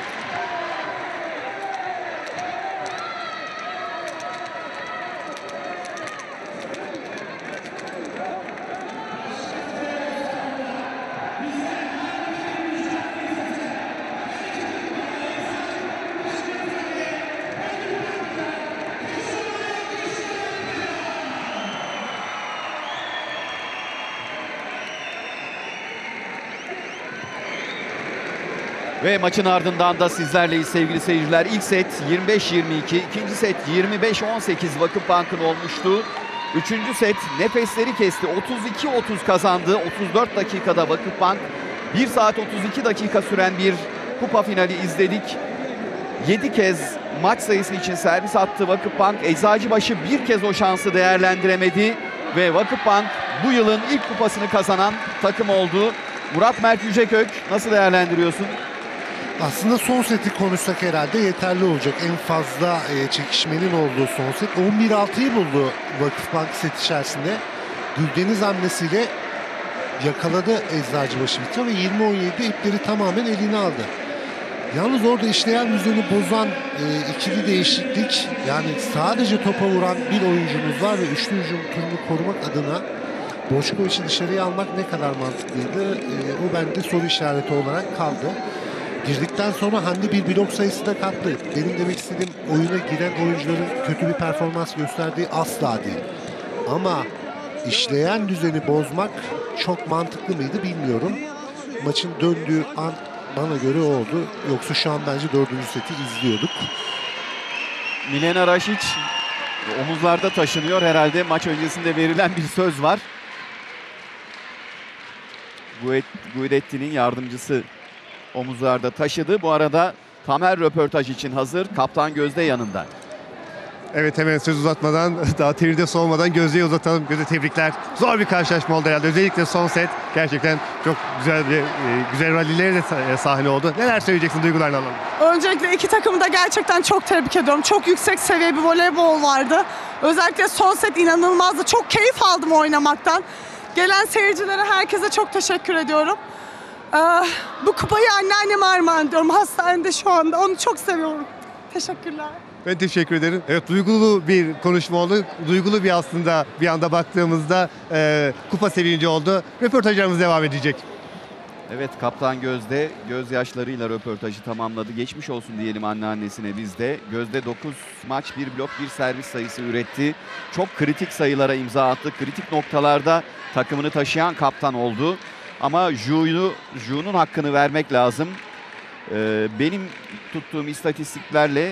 Ve maçın ardından da sizlerleyiz sevgili seyirciler. İlk set yirmi beş yirmi iki, ikinci set yirmi beş on sekiz Vakıfbank'ın olmuştu. Üçüncü set nefesleri kesti. otuz iki otuz kazandı. otuz dört dakikada Vakıfbank. bir saat otuz iki dakika süren bir kupa finali izledik. yedi kez maç sayısı için servis attı Vakıfbank. Eczacıbaşı bir kez o şansı değerlendiremedi. Ve Vakıfbank bu yılın ilk kupasını kazanan takım oldu. Murat Mert Yücekök, nasıl değerlendiriyorsun? Aslında son seti konuşsak herhalde yeterli olacak. En fazla e, çekişmenin olduğu son set. on bir altıyı buldu Vakıfbank set içerisinde. Güldeniz hamlesiyle yakaladı Eczacıbaşı Vitra ve yirmi on yedi ipleri tamamen eline aldı. Yalnız orada işleyen düzeni bozan e, ikili değişiklik, yani sadece topa vuran bir oyuncumuz var ve üçlü hücum turunu korumak adına Boşkoviç'i dışarıya almak ne kadar mantıklıydı? E, o bende soru işareti olarak kaldı. Girdikten sonra Hande bir blok sayısı da kattı. Benim demek istediğim oyuna giren oyuncuların kötü bir performans gösterdiği asla değil. Ama işleyen düzeni bozmak çok mantıklı mıydı bilmiyorum. Maçın döndüğü an bana göre oldu. Yoksa şu an bence dördüncü seti izliyorduk. Milena Rašić omuzlarda taşınıyor. Herhalde maç öncesinde verilen bir söz var. Guidetti'nin yardımcısı omuzlarda taşıdı. Bu arada Tamer röportaj için hazır. Kaptan Gözde yanında. Evet, hemen söz uzatmadan, daha teride soğumadan Gözde'yi uzatalım. Gözde, tebrikler. Zor bir karşılaşma oldu herhalde. Özellikle son set gerçekten çok güzel bir, güzel rallilere de sahne oldu. Neler söyleyeceksin, duygularını alalım. Öncelikle iki takımı da gerçekten çok tebrik ediyorum. Çok yüksek seviye bir voleybol vardı. Özellikle son set inanılmazdı. Çok keyif aldım oynamaktan. Gelen seyircilere, herkese çok teşekkür ediyorum. Ee, bu kupayı anneanneme armağan ediyorum. Hastanede şu anda. Onu çok seviyorum. Teşekkürler. Ben teşekkür ederim. Evet, duygulu bir konuşma oldu. Duygulu bir aslında bir anda baktığımızda e, kupa sevinci oldu. Röportajlarımız devam edecek. Evet, Kaptan Gözde gözyaşlarıyla röportajı tamamladı. Geçmiş olsun diyelim anneannesine biz de. Gözde dokuz maç, bir blok, bir servis sayısı üretti. Çok kritik sayılara imza attı. Kritik noktalarda takımını taşıyan kaptan oldu. Ama Ju'yu, Ju'nun hakkını vermek lazım. Ee, benim tuttuğum istatistiklerle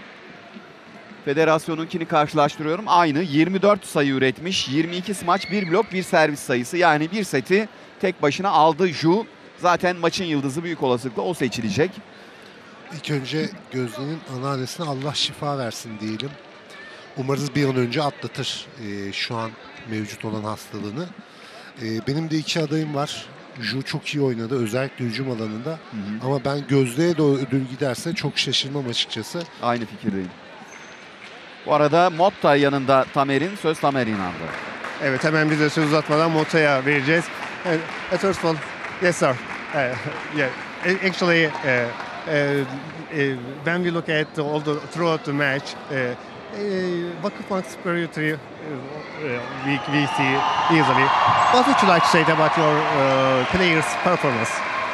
federasyonunkini karşılaştırıyorum. Aynı yirmi dört sayı üretmiş. yirmi iki smaç, bir blok, bir servis sayısı. Yani bir seti tek başına aldı Ju. Zaten maçın yıldızı büyük olasılıkla o seçilecek. İlk önce Gözde'nin anneannesine Allah şifa versin diyelim. Umarız bir an önce atlatır e, şu an mevcut olan hastalığını. E, benim de iki adayım var. Ju çok iyi oynadı, özellikle hücum alanında. Hı hı. Ama ben Gözde'ye de ödül giderse çok şaşırmam açıkçası. Aynı fikirdeyim. Bu arada Motta yanında Tamer'in, söz Tamer'in aldı. Evet, hemen biz de söz uzatmadan Motta'ya vereceğiz. And, uh, first of all, yes sir. Uh, yeah, actually, uh, uh, uh, when we look at all the throughout the match, uh, uh, Vakıfbank superiority uh, uh, we, we see easily. What would you like to say about your uh, players' performance?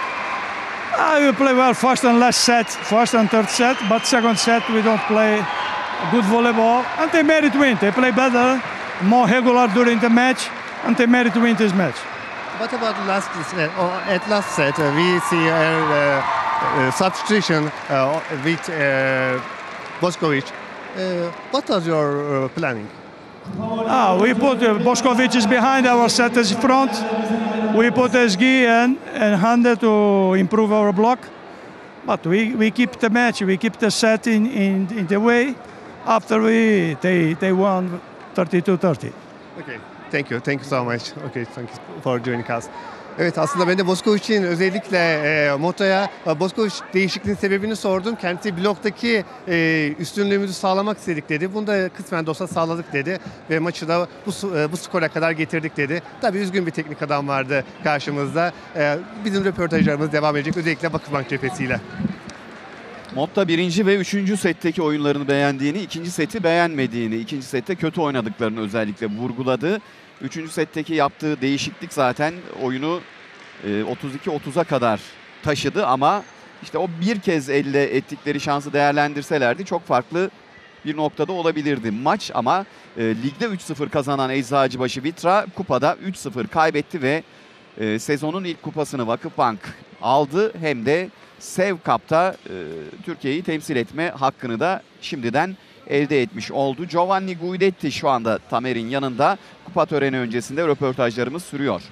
Uh, we play well first and last set, first and third set, but second set we don't play good volleyball, and they made it win. They play better, more regular during the match, and they made it win this match. What about the last set? Uh, at last set, uh, we see a uh, uh, substitution uh, with uh, Bošković. Uh, what was your uh, planning? Ah, we put uh, Bošković is behind, our set is front. We put Ezgi and, and Hande to improve our block. But we, we keep the match, we keep the set in, in, in the way. After we, they, they won thirty-two thirty. Okay, thank you, thank you so much. Okay, thank you for joining us. Evet, aslında ben de Bošković'in özellikle e, Motta'ya Bošković değişikliğin sebebini sordum. Kendisi bloktaki e, üstünlüğümüzü sağlamak istedik dedi. Bunu da kısmen de olsa sağladık dedi. Ve maçı da bu, e, bu skora kadar getirdik dedi. Tabii üzgün bir teknik adam vardı karşımızda. E, bizim röportajlarımız devam edecek, özellikle Vakıfbank cephesiyle. Motta birinci ve üçüncü setteki oyunlarını beğendiğini, ikinci seti beğenmediğini, ikinci sette kötü oynadıklarını özellikle vurguladı. Üçüncü setteki yaptığı değişiklik zaten oyunu otuz iki otuza kadar taşıdı ama işte o bir kez elde ettikleri şansı değerlendirselerdi çok farklı bir noktada olabilirdi maç. Ama e, ligde üç sıfır kazanan Eczacıbaşı Vitra kupada üç sıfır kaybetti ve e, sezonun ilk kupasını Vakıfbank aldı. Hem de Sev Cup'ta e, Türkiye'yi temsil etme hakkını da şimdiden elde etmiş oldu. Giovanni Guidetti şu anda Tamer'in yanında. Kupa töreni öncesinde röportajlarımız sürüyor.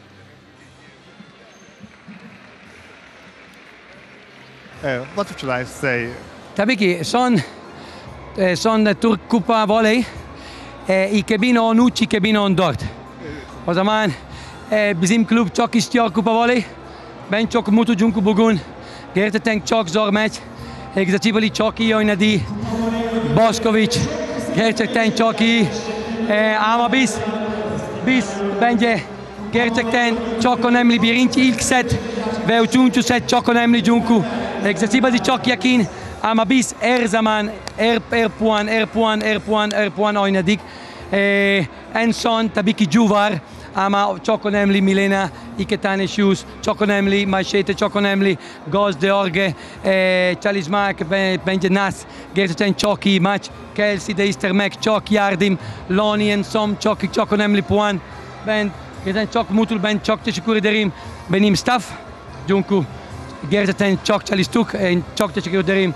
Uh, what would you like to say? Tabii ki son e, son Türk Kupa Voley e, iki bin on üç iki bin on dört. O zaman e, bizim kulüp çok istiyor Kupa Voley. Ben çok mutluyum ki bugün gerçekten çok zor maç. Ekzacibali çok iyi oynadı. Boskovic gerçekten çok iyi. Ee, ama biz, biz bence gerçekten çok önemli birinci ilk set ve üçüncü set çok önemli çünkü Ekzacibali çok yakın. Ama biz her zaman her, her puan, her puan, her puan, her puan oynadık. Ee, en son tabii ki Ju var ama çok önemli Milena, iki tane shoes, çok önemli Maşete, çok önemli Goz Deorge, e, Çalışmak, bence Nas, gerçekten çok iyi maç. Kelsey değiştirmek çok yardım, Lonnie Som çok çok önemli puan. Ben gerçekten çok mutlu, ben çok teşekkür ederim benim staff. Çünkü gerçekten çok çalıştık, çok teşekkür ederim.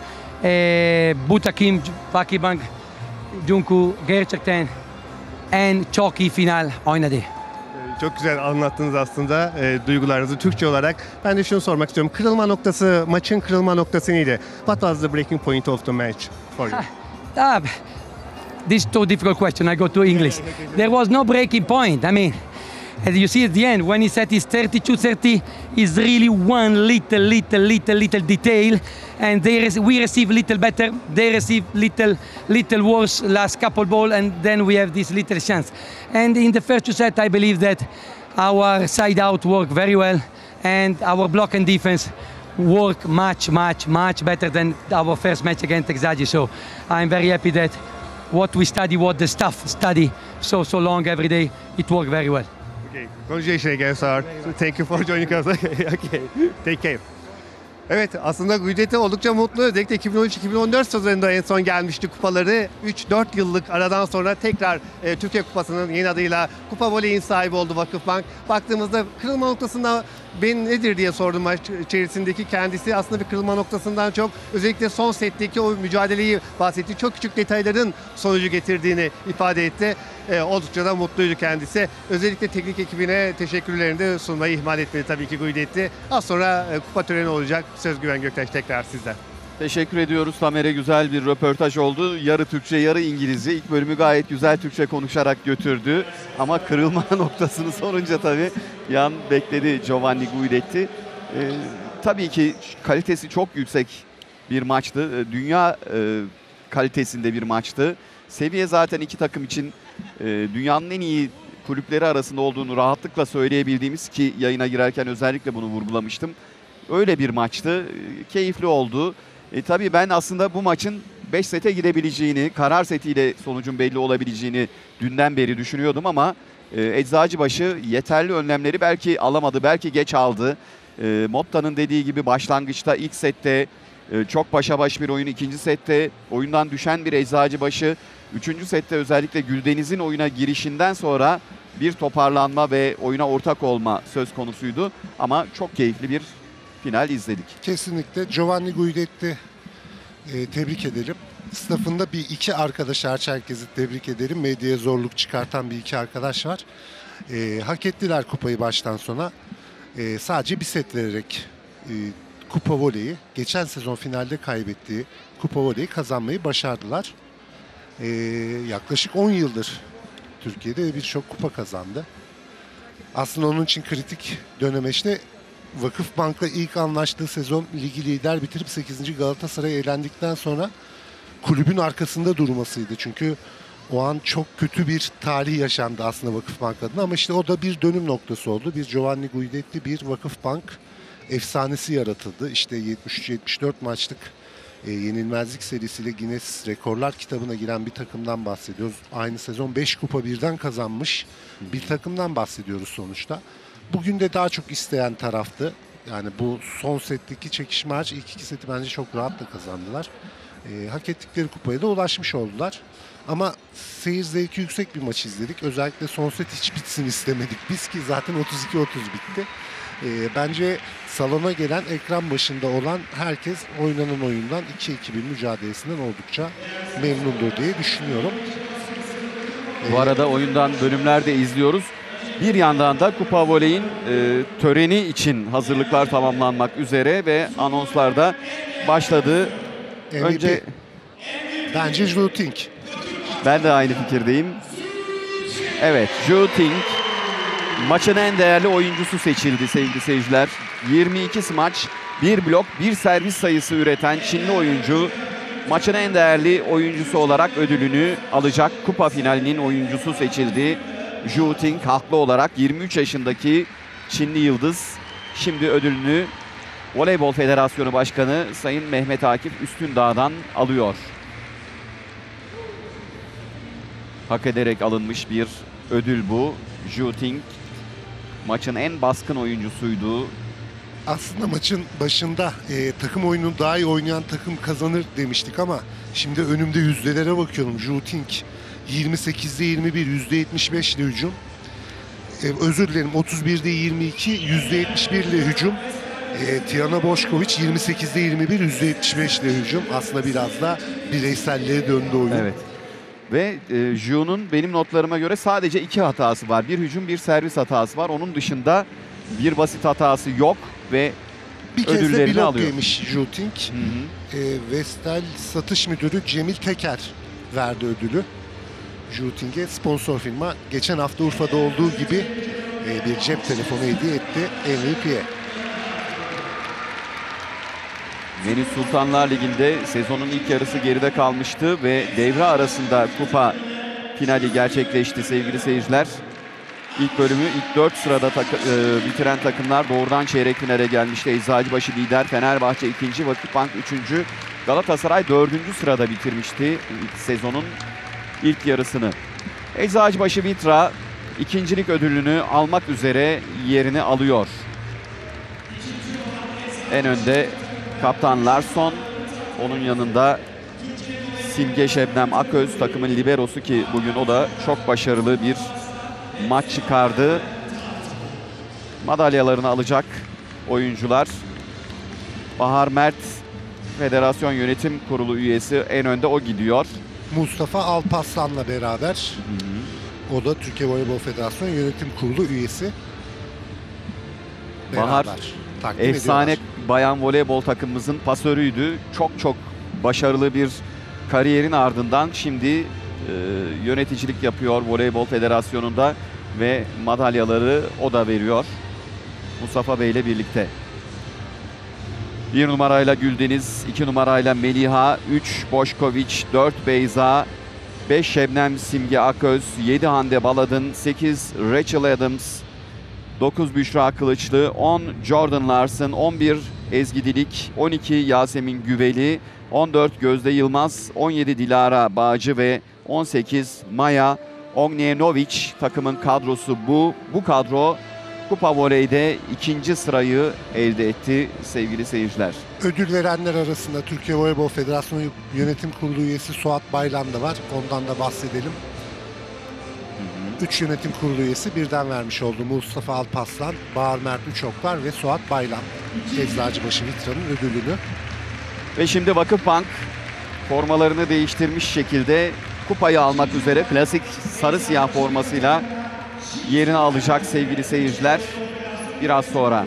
E, bu takım, Vakıfbank, çünkü gerçekten en çok iyi final oynadı. Çok güzel anlattınız aslında e, duygularınızı Türkçe olarak. Ben de şunu sormak istiyorum. Kırılma noktası, maçın kırılma noktası neydi? What was the breaking point of the match for you? Ah, this is too difficult question. I go to English. There was no breaking point. I mean, as you see at the end, when he said it's thirty-two thirty, is really one little, little, little, little detail, and they res- we receive little better, they receive little, little worse last couple ball, and then we have this little chance. And in the first two set, I believe that our side out worked very well, and our block and defense work much, much, much better than our first match against Exagi. So I'm very happy that what we study, what the staff study so, so long every day, it worked very well. Okay, congratulations again, sir. Thank you for joining us. Okay, take care. Evet, aslında Guidetti oldukça mutlu. Özellikle iki bin on üç iki bin on dört sezonunda en son gelmişti kupaları. üç dört yıllık aradan sonra tekrar e, Türkiye Kupası'nın yeni adıyla Kupa Voley'in sahibi oldu Vakıfbank. Baktığımızda kırılma noktasında ben nedir diye sordum maç içerisindeki kendisi. Aslında bir kırılma noktasından çok özellikle son setteki o mücadeleyi bahsetti. Çok küçük detayların sonucu getirdiğini ifade etti. E, oldukça da mutluydu kendisi. Özellikle teknik ekibine teşekkürlerini de sunmayı ihmal etmedi tabii ki Guidetti. Az sonra e, kupa töreni olacak. Söz Güven Göktaş tekrar sizden. Teşekkür ediyoruz Tamer'e, güzel bir röportaj oldu. Yarı Türkçe, yarı İngilizce. İlk bölümü gayet güzel Türkçe konuşarak götürdü. Ama kırılma noktasını sorunca tabii yan bekledi Giovanni Guidetti. Ee, tabii ki kalitesi çok yüksek bir maçtı. Dünya e, kalitesinde bir maçtı. Seviye zaten iki takım için e, dünyanın en iyi kulüpleri arasında olduğunu rahatlıkla söyleyebildiğimiz, ki yayına girerken özellikle bunu vurgulamıştım. Öyle bir maçtı. Keyifli oldu. E, tabii ben aslında bu maçın beş sete gidebileceğini, karar setiyle sonucun belli olabileceğini dünden beri düşünüyordum ama e, Eczacıbaşı yeterli önlemleri belki alamadı, belki geç aldı. E, Motta'nın dediği gibi başlangıçta ilk sette e, çok başa baş bir oyun, ikinci sette oyundan düşen bir Eczacıbaşı, üçüncü sette özellikle Güldeniz'in oyuna girişinden sonra bir toparlanma ve oyuna ortak olma söz konusuydu. Ama çok keyifli bir final izledik. Kesinlikle Giovanni Guidetti e, tebrik edelim. Staff'ında bir iki arkadaş, hariç herkesi tebrik edelim. Medyaya zorluk çıkartan bir iki arkadaş var. E, hak ettiler kupayı baştan sona. E, sadece bir set vererek e, Kupa Voley'i, geçen sezon finalde kaybettiği Kupa Voley'i kazanmayı başardılar. E, yaklaşık on yıldır Türkiye'de birçok kupa kazandı. Aslında onun için kritik dönemeçte Vakıfbank'la ilk anlaştığı sezon ligi lider bitirip sekizinci Galatasaray'a elendikten sonra kulübün arkasında durmasıydı. Çünkü o an çok kötü bir tarih yaşandı aslında Vakıfbank adına, ama işte o da bir dönüm noktası oldu. Bir Giovanni Guidetti, bir Vakıfbank efsanesi yaratıldı. İşte yetmiş üç yetmiş dört maçlık e, yenilmezlik serisiyle Guinness Rekorlar kitabına giren bir takımdan bahsediyoruz. Aynı sezon beş kupa birden kazanmış bir takımdan bahsediyoruz sonuçta. Bugün de daha çok isteyen taraftı. Yani bu son setteki çekişme hariç ilk iki seti bence çok rahat da kazandılar. E, hak ettikleri kupaya da ulaşmış oldular. Ama seyir zevki yüksek bir maç izledik. Özellikle son set hiç bitsin istemedik biz, ki zaten otuz iki otuz bitti. E, bence salona gelen, ekran başında olan herkes oynanan oyundan iki iki bir mücadelesinden oldukça memnundur diye düşünüyorum. Bu arada oyundan bölümler de izliyoruz. Bir yandan da Kupa Voley'in e, töreni için hazırlıklar tamamlanmak üzere ve anonslar da başladı. M V P. Önce Bence Ju Ting. ben de aynı fikirdeyim. Evet, Ju Ting maçın en değerli oyuncusu seçildi sevgili seyirciler. yirmi iki smaç, bir blok, bir servis sayısı üreten Çinli oyuncu maçın en değerli oyuncusu olarak ödülünü alacak. Kupa finalinin oyuncusu seçildi. Zhu Ting haklı olarak yirmi üç yaşındaki Çinli yıldız şimdi ödülünü Voleybol Federasyonu Başkanı Sayın Mehmet Akif Üstündağ'dan alıyor. Hak ederek alınmış bir ödül bu. Zhu Ting maçın en baskın oyuncusuydu. Aslında maçın başında e, takım oyununu daha iyi oynayan takım kazanır demiştik ama şimdi önümde yüzdelere bakıyorum. Zhu Ting yirmi sekizde yirmi bir, yüzde yetmiş beş ile hücum. E, özür dilerim, otuz birde yirmi iki, yüzde yetmiş bir ile hücum. E, Tijana Bošković yirmi sekizde yirmi bir, yüzde yetmiş beş ile hücum. Aslında biraz da bireyselliğe döndü oyun. Evet. Ve e, Zhu'nun benim notlarıma göre sadece iki hatası var. Bir hücum, bir servis hatası var. Onun dışında bir basit hatası yok ve bir kez de ödüllerini blok alıyor. yemiş Zhu Ting. Hı hı. E, Vestel satış müdürü Cemil Teker verdi ödülü. Zhu Ting'e sponsor firma geçen hafta Urfa'da olduğu gibi e, bir cep telefonu hediye etti M V P'ye. Venüs Sultanlar Ligi'nde sezonun ilk yarısı geride kalmıştı ve devre arasında kupa finali gerçekleşti sevgili seyirciler. İlk bölümü ilk dört sırada tak e, bitiren takımlar doğrudan çeyrek finale gelmişti. Eczacıbaşı lider, Fenerbahçe ikinci, Vakıfbank üçüncü, Galatasaray dördüncü sırada bitirmişti sezonun ilk yarısını. Eczacıbaşı Vitra ikincilik ödülünü almak üzere yerini alıyor. En önde kaptan Larsson, onun yanında Simge Şebnem Aköz, takımın liberosu ki bugün o da çok başarılı bir maç çıkardı. Madalyalarını alacak oyuncular. Bahar Mert, Federasyon Yönetim Kurulu üyesi, en önde o gidiyor. Mustafa Alparslan'la beraber. Hı hı. O da Türkiye Voleybol Federasyonu Yönetim Kurulu üyesi. Bahar takdim efsane ediyorlar. bayan voleybol takımımızın pasörüydü. Çok çok başarılı bir kariyerin ardından şimdi e, yöneticilik yapıyor Voleybol Federasyonu'nda ve madalyaları o da veriyor Mustafa Bey ile birlikte. Bir numarayla Güldeniz, iki numarayla Meliha, üç Bošković, dört Beyza, beş Şebnem Simge Aköz, yedi Hande Baladın, sekiz Rachel Adams, dokuz Büşra Kılıçlı, on Jordan Larson, on bir Ezgi Dilik, on iki Yasemin Güveli, on dört Gözde Yılmaz, on yedi Dilara Bağcı ve on sekiz Maya Ognjenović. Takımın kadrosu bu. Bu kadro Kupa Voley'de ikinci sırayı elde etti sevgili seyirciler. Ödül verenler arasında Türkiye Voleybol Federasyonu Yönetim Kurulu üyesi Suat Baylan da var. Ondan da bahsedelim. Üç yönetim kurulu üyesi birden vermiş oldu. Mustafa Alparslan, Bahar Mert Üçoklar ve Suat Baylan. Eczacıbaşı Vitra'nın ödülünü. Ve şimdi Vakıfbank formalarını değiştirmiş şekilde kupayı almak üzere klasik sarı siyah formasıyla yerini alacak sevgili seyirciler. Biraz sonra.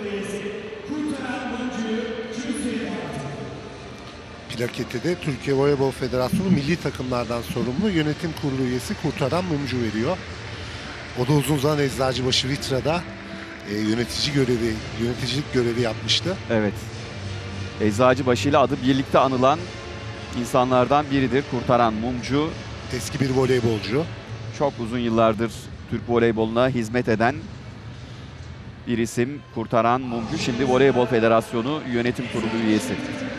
Plaketi de Türkiye Voleybol Federasyonu milli takımlardan sorumlu yönetim kurulu üyesi Kurtaran Mumcu veriyor. O da uzun zaman Eczacıbaşı Vitra'da e, yönetici görevi, yöneticilik görevi yapmıştı. Evet. Eczacıbaşı ile adı birlikte anılan insanlardan biridir Kurtaran Mumcu. Eski bir voleybolcu. Çok uzun yıllardır Türk voleyboluna hizmet eden bir isim Kurtaran Mumcu. Şimdi Voleybol Federasyonu Yönetim Kurulu üyesi.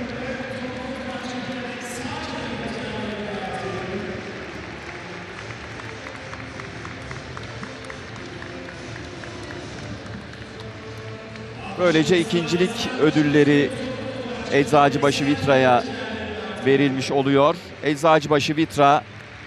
Böylece ikincilik ödülleri Eczacıbaşı Vitra'ya verilmiş oluyor. Eczacıbaşı Vitra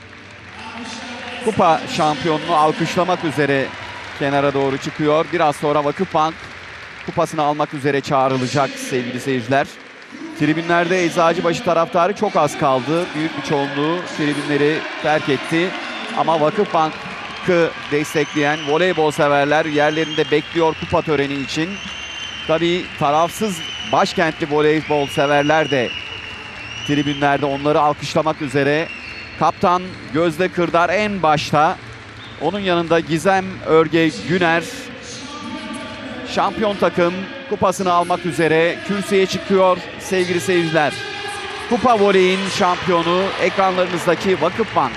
kupa şampiyonunu alkışlamak üzere kenara doğru çıkıyor. Biraz sonra Vakıfbank kupasını almak üzere çağrılacak sevgili seyirciler. Tribünlerde Eczacıbaşı taraftarı çok az kaldı. Büyük bir çoğunluğu tribünleri terk etti. Ama Vakıfbank'ı destekleyen voleybol severler yerlerinde bekliyor kupa töreni için. Tabii tarafsız başkentli voleybol severler de tribünlerde onları alkışlamak üzere. Kaptan Gözde Kırdar en başta. Onun yanında Gizem Örge Güner. şampiyon takım kupasını almak üzere kürsüye çıkıyor sevgili seyirciler. Kupa Voley'in şampiyonu ekranlarınızdaki Vakıfbank.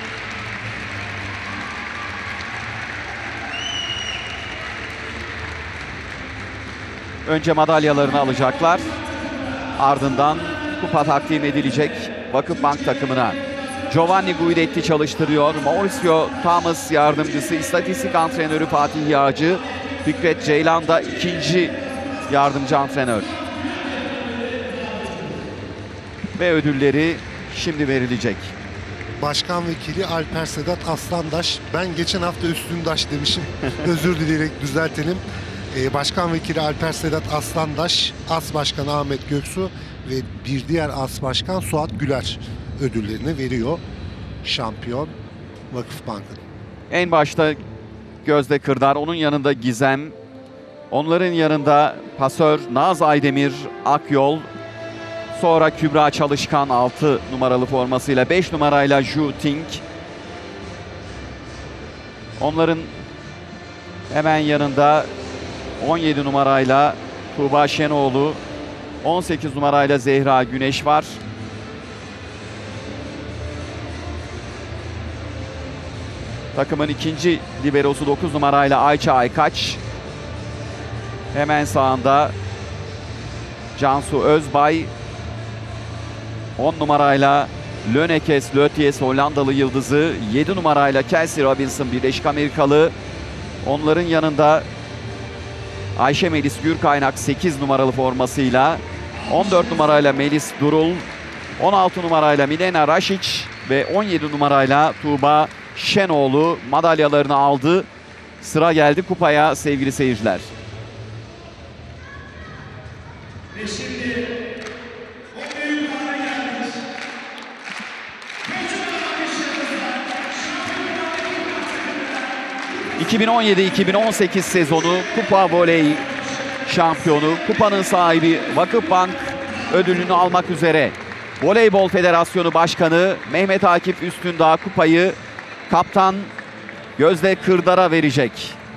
Önce madalyalarını alacaklar. Ardından kupa takdim edilecek Vakıfbank takımına. Giovanni Guidetti çalıştırıyor. Mauricio Thomas yardımcısı, istatistik antrenörü Fatih Yağcı. Fikret Ceylan da ikinci yardımcı antrenör. Ve ödülleri şimdi verilecek. Başkan Vekili Alper Sedat Aslandaş. Ben geçen hafta Üstündaş demişim. Özür dileyerek düzeltelim. Ee, Başkan Vekili Alper Sedat Aslandaş, As Başkanı Ahmet Göksu ve bir diğer As Başkan Suat Güler ödüllerini veriyor şampiyon Vakıfbank'ın. En başta Gözde Kırdar, onun yanında Gizem, onların yanında pasör Naz Aydemir Akyol, sonra Kübra Çalışkan altı numaralı formasıyla, beş numarayla Ju Ting. Onların hemen yanında on yedi numarayla Tuğba Şenoğlu, on sekiz numarayla Zehra Güneş var. Takımın ikinci liberosu dokuz numarayla Ayça Aykaç. Hemen sağında Cansu Özbay. on numarayla Lönekes Löties Hollandalı yıldızı. yedi numarayla Kelsey Robinson Birleşik Amerikalı. Onların yanında Ayşe Melis Gürkaynak sekiz numaralı formasıyla. on dört numarayla Melis Durul. on altı numarayla Milena Rašić ve on yedi numarayla Tuğba Şenoğlu madalyalarını aldı. Sıra geldi kupaya sevgili seyirciler. iki bin on yedi iki bin on sekiz sezonu Kupa Voley şampiyonu, kupanın sahibi Vakıfbank ödülünü almak üzere. Voleybol Federasyonu Başkanı Mehmet Akif Üstündağ kupayı kaptan Gözde Kırdar'a verecek.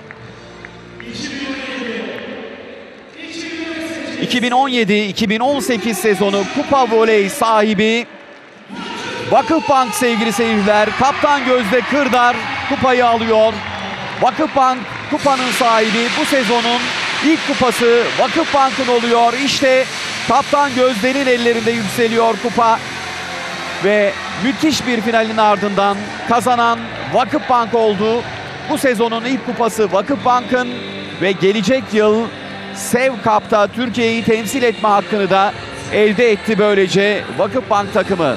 iki bin on yedi iki bin on sekiz sezonu Kupa Voley sahibi Vakıfbank sevgili seyirciler. Kaptan Gözde Kırdar kupayı alıyor. Vakıfbank kupanın sahibi, bu sezonun ilk kupası Vakıfbank'ın oluyor. İşte kaptan Gözde'nin ellerinde yükseliyor kupa ve müthiş bir finalin ardından kazanan Vakıfbank oldu. Bu sezonun ilk kupası Vakıfbank'ın ve gelecek yıl Sev Cup'ta Türkiye'yi temsil etme hakkını da elde etti böylece Vakıfbank takımı.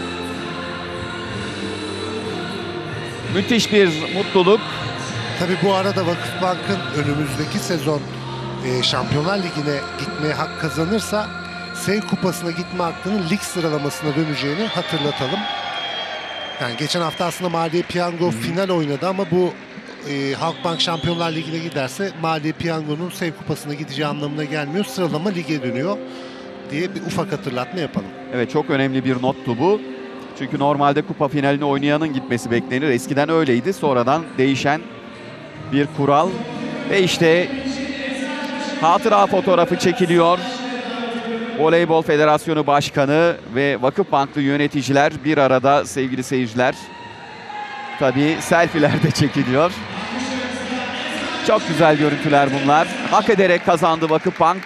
Müthiş bir mutluluk. Tabii bu arada Vakıfbank'ın önümüzdeki sezon e, Şampiyonlar Ligi'ne gitmeye hak kazanırsa Sev Kupası'na gitme hakkının lig sıralamasına döneceğini hatırlatalım. Yani geçen hafta aslında Maliye Piyango final oynadı ama bu e, Halkbank Şampiyonlar Ligi'ne giderse Maliye Piyango'nun Sev Kupası'na gideceği anlamına gelmiyor. Sıralama lige dönüyor diye bir ufak hatırlatma yapalım. Evet, çok önemli bir nottu bu. Çünkü normalde kupa finaline oynayanın gitmesi beklenir. Eskiden öyleydi. Sonradan değişen bir kural. Ve işte hatıra fotoğrafı çekiliyor. Voleybol Federasyonu Başkanı ve Vakıfbanklı yöneticiler bir arada sevgili seyirciler. Tabii selfie'ler de çekiliyor. Çok güzel görüntüler bunlar. Hak ederek kazandı Vakıfbank.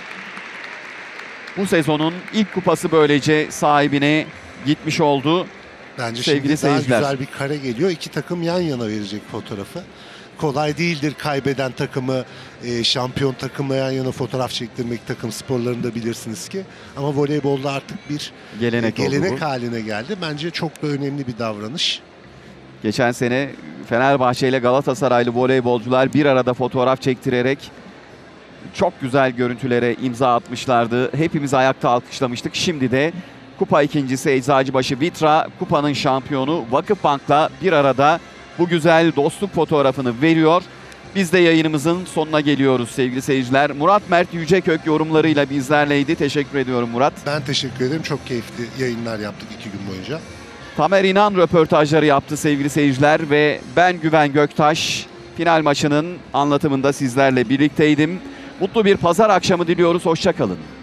Bu sezonun ilk kupası böylece sahibine gitmiş oldu. Bence sevgili şimdi seyirciler. daha güzel bir kare geliyor. İki takım yan yana verecek fotoğrafı. Kolay değildir kaybeden takımı, e, şampiyon takımla yan yana fotoğraf çektirmek, takım sporlarında bilirsiniz ki. Ama voleybolda artık bir Gelenek e, oldu gelenek bu. haline geldi. Bence çok da önemli bir davranış. Geçen sene Fenerbahçe ile Galatasaraylı voleybolcular bir arada fotoğraf çektirerek çok güzel görüntülere imza atmışlardı. Hepimiz ayakta alkışlamıştık. Şimdi de kupa ikincisi Eczacıbaşı Vitra kupanın şampiyonu Vakıfbank'la bir arada bu güzel dostluk fotoğrafını veriyor. Biz de yayınımızın sonuna geliyoruz sevgili seyirciler. Murat Mert Yücekök yorumlarıyla bizlerleydi. Teşekkür ediyorum Murat. Ben teşekkür ederim. Çok keyifli yayınlar yaptık iki gün boyunca. Tamer İnan röportajları yaptı sevgili seyirciler ve ben Güven Göktaş final maçının anlatımında sizlerle birlikteydim. Mutlu bir pazar akşamı diliyoruz. Hoşça kalın.